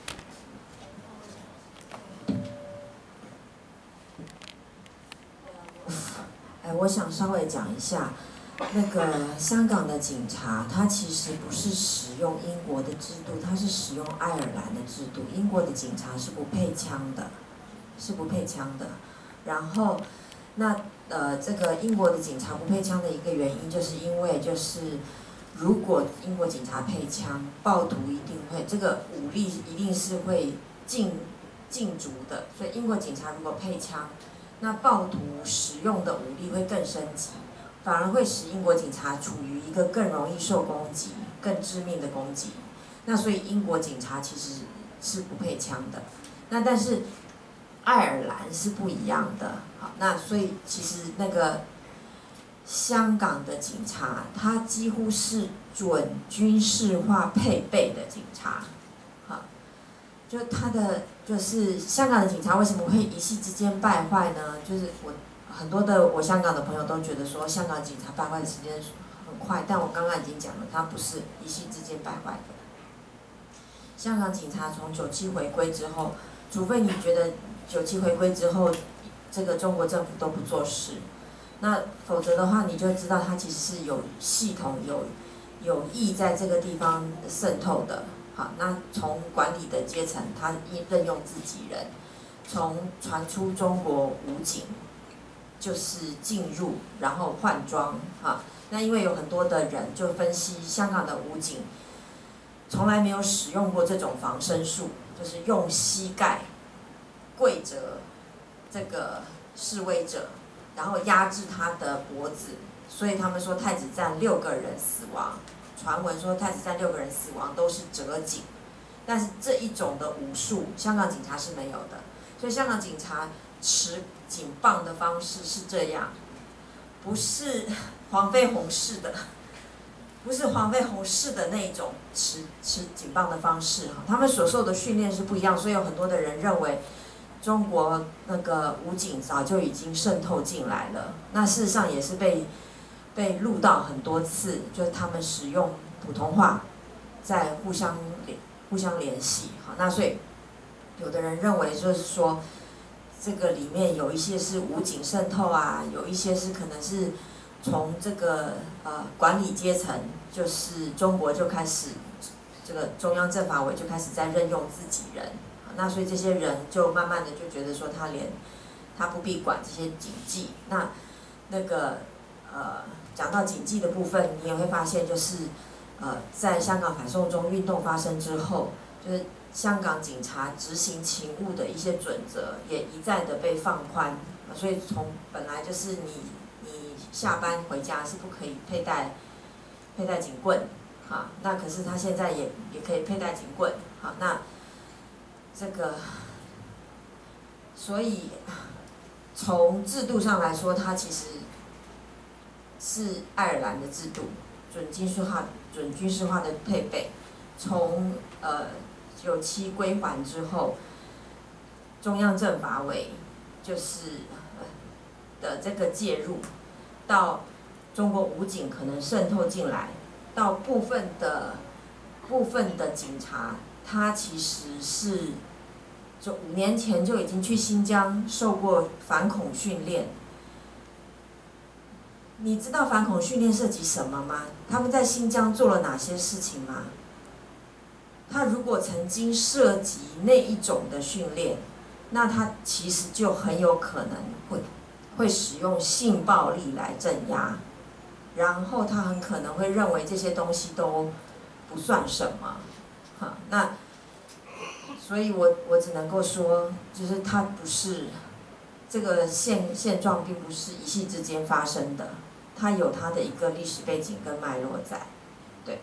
哎，我想稍微讲一下。那个香港的警察，他其实不是使用英国的制度，他是使用爱尔兰的制度。英国的警察是不配枪的，是不配枪的。然后，那呃，这个英国的警察不配枪的一个原因，就是因为就是如果英国警察配枪，暴徒一定会这个武力一定是会禁禁足的。所以英国警察如果配枪，那暴徒使用的武力会更升级。反而会使英国警察处于一个更容易受攻击、更致命的攻击。那所以英国警察其实是不配枪的。那但是爱尔兰是不一样的。好，那所以其实那个香港的警察，他几乎是准军事化配备的警察。好，就他的就是香港的警察为什么会一夕之间败坏呢？就是我。很多的我香港的朋友都觉得说，香港警察败坏的时间很快，但我刚刚已经讲了，他不是一夕之间败坏的。香港警察从九七回归之后，除非你觉得九七回归之后，这个中国政府都不做事，那否则的话，你就知道他其实是有系统、有有意在这个地方渗透的。好，那从管理的阶层，他任用自己人，从传出中国武警。就是进入，然后换装，哈。那因为有很多的人就分析，香港的武警从来没有使用过这种防身术，就是用膝盖跪着这个示威者，然后压制他的脖子，所以他们说太子站六个人死亡，传闻说太子站六个人死亡都是折颈，但是这一种的武术，香港警察是没有的，所以香港警察持警棒的方式是这样，不是黄飞鸿式的，不是黄飞鸿式的那一种持持警棒的方式哈，他们所受的训练是不一样，所以有很多的人认为中国那个武警早就已经渗透进来了，那事实上也是被被录到很多次，就是他们使用普通话在互相联互相联系。好，那所以有的人认为就是说，这个里面有一些是武警渗透啊，有一些是可能是从这个呃管理阶层，就是中国就开始这个中央政法委就开始在任用自己人。那所以这些人就慢慢的就觉得说他连他不必管这些警纪。那那个呃讲到警纪的部分，你也会发现就是呃在香港反送中运动发生之后，就是香港警察执行勤务的一些准则也一再的被放宽。所以从本来就是你你下班回家是不可以佩戴佩戴警棍，哈，那可是他现在也也可以佩戴警棍，好，那。这个，所以从制度上来说，它其实是爱尔兰的制度，准军事化、准军事化的配备。从呃九七归还之后，中央政法委就是的这个介入，到中国武警可能渗透进来，到部分的部分的警察。他其实是，就五年前就已经去新疆受过反恐训练。你知道反恐训练涉及什么吗？他们在新疆做了哪些事情吗？他如果曾经涉及那一种的训练，那他其实就很有可能会会使用性暴力来镇压，然后他很可能会认为这些东西都不算什么。好，那所以我我只能够说，就是它不是这个现现状，并不是一夕之间发生的，它有它的一个历史背景跟脉络在，对。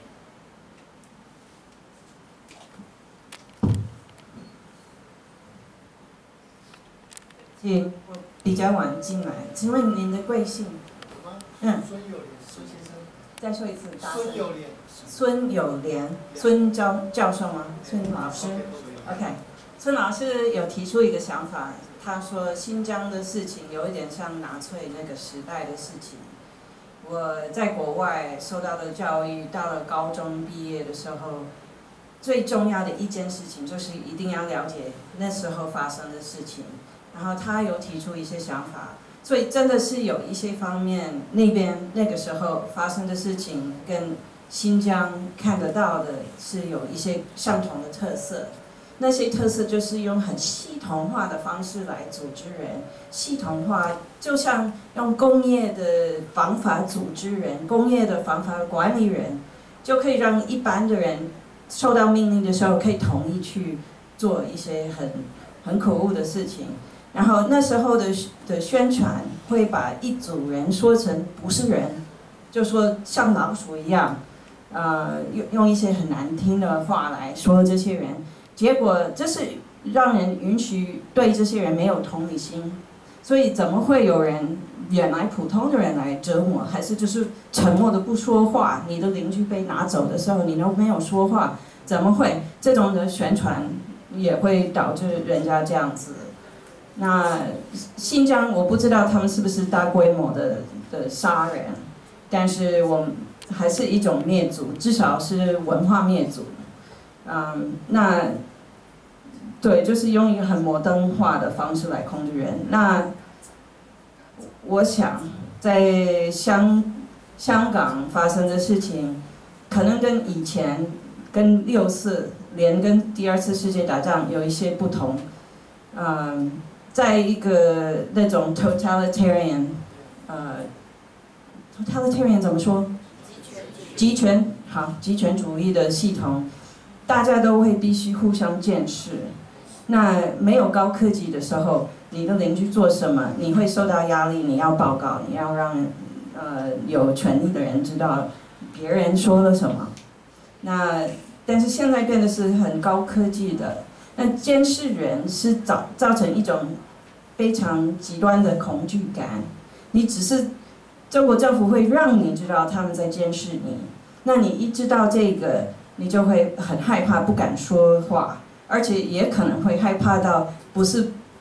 姐，我比较晚进来，请问您的贵姓？嗯。 孙友莲，孙先生。 再说一次，大声。 孙友莲。 孙友莲，孙教教授吗？孙老师 ，OK， 孙老师有提出一个想法，他说新疆的事情有一点像纳粹那个时代的事情。我在国外受到的教育，到了高中毕业的时候，最重要的一件事情就是一定要了解那时候发生的事情。然后他有提出一些想法，所以真的是有一些方面，那边那个时候发生的事情跟新疆看得到的是有一些相同的特色，那些特色就是用很系统化的方式来组织人，系统化就像用工业的方法组织人，工业的方法管理人，就可以让一般的人受到命令的时候可以同意去做一些很很可恶的事情。然后那时候的的宣传会把一组人说成不是人，就说像老鼠一样。呃，用用一些很难听的话来说这些人，结果这是让人允许对这些人没有同理心，所以怎么会有人原来普通的人来折磨，还是就是沉默的不说话？你的邻居被拿走的时候，你都没有说话，怎么会？这种的宣传也会导致人家这样子。那新疆我不知道他们是不是大规模的的杀人，但是我。还是一种灭族，至少是文化灭族。嗯，那对，就是用一个很摩登化的方式来控制人。那我想，在香香港发生的事情，可能跟以前跟六四连跟第二次世界大战有一些不同。嗯，在一个那种 totalitarian， 呃 ，totalitarian 怎么说？集权好，集权主义的系统，大家都会必须互相监视。那没有高科技的时候，你的邻居做什么，你会受到压力，你要报告，你要让呃有权利的人知道别人说了什么。那但是现在变得是很高科技的，那监视人是造造成一种非常极端的恐惧感。你只是。中国政府会让你知道他们在监视你，那你一知道这个，你就会很害怕，不敢说话，而且也可能会害怕到不是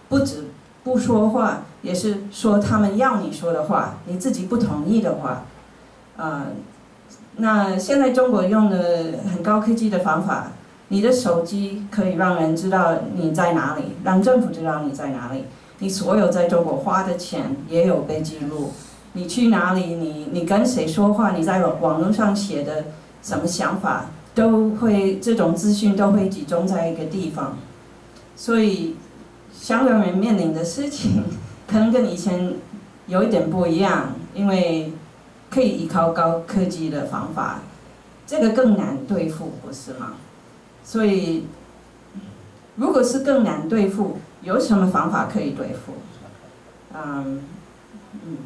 不止不说话，也是说他们要你说的话，你自己不同意的话，呃，那现在中国用的很高科技的方法，你的手机可以让人知道你在哪里，让政府知道你在哪里，你所有在中国花的钱也有被记录，你去哪里，你你跟谁说话，你在网络上写的什么想法，都会这种资讯都会集中在一个地方，所以香港人面临的事情可能跟以前有一点不一样，因为可以依靠高科技的方法，这个更难对付，不是吗？所以，如果是更难对付，有什么方法可以对付？嗯嗯。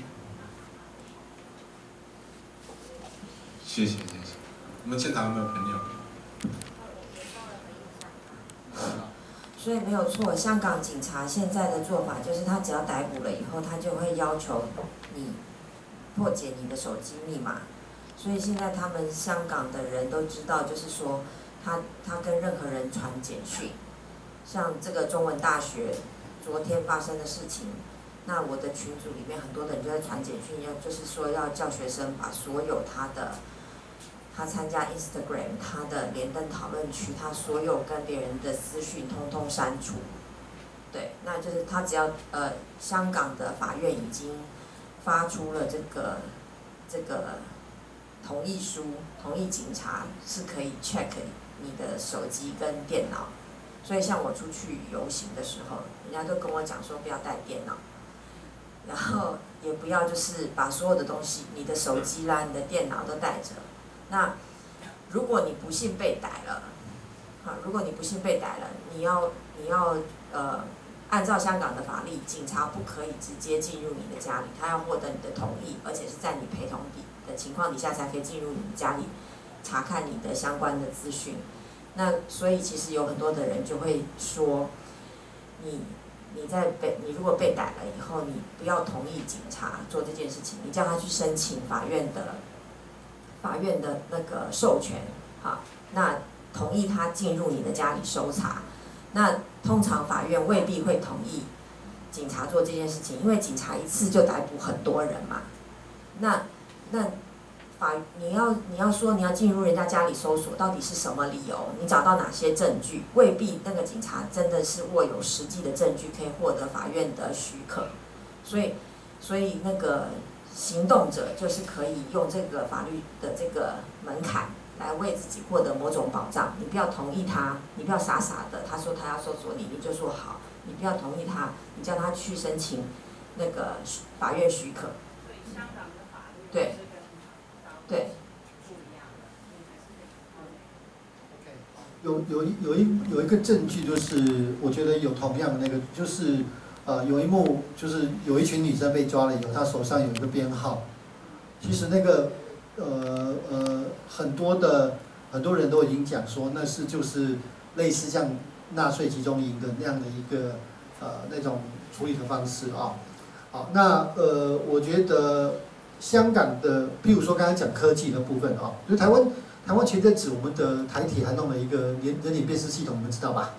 谢谢谢谢。我们现场有没有朋友？ 所以没有错，香港警察现在的做法就是，他只要逮捕了以后，他就会要求你破解你的手机密码。所以现在他们香港的人都知道，就是说他他跟任何人传简讯，像这个中文大学昨天发生的事情，那我的群组里面很多人就在传简讯，要就是说要叫学生把所有他的。他参加 Instagram， 他的连登讨论区，他所有跟别人的私讯通通删除。对，那就是他只要呃，香港的法院已经发出了这个这个同意书，同意警察是可以 check 你的手机跟电脑。所以像我出去游行的时候，人家都跟我讲说不要带电脑，然后也不要就是把所有的东西，你的手机啦、你的电脑都带着。那如果你不幸被逮了，好，如果你不幸被逮了，你要你要呃，按照香港的法律，警察不可以直接进入你的家里，他要获得你的同意，而且是在你陪同的情况底下才可以进入你的家里查看你的相关的资讯。那所以其实有很多的人就会说，你你在被你如果被逮了以后，你不要同意警察做这件事情，你叫他去申请法院的。法院的那个授权，好，那同意他进入你的家里搜查。那通常法院未必会同意警察做这件事情，因为警察一次就逮捕很多人嘛。那那法你要你要说你要进入人家家里搜索，到底是什么理由？你找到哪些证据？未必那个警察真的是握有实际的证据，可以获得法院的许可。所以所以那个。行动者就是可以用这个法律的这个门槛来为自己获得某种保障。你不要同意他，你不要傻傻的，他说他要搜索你，你就说好。你不要同意他，你叫他去申请那个法院许可。对，香港的法律对对。 有有一有一有一个证据，就是我觉得有同样的那个，就是。呃，有一幕就是有一群女生被抓了以后，她手上有一个编号。其实那个呃呃很多的很多人都已经讲说，那是就是类似像纳粹集中营的那样的一个呃那种处理的方式啊。好，那呃我觉得香港的，譬如说刚才讲科技的部分啊，就台湾台湾前阵子我们的台铁还弄了一个人人脸辨识系统，你们知道吧？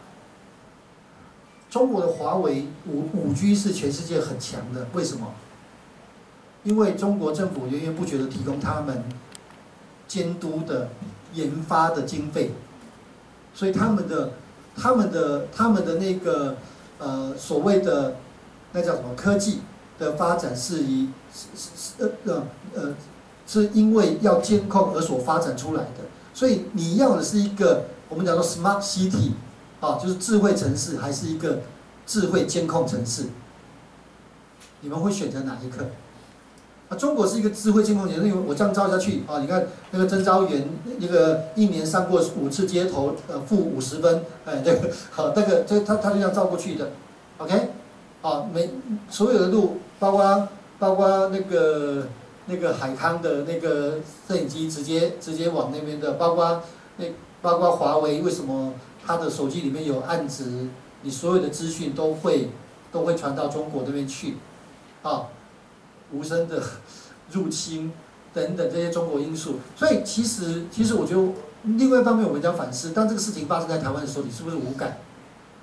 中国的华为五五 G 是全世界很强的，为什么？因为中国政府源源不绝的提供他们监督的研发的经费，所以他们的他们的他们的那个呃所谓的那叫什么科技的发展是以是是呃呃呃是因为要监控而所发展出来的，所以你要的是一个我们讲说 smart city。啊，就是智慧城市还是一个智慧监控城市？你们会选择哪一个？啊，中国是一个智慧监控城市，因为我这样照下去啊，你看那个曾昭元那个一年上过五次街头，呃，负五十分，哎，那个好，那个这他他就这样照过去的 ，OK， 啊，每所有的路，包括包括那个那个海康的那个摄影机直接直接往那边的，包括那包括华为为什么？他的手机里面有暗值，你所有的资讯都会都会传到中国那边去，啊，无声的入侵等等这些中国因素，所以其实其实我觉得另外一方面我们讲反思，当这个事情发生在台湾的时候，你是不是无感？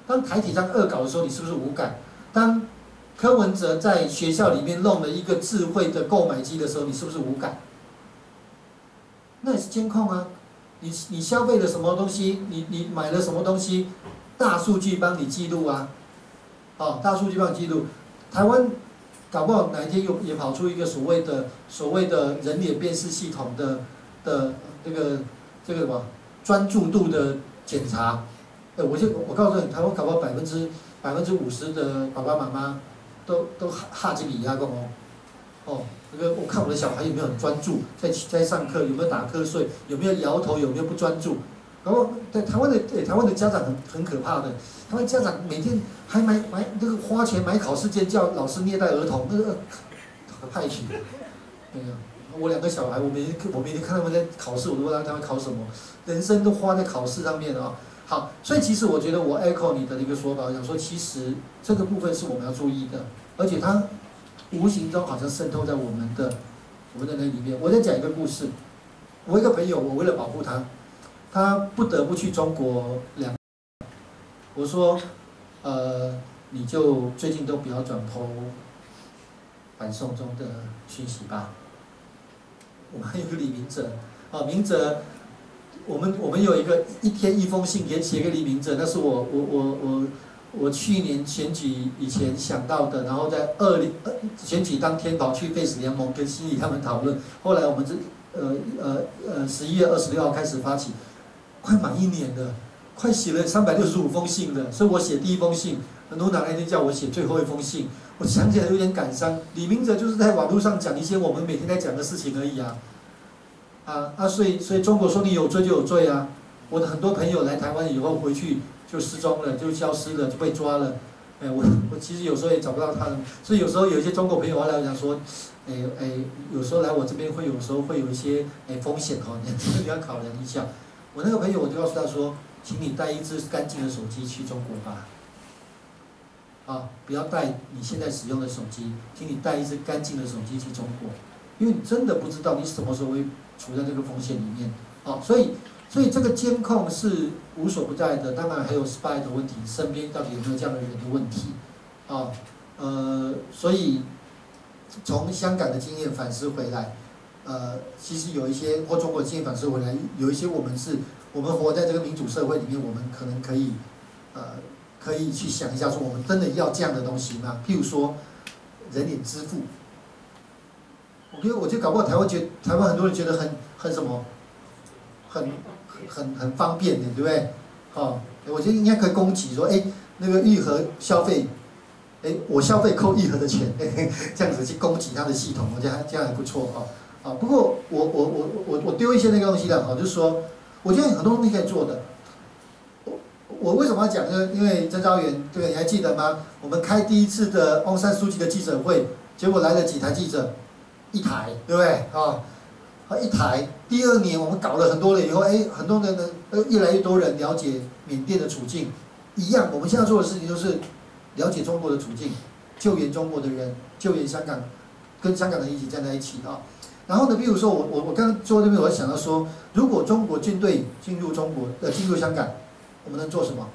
当台体上恶搞的时候，你是不是无感？当柯文哲在学校里面弄了一个智慧的购买机的时候，你是不是无感？那也是监控啊，你你消费了什么东西，你你买了什么东西，大数据帮你记录啊，哦，大数据帮你记录。台湾搞不好哪一天又也跑出一个所谓的所谓的人脸辨识系统的的这个这个什么专注度的检查，哎，我就我告诉你，台湾搞不好百分之百分之五十的爸爸妈妈都都哈哈进你压共哦，哦。这个我看我的小孩有没有很专注，在在上课有没有打瞌睡，有没有摇头，有没有不专注。然后在台湾的对台湾的家长很很可怕的，台湾家长每天还买买那个花钱买考试卷，叫老师虐待儿童，那个派去。对呀，我两个小孩，我每天我每天看他们在考试，我都不知道他们考什么，人生都花在考试上面啊。好，所以其实我觉得我 echo 你的一个说法，我想说其实这个部分是我们要注意的，而且它。无形中好像渗透在我们的我们的那里面。我再讲一个故事，我一个朋友，我为了保护他，他不得不去中国两。我说，呃，你就最近都不要转投反送中的讯息吧。我们还有个李明哲，啊，明哲，我们我们有一个一天一封信给写给李明哲，那是我我我我。我去年选举以前想到的，然后在二零呃选举当天跑去 Face 联盟跟心理他们讨论，后来我们这呃呃呃十一月二十六号开始发起，快满一年了，快写了三百六十五封信了，所以我写第一封信，卢娜那天叫我写最后一封信，我想起来有点感伤。李明哲就是在网络上讲一些我们每天在讲的事情而已啊，啊啊，所以所以中国说你有罪就有罪啊，我的很多朋友来台湾以后回去。就失踪了，就消失了，就被抓了。哎，我我其实有时候也找不到他们，所以有时候有一些中国朋友来讲说，哎哎，有时候来我这边会有时候会有一些哎风险哦，你这个你要考量一下。我那个朋友我就告诉他说，请你带一只干净的手机去中国吧。啊，不要带你现在使用的手机，请你带一只干净的手机去中国，因为你真的不知道你什么时候会处在这个风险里面。啊，所以。所以这个监控是无所不在的，当然还有 spy 的问题，身边到底有没有这样的人的问题，啊，呃，所以从香港的经验反思回来，呃，其实有一些或中国经验反思回来，有一些我们是，我们活在这个民主社会里面，我们可能可以，呃，可以去想一下，说我们真的要这样的东西吗？譬如说人脸支付，我觉得我觉得搞不好台湾觉台湾很多人觉得很很什么，很。很很方便的，对不对？哦，我觉得应该可以攻击说，哎，那个玉和消费，哎，我消费扣玉和的钱，哎，这样子去攻击它的系统，我觉得这样还不错啊。啊，不过我我我我我丢一些那个东西的，哈，就是说，我觉得很多东西可以做的。我我为什么要讲呢？因为曾昭元，对，你还记得吗？我们开第一次的翁山书记的记者会，结果来了几台记者，一台，对不对？啊。啊，一台，第二年我们搞了很多了以后，哎，很多人呢，呃，越来越多人了解缅甸的处境，一样，我们现在做的事情就是了解中国的处境，救援中国的人，救援香港，跟香港人一起站在一起啊。然后呢，比如说我我我刚刚做这边，我想到说，如果中国军队进入中国，呃，进入香港，我们能做什么？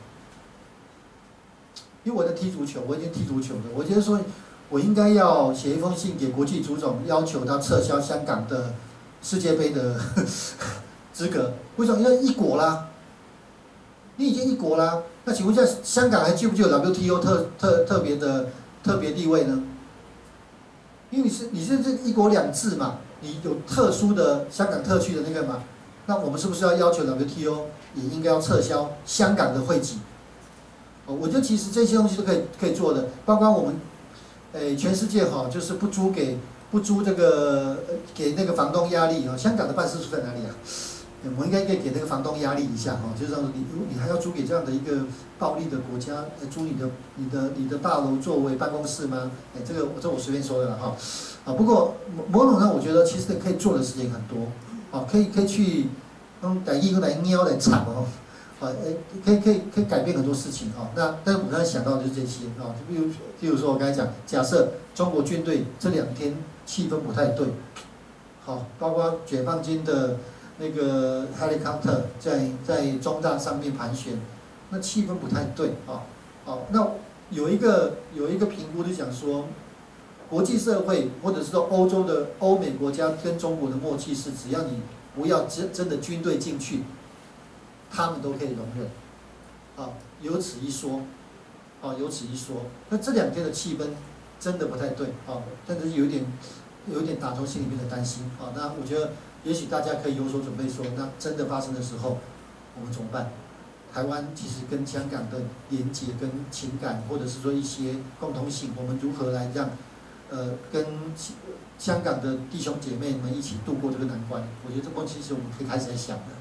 因为我在踢足球，我已经踢足球了，我觉得说，我应该要写一封信给国际足总，要求他撤销香港的。世界杯的资格，为什么？因为一国啦，你已经一国啦，那请问一下，香港还具不具有 W T O 特特特别的特别地位呢？因为你是你是这一国两制嘛，你有特殊的香港特区的那个嘛，那我们是不是要要求 W T O 也应该要撤销香港的会籍？哦，我觉得其实这些东西都可以可以做的，包括我们，诶，全世界哈，就是不租给。不租这个给那个房东压力啊！香港的办事处在哪里啊？我们应该可以给那个房东压力一下哈，就是说你你还要租给这样的一个暴力的国家，租你的你的你的大楼作为办公室吗？哎，这个这我随便说的了哈。啊，不过某种上我觉得其实可以做的事情很多，啊，可以可以去用台语来喵来唱哦，啊，哎，可以可以可以改变很多事情啊。那但是我刚才想到的就是这些啊，就比如比如说我刚才讲，假设中国军队这两天。气氛不太对，好，包括解放军的那个 helicopter 在在中大上面盘旋，那气氛不太对啊。 好，那有一个有一个评估就讲说，国际社会或者是说欧洲的欧美国家跟中国的默契是，只要你不要真真的军队进去，他们都可以容忍。啊，有此一说，啊，有此一说。那这两天的气氛真的不太对，啊，真的是有点有点打从心里面的担心。啊，那我觉得也许大家可以有所准备说，那真的发生的时候，我们怎么办？台湾其实跟香港的连结跟情感，或者是说一些共同性，我们如何来让呃跟香港的弟兄姐妹们一起度过这个难关？我觉得这部分其实我们可以开始来想的。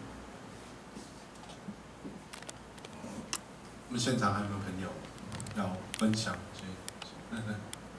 我们现场还有没有朋友要分享？嗯嗯。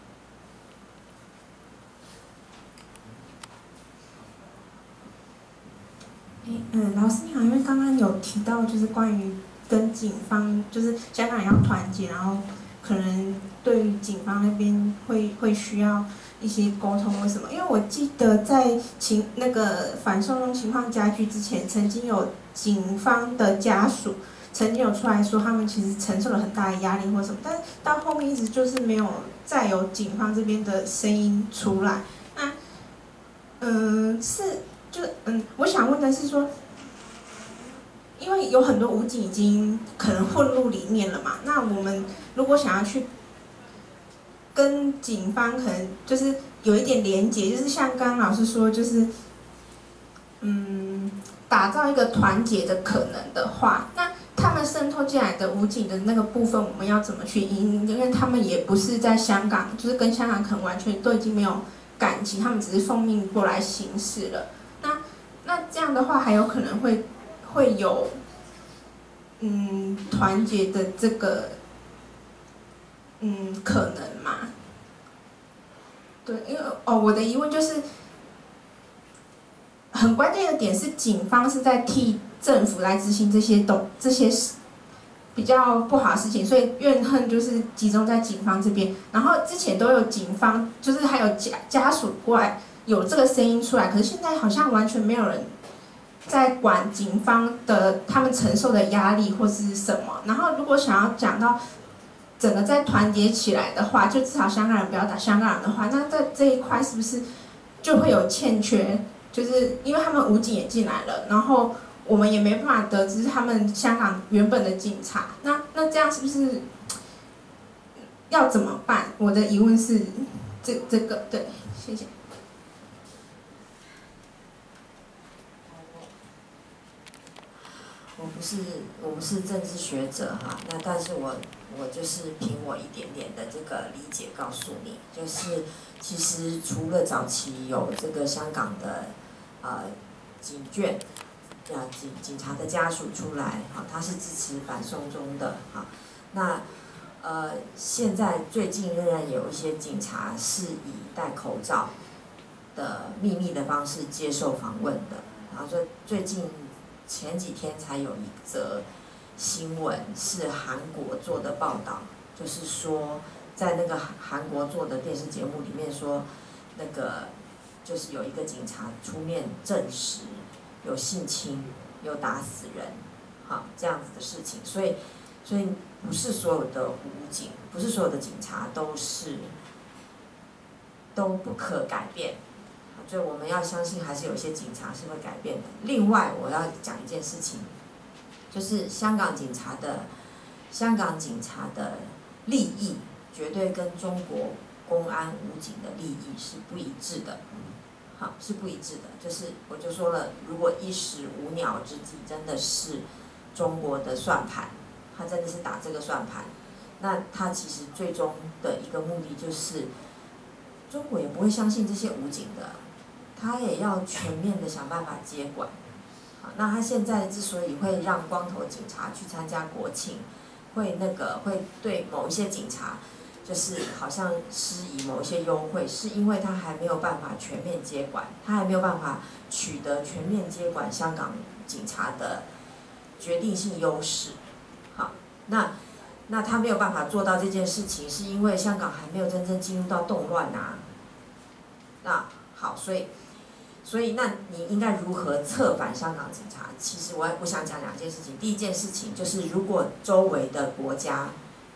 嗯，老师你好，因为刚刚有提到就是关于跟警方，就是香港人要团结，然后可能对于警方那边会会需要一些沟通或什么。因为我记得在情那个反送中情况加剧之前，曾经有警方的家属曾经有出来说，他们其实承受了很大的压力或什么，但是到后面一直就是没有再有警方这边的声音出来。那嗯是。就嗯，我想问的是说，因为有很多武警已经可能混入里面了嘛，那我们如果想要去跟警方可能就是有一点连结，就是像刚刚老师说，就是嗯，打造一个团结的可能的话，那他们渗透进来的武警的那个部分，我们要怎么去因应？因为他们也不是在香港，就是跟香港可能完全都已经没有感情，他们只是奉命过来行事了。那那这样的话，还有可能会会有嗯团结的这个嗯可能吗？对，因为哦，我的疑问就是很关键的点是，警方是在替政府来执行这些东这些比较不好的事情，所以怨恨就是集中在警方这边。然后之前都有警方，就是还有家家属过来。有这个声音出来，可是现在好像完全没有人在管警方的他们承受的压力或是什么。然后如果想要讲到整个再团结起来的话，就至少香港人不要打香港人的话，那在这一块是不是就会有欠缺？就是因为他们武警也进来了，然后我们也没办法得知他们香港原本的警察，那那这样是不是要怎么办？我的疑问是这这个，对，谢谢。 我不是我不是政治学者哈，那但是我我就是凭我一点点的这个理解告诉你，就是其实除了早期有这个香港的呃警眷啊警警察的家属出来哈，他是支持反送中的哈，那呃现在最近仍然有一些警察是以戴口罩的秘密的方式接受访问的，然后最最近。前几天才有一则新闻是韩国做的报道，就是说在那个韩国做的电视节目里面说，那个就是有一个警察出面证实有性侵、有打死人，好这样子的事情，所以所以不是所有的武警，不是所有的警察都是都不可改变。所以我们要相信，还是有一些警察是会改变的。另外，我要讲一件事情，就是香港警察的香港警察的利益，绝对跟中国公安武警的利益是不一致的。好，是不一致的。就是我就说了，如果一时无鸟之计真的是中国的算盘，他真的是打这个算盘，那他其实最终的一个目的就是，中国也不会相信这些武警的。他也要全面的想办法接管，好，那他现在之所以会让光头警察去参加国庆，会那个会对某一些警察，就是好像施以某一些优惠，是因为他还没有办法全面接管，他还没有办法取得全面接管香港警察的决定性优势，好，那那他没有办法做到这件事情，是因为香港还没有真正进入到动乱啊，那好，所以。所以，那你应该如何策反香港警察？其实我我想讲两件事情。第一件事情就是，如果周围的国家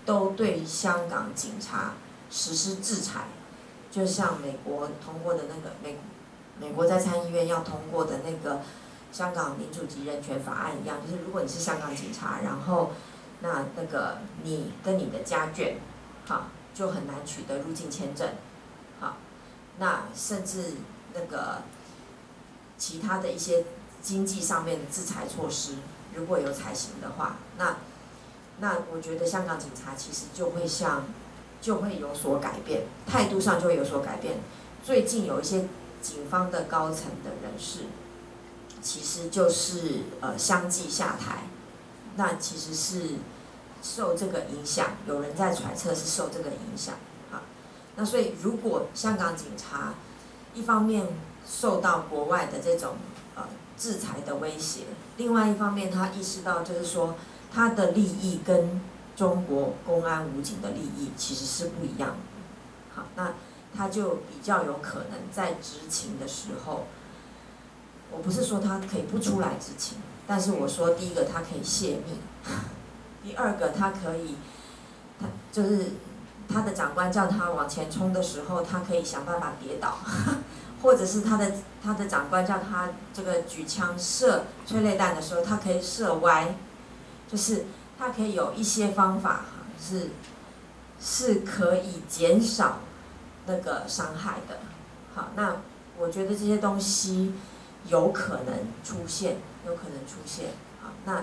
都对香港警察实施制裁，就像美国通过的那个美美国在参议院要通过的那个香港民主及人权法案一样，就是如果你是香港警察，然后那那个你跟你的家眷，好，就很难取得入境签证，好，那甚至那个其他的一些经济上面的制裁措施，如果有采行的话，那那我觉得香港警察其实就会像就会有所改变，态度上就会有所改变。最近有一些警方的高层的人士，其实就是呃相继下台，那其实是受这个影响，有人在揣测是受这个影响啊。那所以如果香港警察一方面受到国外的这种呃制裁的威胁，另外一方面他意识到就是说他的利益跟中国公安武警的利益其实是不一样的。好，那他就比较有可能在执勤的时候，我不是说他可以不出来执勤，但是我说第一个他可以泄密，第二个他可以，他就是他的长官叫他往前冲的时候，他可以想办法跌倒，或者是他的他的长官叫他这个举枪射催泪弹的时候，他可以射歪，就是他可以有一些方法是是可以减少那个伤害的。好，那我觉得这些东西有可能出现，有可能出现。好，那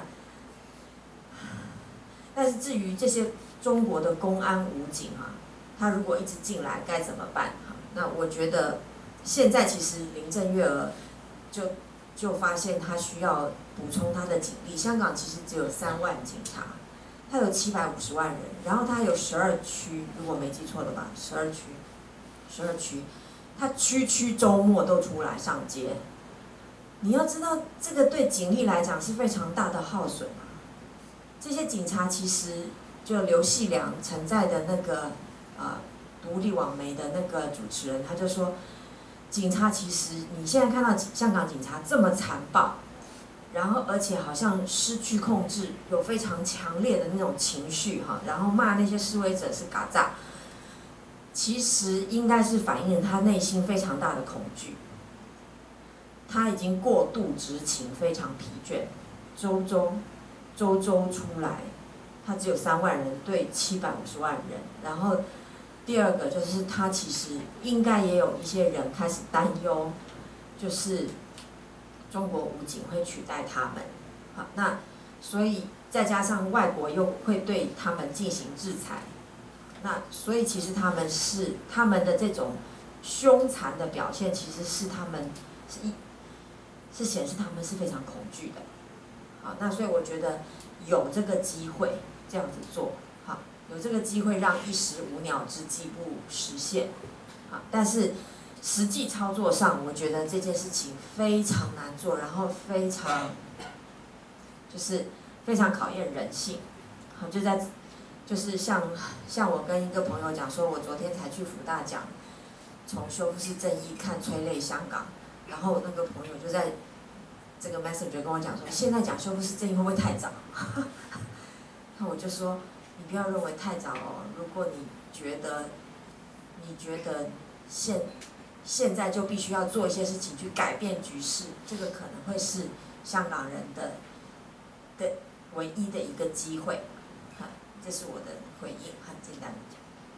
但是至于这些中国的公安武警啊，他如果一直进来该怎么办？哈，那我觉得现在其实林郑月娥就就发现他需要补充他的警力。香港其实只有三万警察，他有七百五十万人，然后他有十二区，如果没记错的吧，十二区，十二区，他区区周末都出来上街。你要知道，这个对警力来讲是非常大的耗损啊。这些警察其实就刘细良曾在的那个呃独立网媒的那个主持人，他就说，警察其实你现在看到香港警察这么残暴，然后而且好像失去控制，有非常强烈的那种情绪哈，然后骂那些示威者是嘎杂，其实应该是反映他内心非常大的恐惧。他已经过度执勤，非常疲倦，周周周周出来，他只有三万人对七百五十万人。然后第二个就是他其实应该也有一些人开始担忧，就是中国武警会取代他们。好，那所以再加上外国又会对他们进行制裁，那所以其实他们是他们的这种凶残的表现，其实是他们是一。是显示他们是非常恐惧的，好，那所以我觉得有这个机会这样子做，好，有这个机会让一石五鸟之计不实现，好，但是实际操作上，我觉得这件事情非常难做，然后非常就是非常考验人性，好，就在就是像像我跟一个朋友讲说，我昨天才去福大讲从修复式正义看催泪香港。然后那个朋友就在这个 messenger 跟我讲说，现在讲修复式正义会不会太早？那我就说，你不要认为太早哦。如果你觉得，你觉得现现在就必须要做一些事情去改变局势，这个可能会是香港人的的唯一的一个机会。哈，这是我的回应，很简单的讲。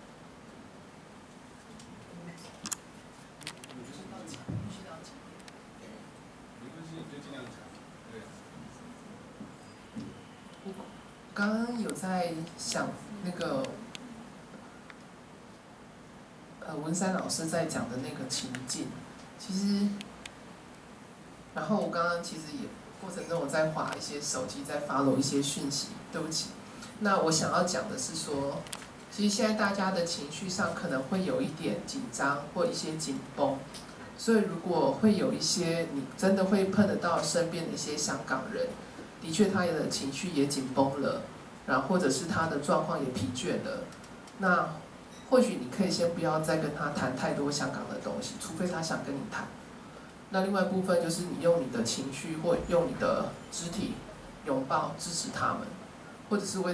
刚刚有在想那个，呃，文山老师在讲的那个情境，其实，然后我刚刚其实也过程中我在划一些手机，在 follow 一些讯息，对不起。那我想要讲的是说，其实现在大家的情绪上可能会有一点紧张或一些紧绷，所以如果会有一些你真的会碰得到身边的一些香港人。的确，他的情绪也紧绷了，然后或者是他的状况也疲倦了。那或许你可以先不要再跟他谈太多香港的东西，除非他想跟你谈。那另外一部分就是你用你的情绪或用你的肢体拥抱支持他们，或者是为他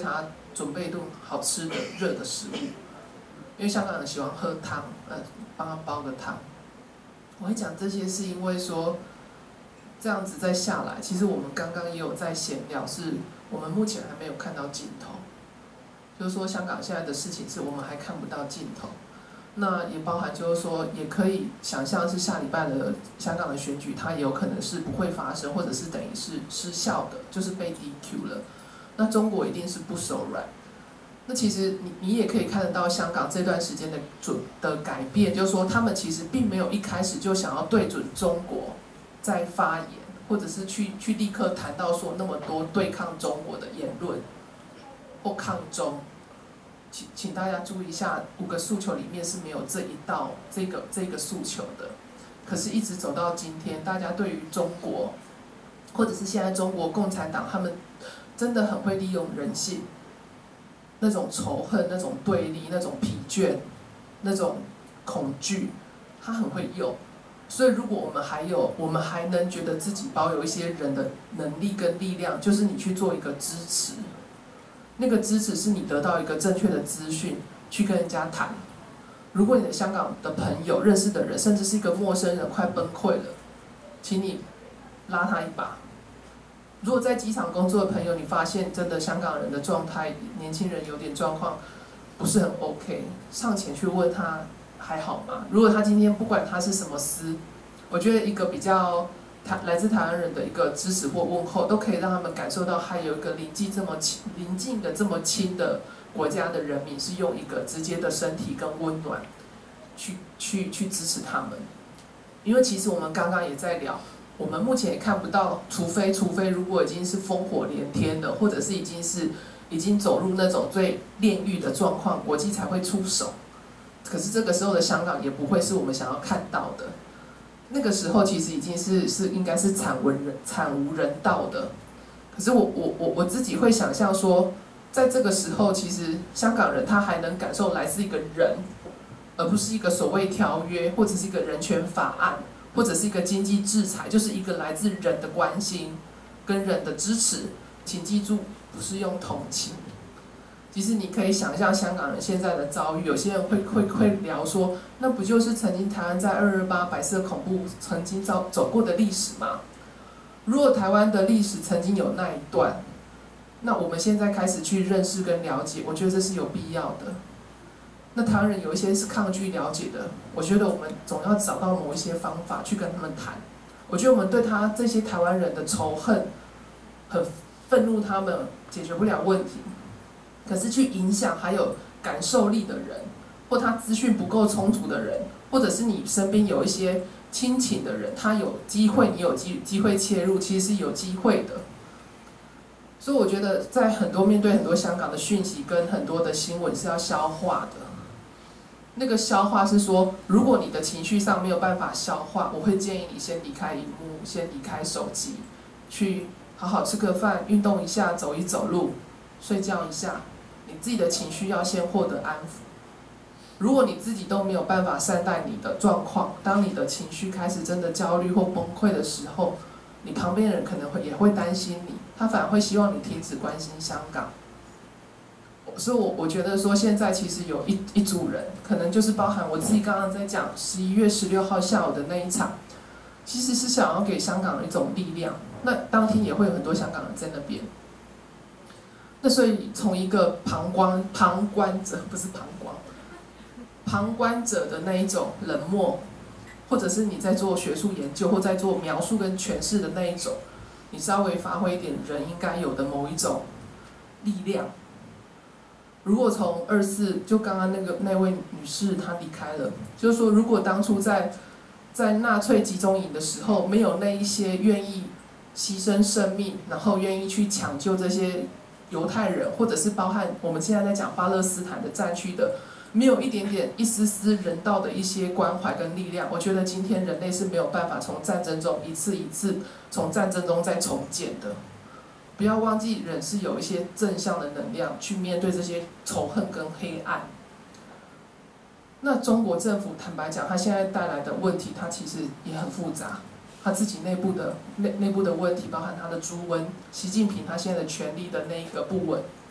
准备一顿好吃的热的食物，因为香港人喜欢喝汤，呃，帮他煲个汤。我会讲这些是因为说，这样子再下来，其实我们刚刚也有在闲聊，是我们目前还没有看到尽头。就是说，香港现在的事情是我们还看不到尽头。那也包含就是说，也可以想象是下礼拜的香港的选举，它也有可能是不会发生，或者是等于是失效的，就是被 D Q 了。那中国一定是不手软。那其实你你也可以看得到香港这段时间的准的改变，就是说他们其实并没有一开始就想要对准中国在发言，或者是去去立刻谈到说那么多对抗中国的言论或抗中。请请大家注意一下，五个诉求里面是没有这一道这个这个诉求的。可是，一直走到今天，大家对于中国，或者是现在中国共产党，他们真的很会利用人性，那种仇恨、那种对立、那种疲倦、那种恐惧，他很会用。所以，如果我们还有，我们还能觉得自己保有一些人的能力跟力量，就是你去做一个支持。那个支持是你得到一个正确的资讯，去跟人家谈。如果你的香港的朋友、认识的人，甚至是一个陌生人快崩溃了，请你拉他一把。如果在机场工作的朋友，你发现真的香港人的状态，年轻人有点状况不是很 OK， 上前去问他还好吗？如果他今天不管他是什么司，我觉得一个比较台来自台湾人的一个支持或问候，都可以让他们感受到，还有一个邻近这么亲、邻近的这么亲的国家的人民，是用一个直接的身体跟温暖，去去去支持他们。因为其实我们刚刚也在聊，我们目前也看不到，除非除非如果已经是烽火连天的，或者是已经是已经走入那种最炼狱的状况，国际才会出手。可是这个时候的香港也不会是我们想要看到的。那个时候其实已经是是应该是惨无人惨无人道的，可是我我我我自己会想象说，在这个时候，其实香港人他还能感受来自一个人，而不是一个所谓条约，或者是一个人权法案，或者是一个经济制裁，就是一个来自人的关心跟人的支持。请记住，不是用同情。其实你可以想象香港人现在的遭遇，有些人会会会聊说，那不就是曾经台湾在二二八白色恐怖曾经走走过的历史吗？如果台湾的历史曾经有那一段，那我们现在开始去认识跟了解，我觉得这是有必要的。那台湾人有一些是抗拒了解的，我觉得我们总要找到某一些方法去跟他们谈。我觉得我们对他这些台湾人的仇恨，很愤怒，他们解决不了问题。可是去影响还有感受力的人，或他资讯不够充足的人，或者是你身边有一些亲情的人，他有机会，你有机机会切入，其实是有机会的。所以我觉得，在很多面对很多香港的讯息跟很多的新闻是要消化的。那个消化是说，如果你的情绪上没有办法消化，我会建议你先离开荧幕，先离开手机，去好好吃个饭，运动一下，走一走路，睡觉一下。你自己的情绪要先获得安抚。如果你自己都没有办法善待你的状况，当你的情绪开始真的焦虑或崩溃的时候，你旁边的人可能会也会担心你，他反而会希望你停止关心香港。所以我我觉得说，现在其实有一一组人，可能就是包含我自己刚刚在讲十一月十六号下午的那一场，其实是想要给香港人一种力量。那当天也会有很多香港人在那边。那所以从一个旁观旁观者，不是旁观，旁观者的那一种冷漠，或者是你在做学术研究或在做描述跟诠释的那一种，你稍微发挥一点人应该有的某一种力量。如果从二四，就刚刚那个那位女士她离开了，就是说，如果当初在在纳粹集中营的时候，没有那一些愿意牺牲生命，然后愿意去抢救这些犹太人，或者是包含我们现在在讲巴勒斯坦的战区的，没有一点点一丝丝人道的一些关怀跟力量，我觉得今天人类是没有办法从战争中一次一次从战争中再重建的。不要忘记，人是有一些正向的能量去面对这些仇恨跟黑暗。那中国政府坦白讲，他现在带来的问题，它其实也很复杂。他自己内部的内内部的问题，包含他的猪瘟，习近平他现在的权力的那一个不稳，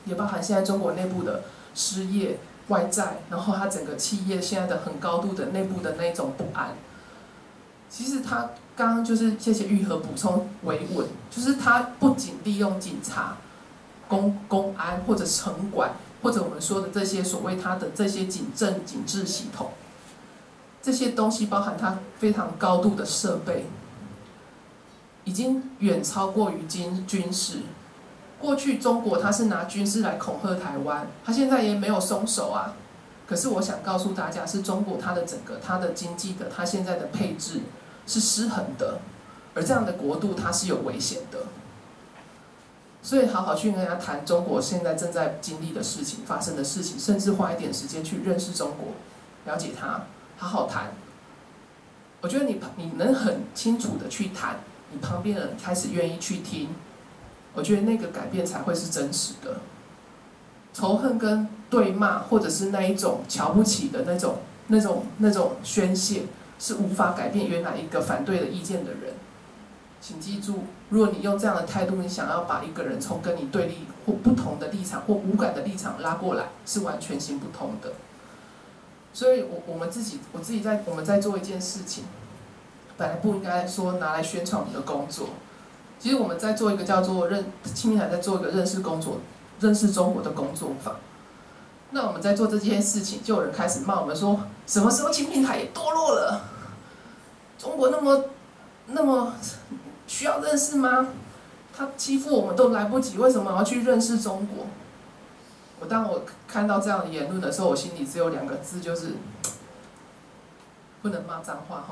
也包含现在中国内部的失业、外债，然后它整个企业现在的很高度的内部的那种不安。其实他刚刚就是谢谢玉和补充维稳，就是他不仅利用警察、公公安或者城管，或者我们说的这些所谓他的这些警政警治系统，这些东西包含它非常高度的设备，已经远超过于军军事。过去中国它是拿军事来恐吓台湾，它现在也没有松手啊。可是我想告诉大家，是中国它的整个它的经济的它现在的配置是失衡的，而这样的国度它是有危险的。所以好好去跟大家谈中国现在正在经历的事情、发生的事情，甚至花一点时间去认识中国，了解它，好好谈。我觉得你你能很清楚的去谈，你旁边的人开始愿意去听，我觉得那个改变才会是真实的。仇恨跟对骂，或者是那一种瞧不起的那种、那种、那种宣泄，是无法改变原来一个反对的意见的人。请记住，如果你用这样的态度，你想要把一个人从跟你对立或不同的立场或无感的立场拉过来，是完全行不通的。所以我，我们自己，我自己在我们在做一件事情，本来不应该说拿来宣传我们的工作。其实我们在做一个叫做认青年台在做一个认识工作。认识中国的工作坊，那我们在做这件事情，就有人开始骂我们说：什么时候青平台也堕落了？中国那么那么需要认识吗？他欺负我们都来不及，为什么要去认识中国？我当我看到这样的言论的时候，我心里只有两个字，就是不能骂脏话哈，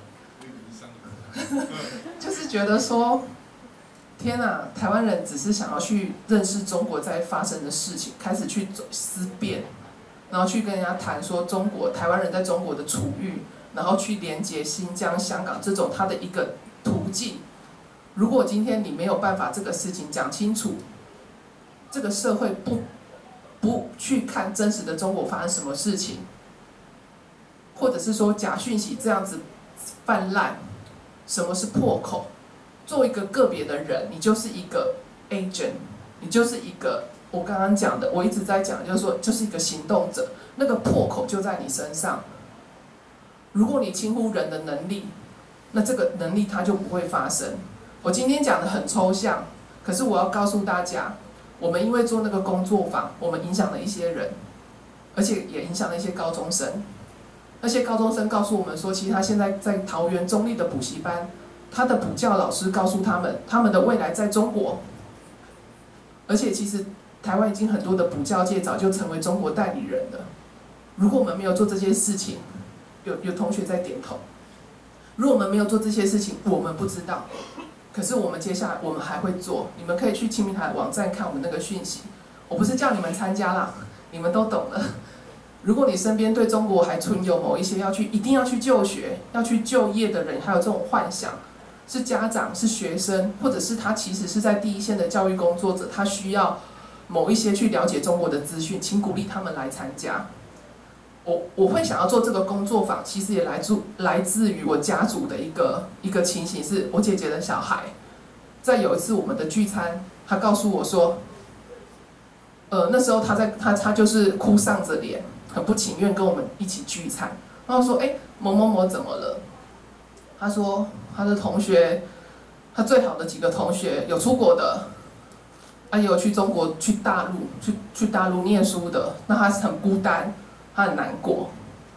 就是觉得说。天啊，台湾人只是想要去认识中国在发生的事情，开始去思辨，然后去跟人家谈说中国台湾人在中国的处遇，然后去连接新疆、香港这种它的一个途径。如果今天你没有办法这个事情讲清楚，这个社会不不去看真实的中国发生什么事情，或者是说假讯息这样子泛滥，什么是破口？做一个个别的人，你就是一个 agent， 你就是一个我刚刚讲的，我一直在讲，就是说，就是一个行动者，那个破口就在你身上。如果你轻忽人的能力，那这个能力它就不会发生。我今天讲的很抽象，可是我要告诉大家，我们因为做那个工作坊，我们影响了一些人，而且也影响了一些高中生。那些高中生告诉我们说，其实他现在在桃园中立的补习班。他的补教老师告诉他们，他们的未来在中国，而且其实台湾已经很多的补教界早就成为中国代理人了。如果我们没有做这些事情，有有同学在点头。如果我们没有做这些事情，我们不知道。可是我们接下来我们还会做，你们可以去青平台网站看我们那个讯息。我不是叫你们参加啦，你们都懂了。如果你身边对中国还存有某一些要去一定要去就学、要去就业的人，还有这种幻想。是家长，是学生，或者是他其实是在第一线的教育工作者，他需要某一些去了解中国的资讯，请鼓励他们来参加。我我会想要做这个工作坊，其实也来自来自于我家族的一个一个情形，是我姐姐的小孩，在有一次我们的聚餐，他告诉我说，呃，那时候他在他他就是哭丧着脸，很不情愿跟我们一起聚餐，然后说，哎，某某某怎么了？他说他的同学，他最好的几个同学有出国的，啊也有去中国、去大陆、去去大陆念书的，那他很孤单，他很难过。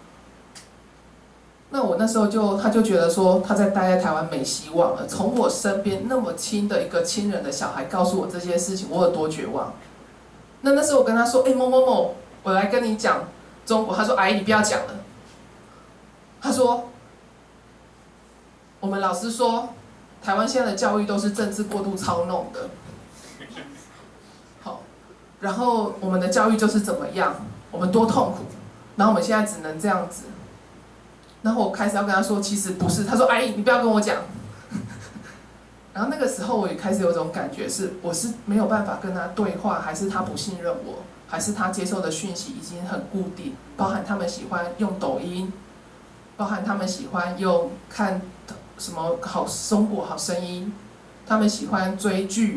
那我那时候就他就觉得说他在待在台湾没希望了。从我身边那么亲的一个亲人的小孩告诉我这些事情，我有多绝望。那那时候我跟他说，哎某某某，我来跟你讲中国。他说，阿姨你不要讲了。他说。我们老师说，台湾现在的教育都是政治过度操弄的。好，然后我们的教育就是怎么样，我们多痛苦，然后我们现在只能这样子。然后我开始要跟他说，其实不是。他说：“阿姨，你不要跟我讲。”然后那个时候我也开始有种感觉是，我是没有办法跟他对话，还是他不信任我，还是他接受的讯息已经很固定，包含他们喜欢用抖音，包含他们喜欢用看。什么好中国好声音，他们喜欢追剧，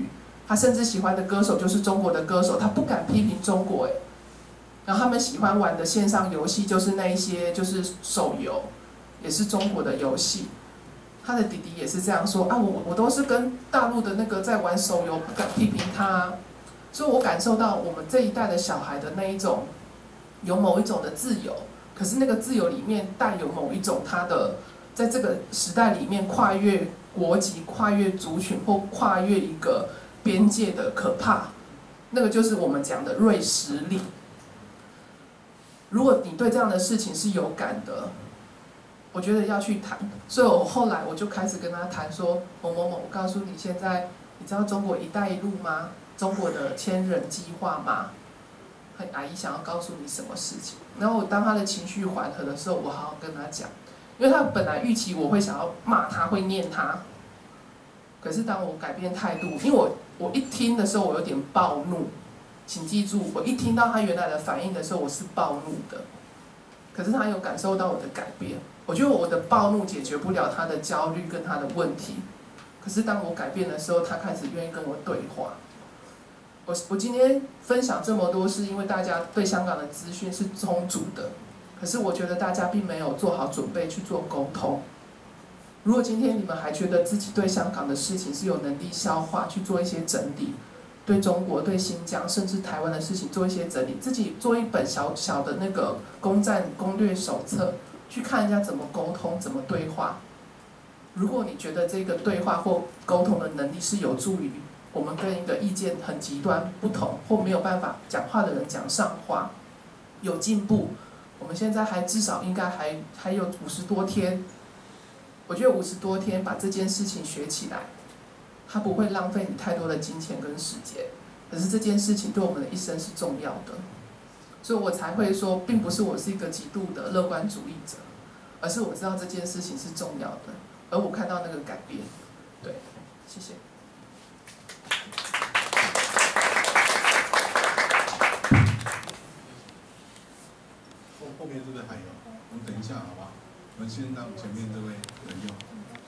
他甚至喜欢的歌手就是中国的歌手，他不敢批评中国哎。然后他们喜欢玩的线上游戏就是那一些就是手游，也是中国的游戏。他的弟弟也是这样说啊，我我都是跟大陆的那个在玩手游，不敢批评他啊。所以我感受到我们这一代的小孩的那一种有某一种的自由，可是那个自由里面带有某一种他的在这个时代里面跨越国籍、跨越族群或跨越一个边界的可怕，那个就是我们讲的锐实力。如果你对这样的事情是有感的，我觉得要去谈。所以我后来我就开始跟他谈说，某某某，我告诉你，现在你知道中国“一带一路”吗？中国的千人计划吗？阿姨想要告诉你什么事情？然后当他的情绪缓和的时候，我好好跟他讲，因为他本来预期我会想要骂他，会念他。可是当我改变态度，因为我我一听的时候我有点暴怒，请记住，我一听到他原来的反应的时候我是暴怒的，可是他有感受到我的改变。我觉得我的暴怒解决不了他的焦虑跟他的问题，可是当我改变的时候，他开始愿意跟我对话。我我今天分享这么多，是因为大家对香港的资讯是充足的，可是我觉得大家并没有做好准备去做沟通。如果今天你们还觉得自己对香港的事情是有能力消化，去做一些整理，对中国、对新疆甚至台湾的事情做一些整理，自己做一本小小的那个公战攻略手册，去看一下怎么沟通、怎么对话。如果你觉得这个对话或沟通的能力是有助于我们跟一个意见很极端不同或没有办法讲话的人讲上话，有进步。我们现在还至少应该还还有五十多天，我觉得五十多天把这件事情学起来，它不会浪费你太多的金钱跟时间。可是这件事情对我们的一生是重要的，所以我才会说，并不是我是一个极度的乐观主义者，而是我知道这件事情是重要的，而我看到那个改变。对，谢谢。 后面是不是还有？我们等一下好不好？我们先让前面这位人用。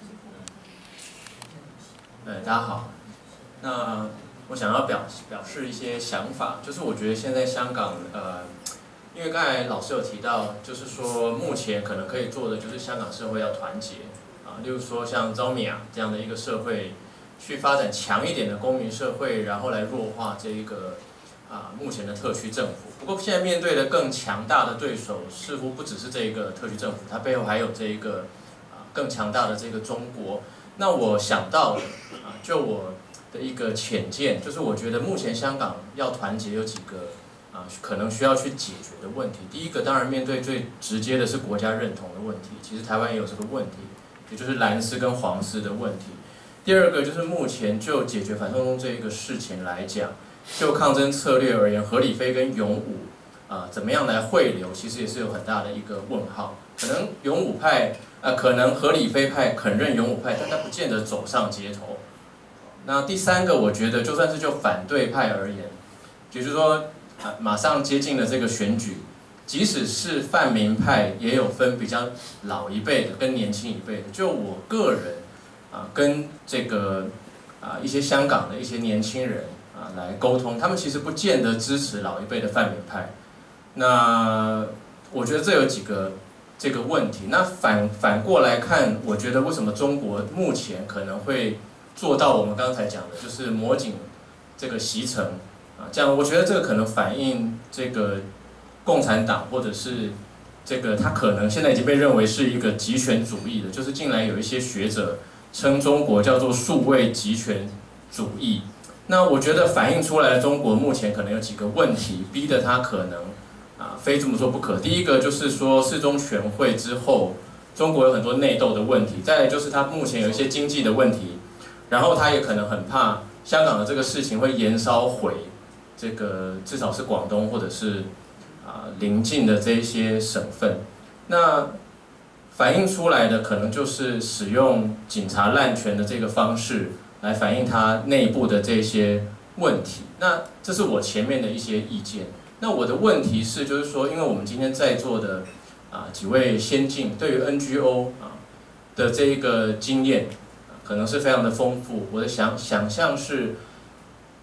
呃，大家好。那我想要表表示一些想法，就是我觉得现在香港，呃，因为刚才老师有提到，就是说目前可能可以做的就是香港社会要团结啊，例如说像招米亚这样的一个社会，去发展强一点的公民社会，然后来弱化这一个。啊，目前的特区政府，不过现在面对的更强大的对手，似乎不只是这一个特区政府，它背后还有这一个啊更强大的这个中国。那我想到的啊，就我的一个浅见，就是我觉得目前香港要团结有几个啊可能需要去解决的问题。第一个，当然面对最直接的是国家认同的问题，其实台湾也有这个问题，也就是蓝丝跟黄丝的问题。第二个就是目前就解决反送中这一个事情来讲。就抗争策略而言，何理非跟勇武啊、呃，怎么样来汇流，其实也是有很大的一个问号。可能勇武派，呃，可能何理非派肯认勇武派，但他不见得走上街头。那第三个，我觉得就算是就反对派而言，就是说，啊，马上接近了这个选举，即使是泛民派，也有分比较老一辈的跟年轻一辈的。就我个人啊，跟这个啊一些香港的一些年轻人。啊，来沟通，他们其实不见得支持老一辈的泛民派。那我觉得这有几个这个问题。那反反过来看，我觉得为什么中国目前可能会做到我们刚才讲的，就是抹紧这个席城啊，这样我觉得这个可能反映这个共产党或者是这个他可能现在已经被认为是一个极权主义的，就是近来有一些学者称中国叫做数位极权主义。那我觉得反映出来的中国目前可能有几个问题，逼得他可能啊非这么做不可。第一个就是说四中全会之后，中国有很多内斗的问题，再来就是他目前有一些经济的问题，然后他也可能很怕香港的这个事情会延烧回这个至少是广东或者是啊邻近的这一些省份。那反映出来的可能就是使用警察滥权的这个方式。来反映它内部的这些问题，那这是我前面的一些意见。那我的问题是，就是说，因为我们今天在座的啊几位先进，对于 N G O 啊的这一个经验，可能是非常的丰富。我的想想象是，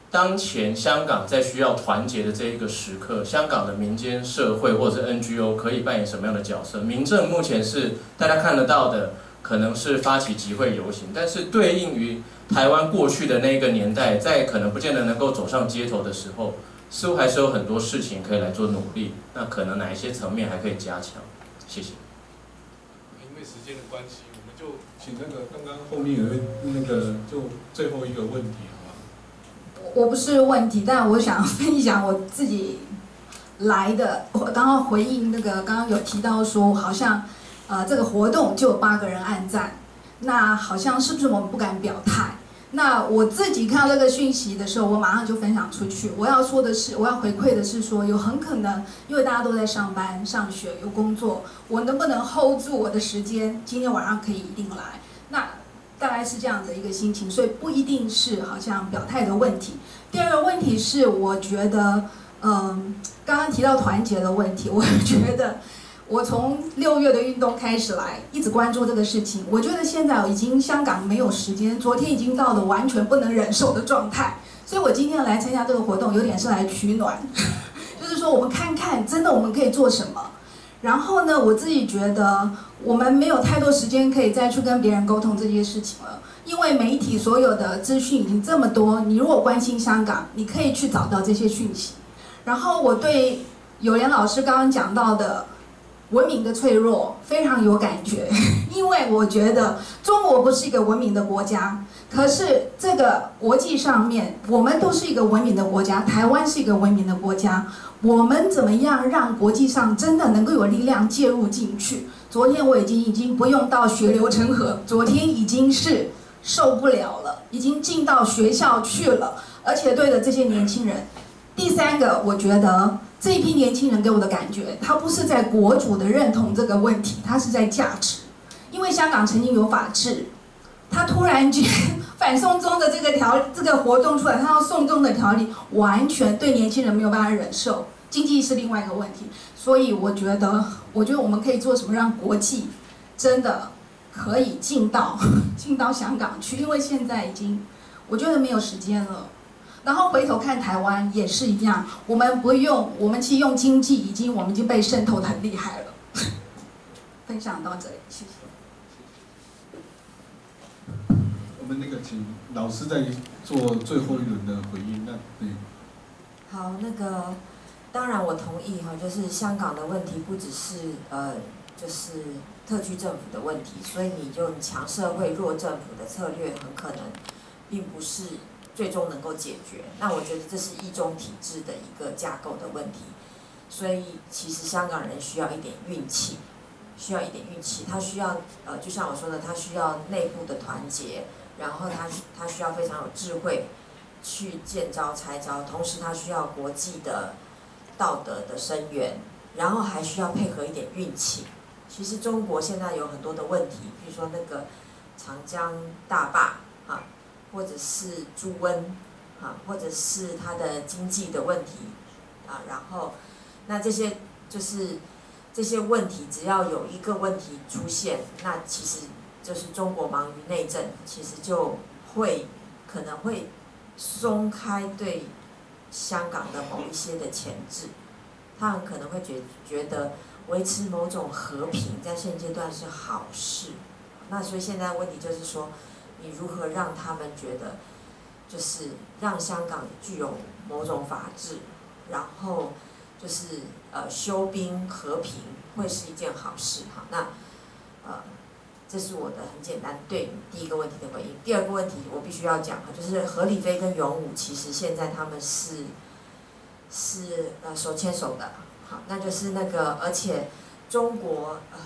当前香港在需要团结的这一个时刻，香港的民间社会或者 N G O 可以扮演什么样的角色？民政目前是大家看得到的，可能是发起集会游行，但是对应于台湾过去的那个年代，在可能不见得能够走上街头的时候，似乎还是有很多事情可以来做努力。那可能哪一些层面还可以加强？谢谢。 因为时间的关系，我们就请那个刚刚后面有一那个就最后一个问题，好吧？ 我不是问题，但我想分享我自己来的。我刚刚回应那个刚刚有提到说，好像呃这个活动就有八个人按赞，那好像是不是我们不敢表态？那我自己看到这个讯息的时候，我马上就分享出去。我要说的是，我要回馈的是说，有很可能，因为大家都在上班、上学、有工作，我能不能 hold 住我的时间？今天晚上可以一定来。那大概是这样的一个心情，所以不一定是好像表态的问题。第二个问题是，我觉得，嗯，刚刚提到团结的问题，我觉得。我从六月的运动开始来，一直关注这个事情。我觉得现在已经香港没有时间，昨天已经到了完全不能忍受的状态。所以我今天来参加这个活动，有点是来取暖，就是说我们看看真的我们可以做什么。然后呢，我自己觉得我们没有太多时间可以再去跟别人沟通这些事情了，因为媒体所有的资讯已经这么多，你如果关心香港，你可以去找到这些讯息。然后我对友莲老师刚刚讲到的。文明的脆弱非常有感觉，因为我觉得中国不是一个文明的国家，可是这个国际上面我们都是一个文明的国家，台湾是一个文明的国家，我们怎么样让国际上真的能够有力量介入进去？昨天我已经已经不用到血流成河，昨天已经是受不了了，已经进到学校去了，而且对着这些年轻人。第三个，我觉得。这一批年轻人给我的感觉，他不是在国主的认同这个问题，他是在价值。因为香港曾经有法治，他突然间反送中的这个条这个活动出来，他要送中的条例，完全对年轻人没有办法忍受。经济是另外一个问题，所以我觉得，我觉得我们可以做什么，让国际真的可以进到进到香港去，因为现在已经我觉得没有时间了。然后回头看台湾也是一样，我们不用，我们其实用经济已经我们已经被渗透得很厉害了。分享到这里，谢谢。 我们那个请老师再做最后一轮的回应。那对。 好，那个当然我同意哈，就是香港的问题不只是呃，就是特区政府的问题，所以你就强社会弱政府的策略很可能并不是。最终能够解决，那我觉得这是一中体制的一个架构的问题，所以其实香港人需要一点运气，需要一点运气，他需要呃，就像我说的，他需要内部的团结，然后他他需要非常有智慧去见招拆招，同时他需要国际的道德的声援，然后还需要配合一点运气。其实中国现在有很多的问题，比如说那个长江大坝啊。或者是猪瘟，啊，或者是它的经济的问题，啊，然后，那这些就是这些问题，只要有一个问题出现，那其实就是中国忙于内政，其实就会可能会松开对香港的某一些的钳制，他很可能会觉觉得维持某种和平在现阶段是好事，那所以现在问题就是说。你如何让他们觉得，就是让香港具有某种法治，然后就是呃休兵和平会是一件好事哈。那呃，这是我的很简单对第一个问题的回应。第二个问题我必须要讲哈，就是何理非跟勇武其实现在他们是是呃手牵手的，好，那就是那个而且中国呃。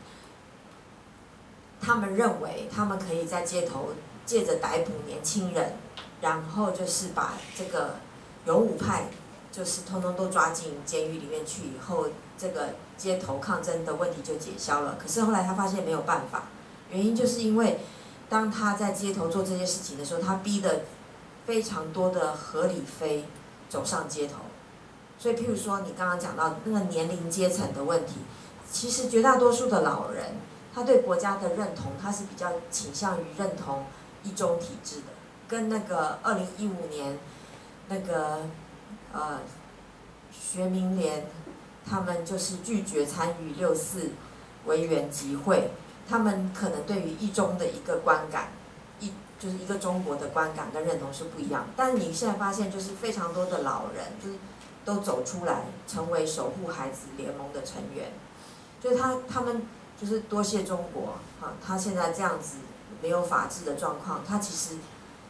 他们认为他们可以在街头借着逮捕年轻人，然后就是把这个勇武派就是通通都抓进监狱里面去，以后这个街头抗争的问题就解消了。可是后来他发现没有办法，原因就是因为当他在街头做这些事情的时候，他逼得非常多的何理非走上街头。所以譬如说你刚刚讲到那个年龄阶层的问题，其实绝大多数的老人。他对国家的认同，他是比较倾向于认同一中体制的，跟那个二零一五年那个呃学民联，他们就是拒绝参与六四维园集会，他们可能对于一中的一个观感，一就是一个中国的观感跟认同是不一样。但是你现在发现，就是非常多的老人，就是都走出来，成为守护孩子联盟的成员，就是他他们就是多谢中国啊，他现在这样子没有法治的状况，他其实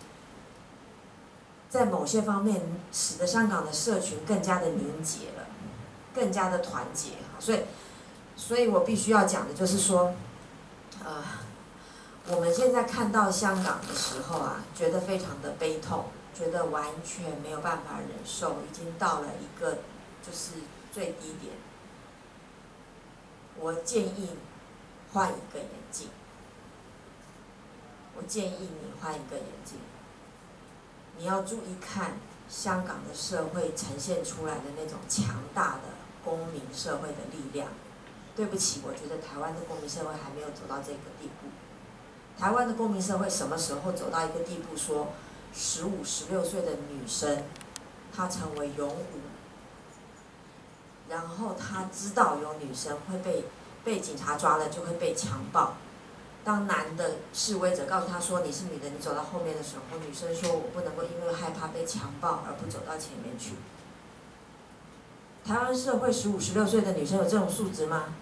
在某些方面使得香港的社群更加的凝结了，更加的团结。所以，所以我必须要讲的就是说，呃，我们现在看到香港的时候啊，觉得非常的悲痛，觉得完全没有办法忍受，已经到了一个就是最低点。我建议换一个眼镜，我建议你换一个眼镜。你要注意看香港的社会呈现出来的那种强大的公民社会的力量。对不起，我觉得台湾的公民社会还没有走到这个地步。台湾的公民社会什么时候走到一个地步，说十五、十六岁的女生，她成为勇武，然后她知道有女生会被被警察抓了就会被强暴。当男的示威者告诉他说你是女的，你走到后面的时候，女生说我不能够因为害怕被强暴而不走到前面去。台湾社会十五、十六岁的女生有这种素质吗？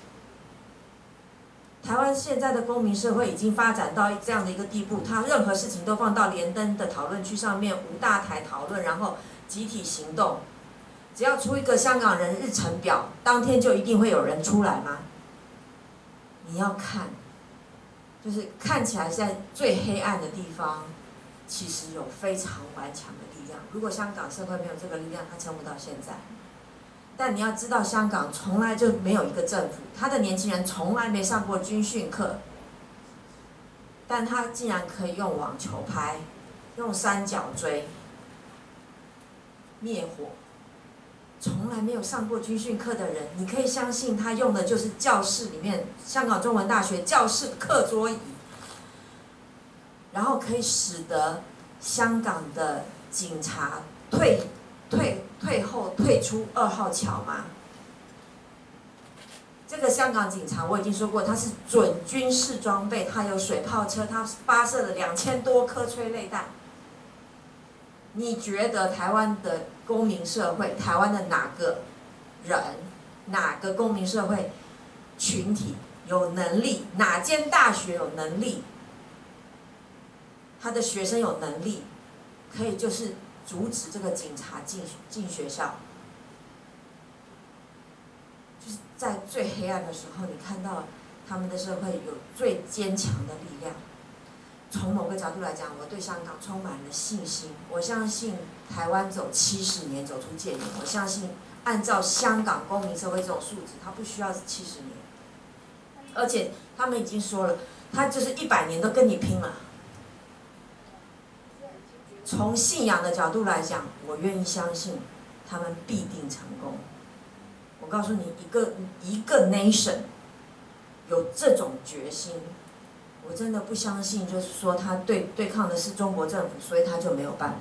台湾现在的公民社会已经发展到这样的一个地步，他任何事情都放到连登的讨论区上面，无大台讨论，然后集体行动。只要出一个香港人日程表，当天就一定会有人出来吗？你要看。就是看起来在最黑暗的地方，其实有非常顽强的力量。如果香港社会没有这个力量，它撑不到现在。但你要知道，香港从来就没有一个政府，他的年轻人从来没上过军训课，但他竟然可以用网球拍、用三角锥灭火。从来没有上过军训课的人，你可以相信他用的就是教室里面香港中文大学教室课桌椅，然后可以使得香港的警察退退退后退出二号桥吗？这个香港警察我已经说过，他是准军事装备，他有水炮车，他发射了两千多颗催泪弹。你觉得台湾的公民社会，台湾的哪个人，哪个公民社会群体有能力，哪间大学有能力，他的学生有能力，可以就是阻止这个警察进进学校？就是在最黑暗的时候，你看到他们的社会有最坚强的力量。从某个角度来讲，我对香港充满了信心。我相信台湾走七十年走出戒严，我相信按照香港公民社会这种素质，它不需要七十年。而且他们已经说了，他就是一百年都跟你拼了。从信仰的角度来讲，我愿意相信他们必定成功。我告诉你，一个一个 nation 有这种决心。我真的不相信，就是说他对对抗的是中国政府，所以他就没有办法。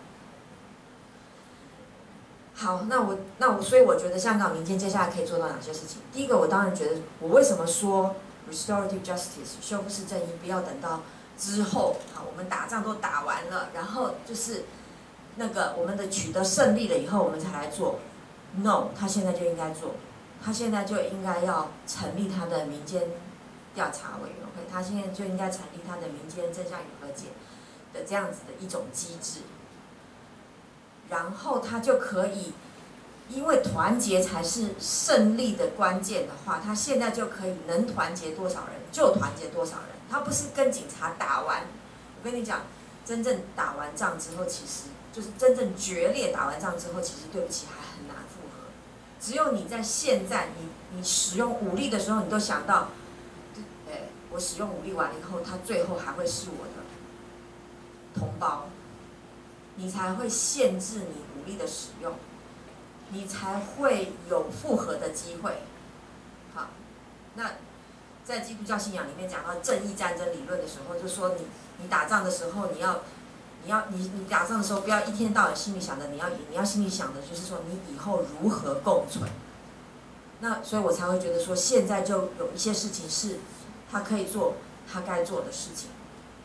好，那我那我所以我觉得香港民间接下来可以做到哪些事情？第一个，我当然觉得，我为什么说 restorative justice 修复式正义，不要等到之后，好，我们打仗都打完了，然后就是那个我们的取得胜利了以后，我们才来做。No， 他现在就应该做，他现在就应该要成立他的民间调查委员会，他现在就应该成立他的民间真相与和解的这样子的一种机制，然后他就可以，因为团结才是胜利的关键的话，他现在就可以能团结多少人就团结多少人，他不是跟警察打完，我跟你讲，真正打完仗之后，其实就是真正决裂打完仗之后，其实对不起还很难复合，只有你在现在你你使用武力的时候，你都想到。我使用武力完了以后，他最后还会是我的同胞，你才会限制你武力的使用，你才会有复合的机会。好，那在基督教信仰里面讲到正义战争理论的时候，就说你你打仗的时候，你要你你要你你打仗的时候，不要一天到晚心里想着你要赢，你要心里想的就是说你以后如何共存。那所以我才会觉得说，现在就有一些事情是他可以做他该做的事情。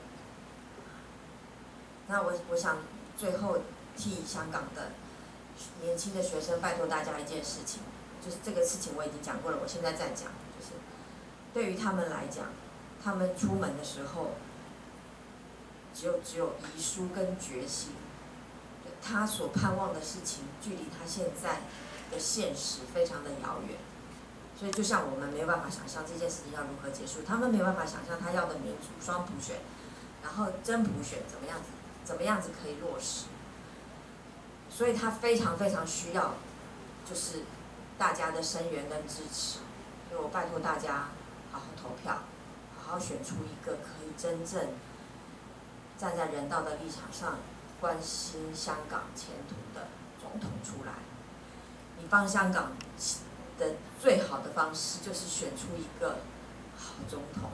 那我我想最后替香港的年轻的学生拜托大家一件事情，就是这个事情我已经讲过了，我现在再讲，就是对于他们来讲，他们出门的时候，只有只有遗书跟决心，他所盼望的事情，距离他现在的现实非常的遥远。所以就像我们没有办法想象这件事情要如何结束，他们没有办法想象他要的民主双普选，然后真普选怎么样子，怎么样子可以落实。所以他非常非常需要，就是大家的声援跟支持。所以我拜托大家好好投票，好好选出一个可以真正站在人道的立场上关心香港前途的总统出来。你帮香港的最好的方式就是选出一个好总统。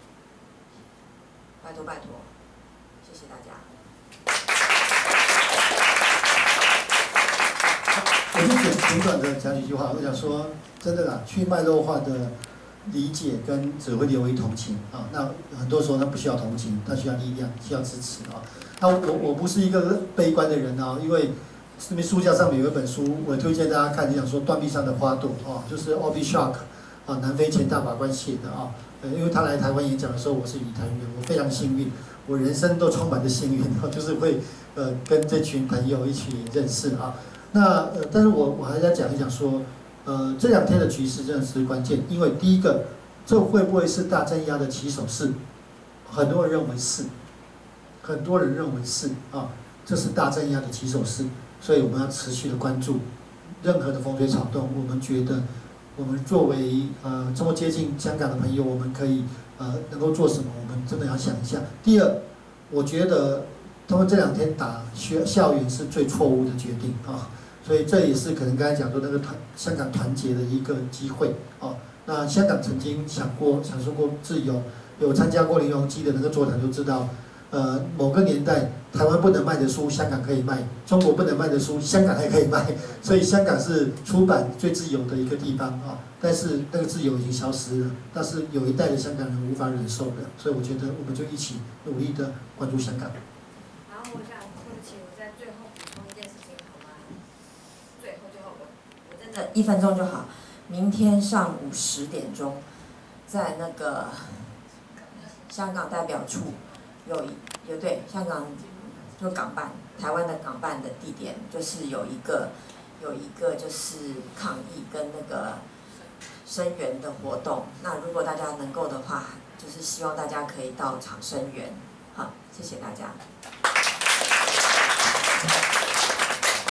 拜托拜托，谢谢大家。 我就简简短的讲几句话，我想说，真的啦，去脉络化的理解跟只会流于同情啊。那很多时候他不需要同情，他需要力量，需要支持啊。那我我不是一个悲观的人啊，因为这边书架上面有一本书，我推荐大家看，就讲说断臂上的花朵啊，就是 Obi Shark 啊，南非前大法官写的啊。呃，因为他来台湾演讲的时候，我是语坛人，我非常幸运，我人生都充满着幸运啊，就是会呃跟这群朋友一起认识啊。那呃，但是我我还是要讲一讲说，呃，这两天的局势真的是关键，因为第一个，这会不会是大镇压的起手式？很多人认为是，很多人认为是啊，这是大镇压的起手式，所以我们要持续的关注任何的风吹草动。我们觉得，我们作为呃这么接近香港的朋友，我们可以呃能够做什么？我们真的要想一下。第二，我觉得他们这两天打学校园是最错误的决定啊。所以这也是可能刚才讲说那个团香港团结的一个机会哦。那香港曾经想过、享受过自由，有参加过林荣基的那个座谈就知道，呃，某个年代台湾不能卖的书，香港可以卖；中国不能卖的书，香港还可以卖。所以香港是出版最自由的一个地方啊。但是那个自由已经消失了，但是有一代的香港人无法忍受的。所以我觉得我们就一起努力的关注香港。 然后我想，对不起，我在最后补充一件事情。一分钟就好。明天上午十点钟，在那个香港代表处有一有对香港就港办台湾的港办的地点，就是有一个有一个就是抗议跟那个声援的活动。那如果大家能够的话，就是希望大家可以到场声援。好，谢谢大家。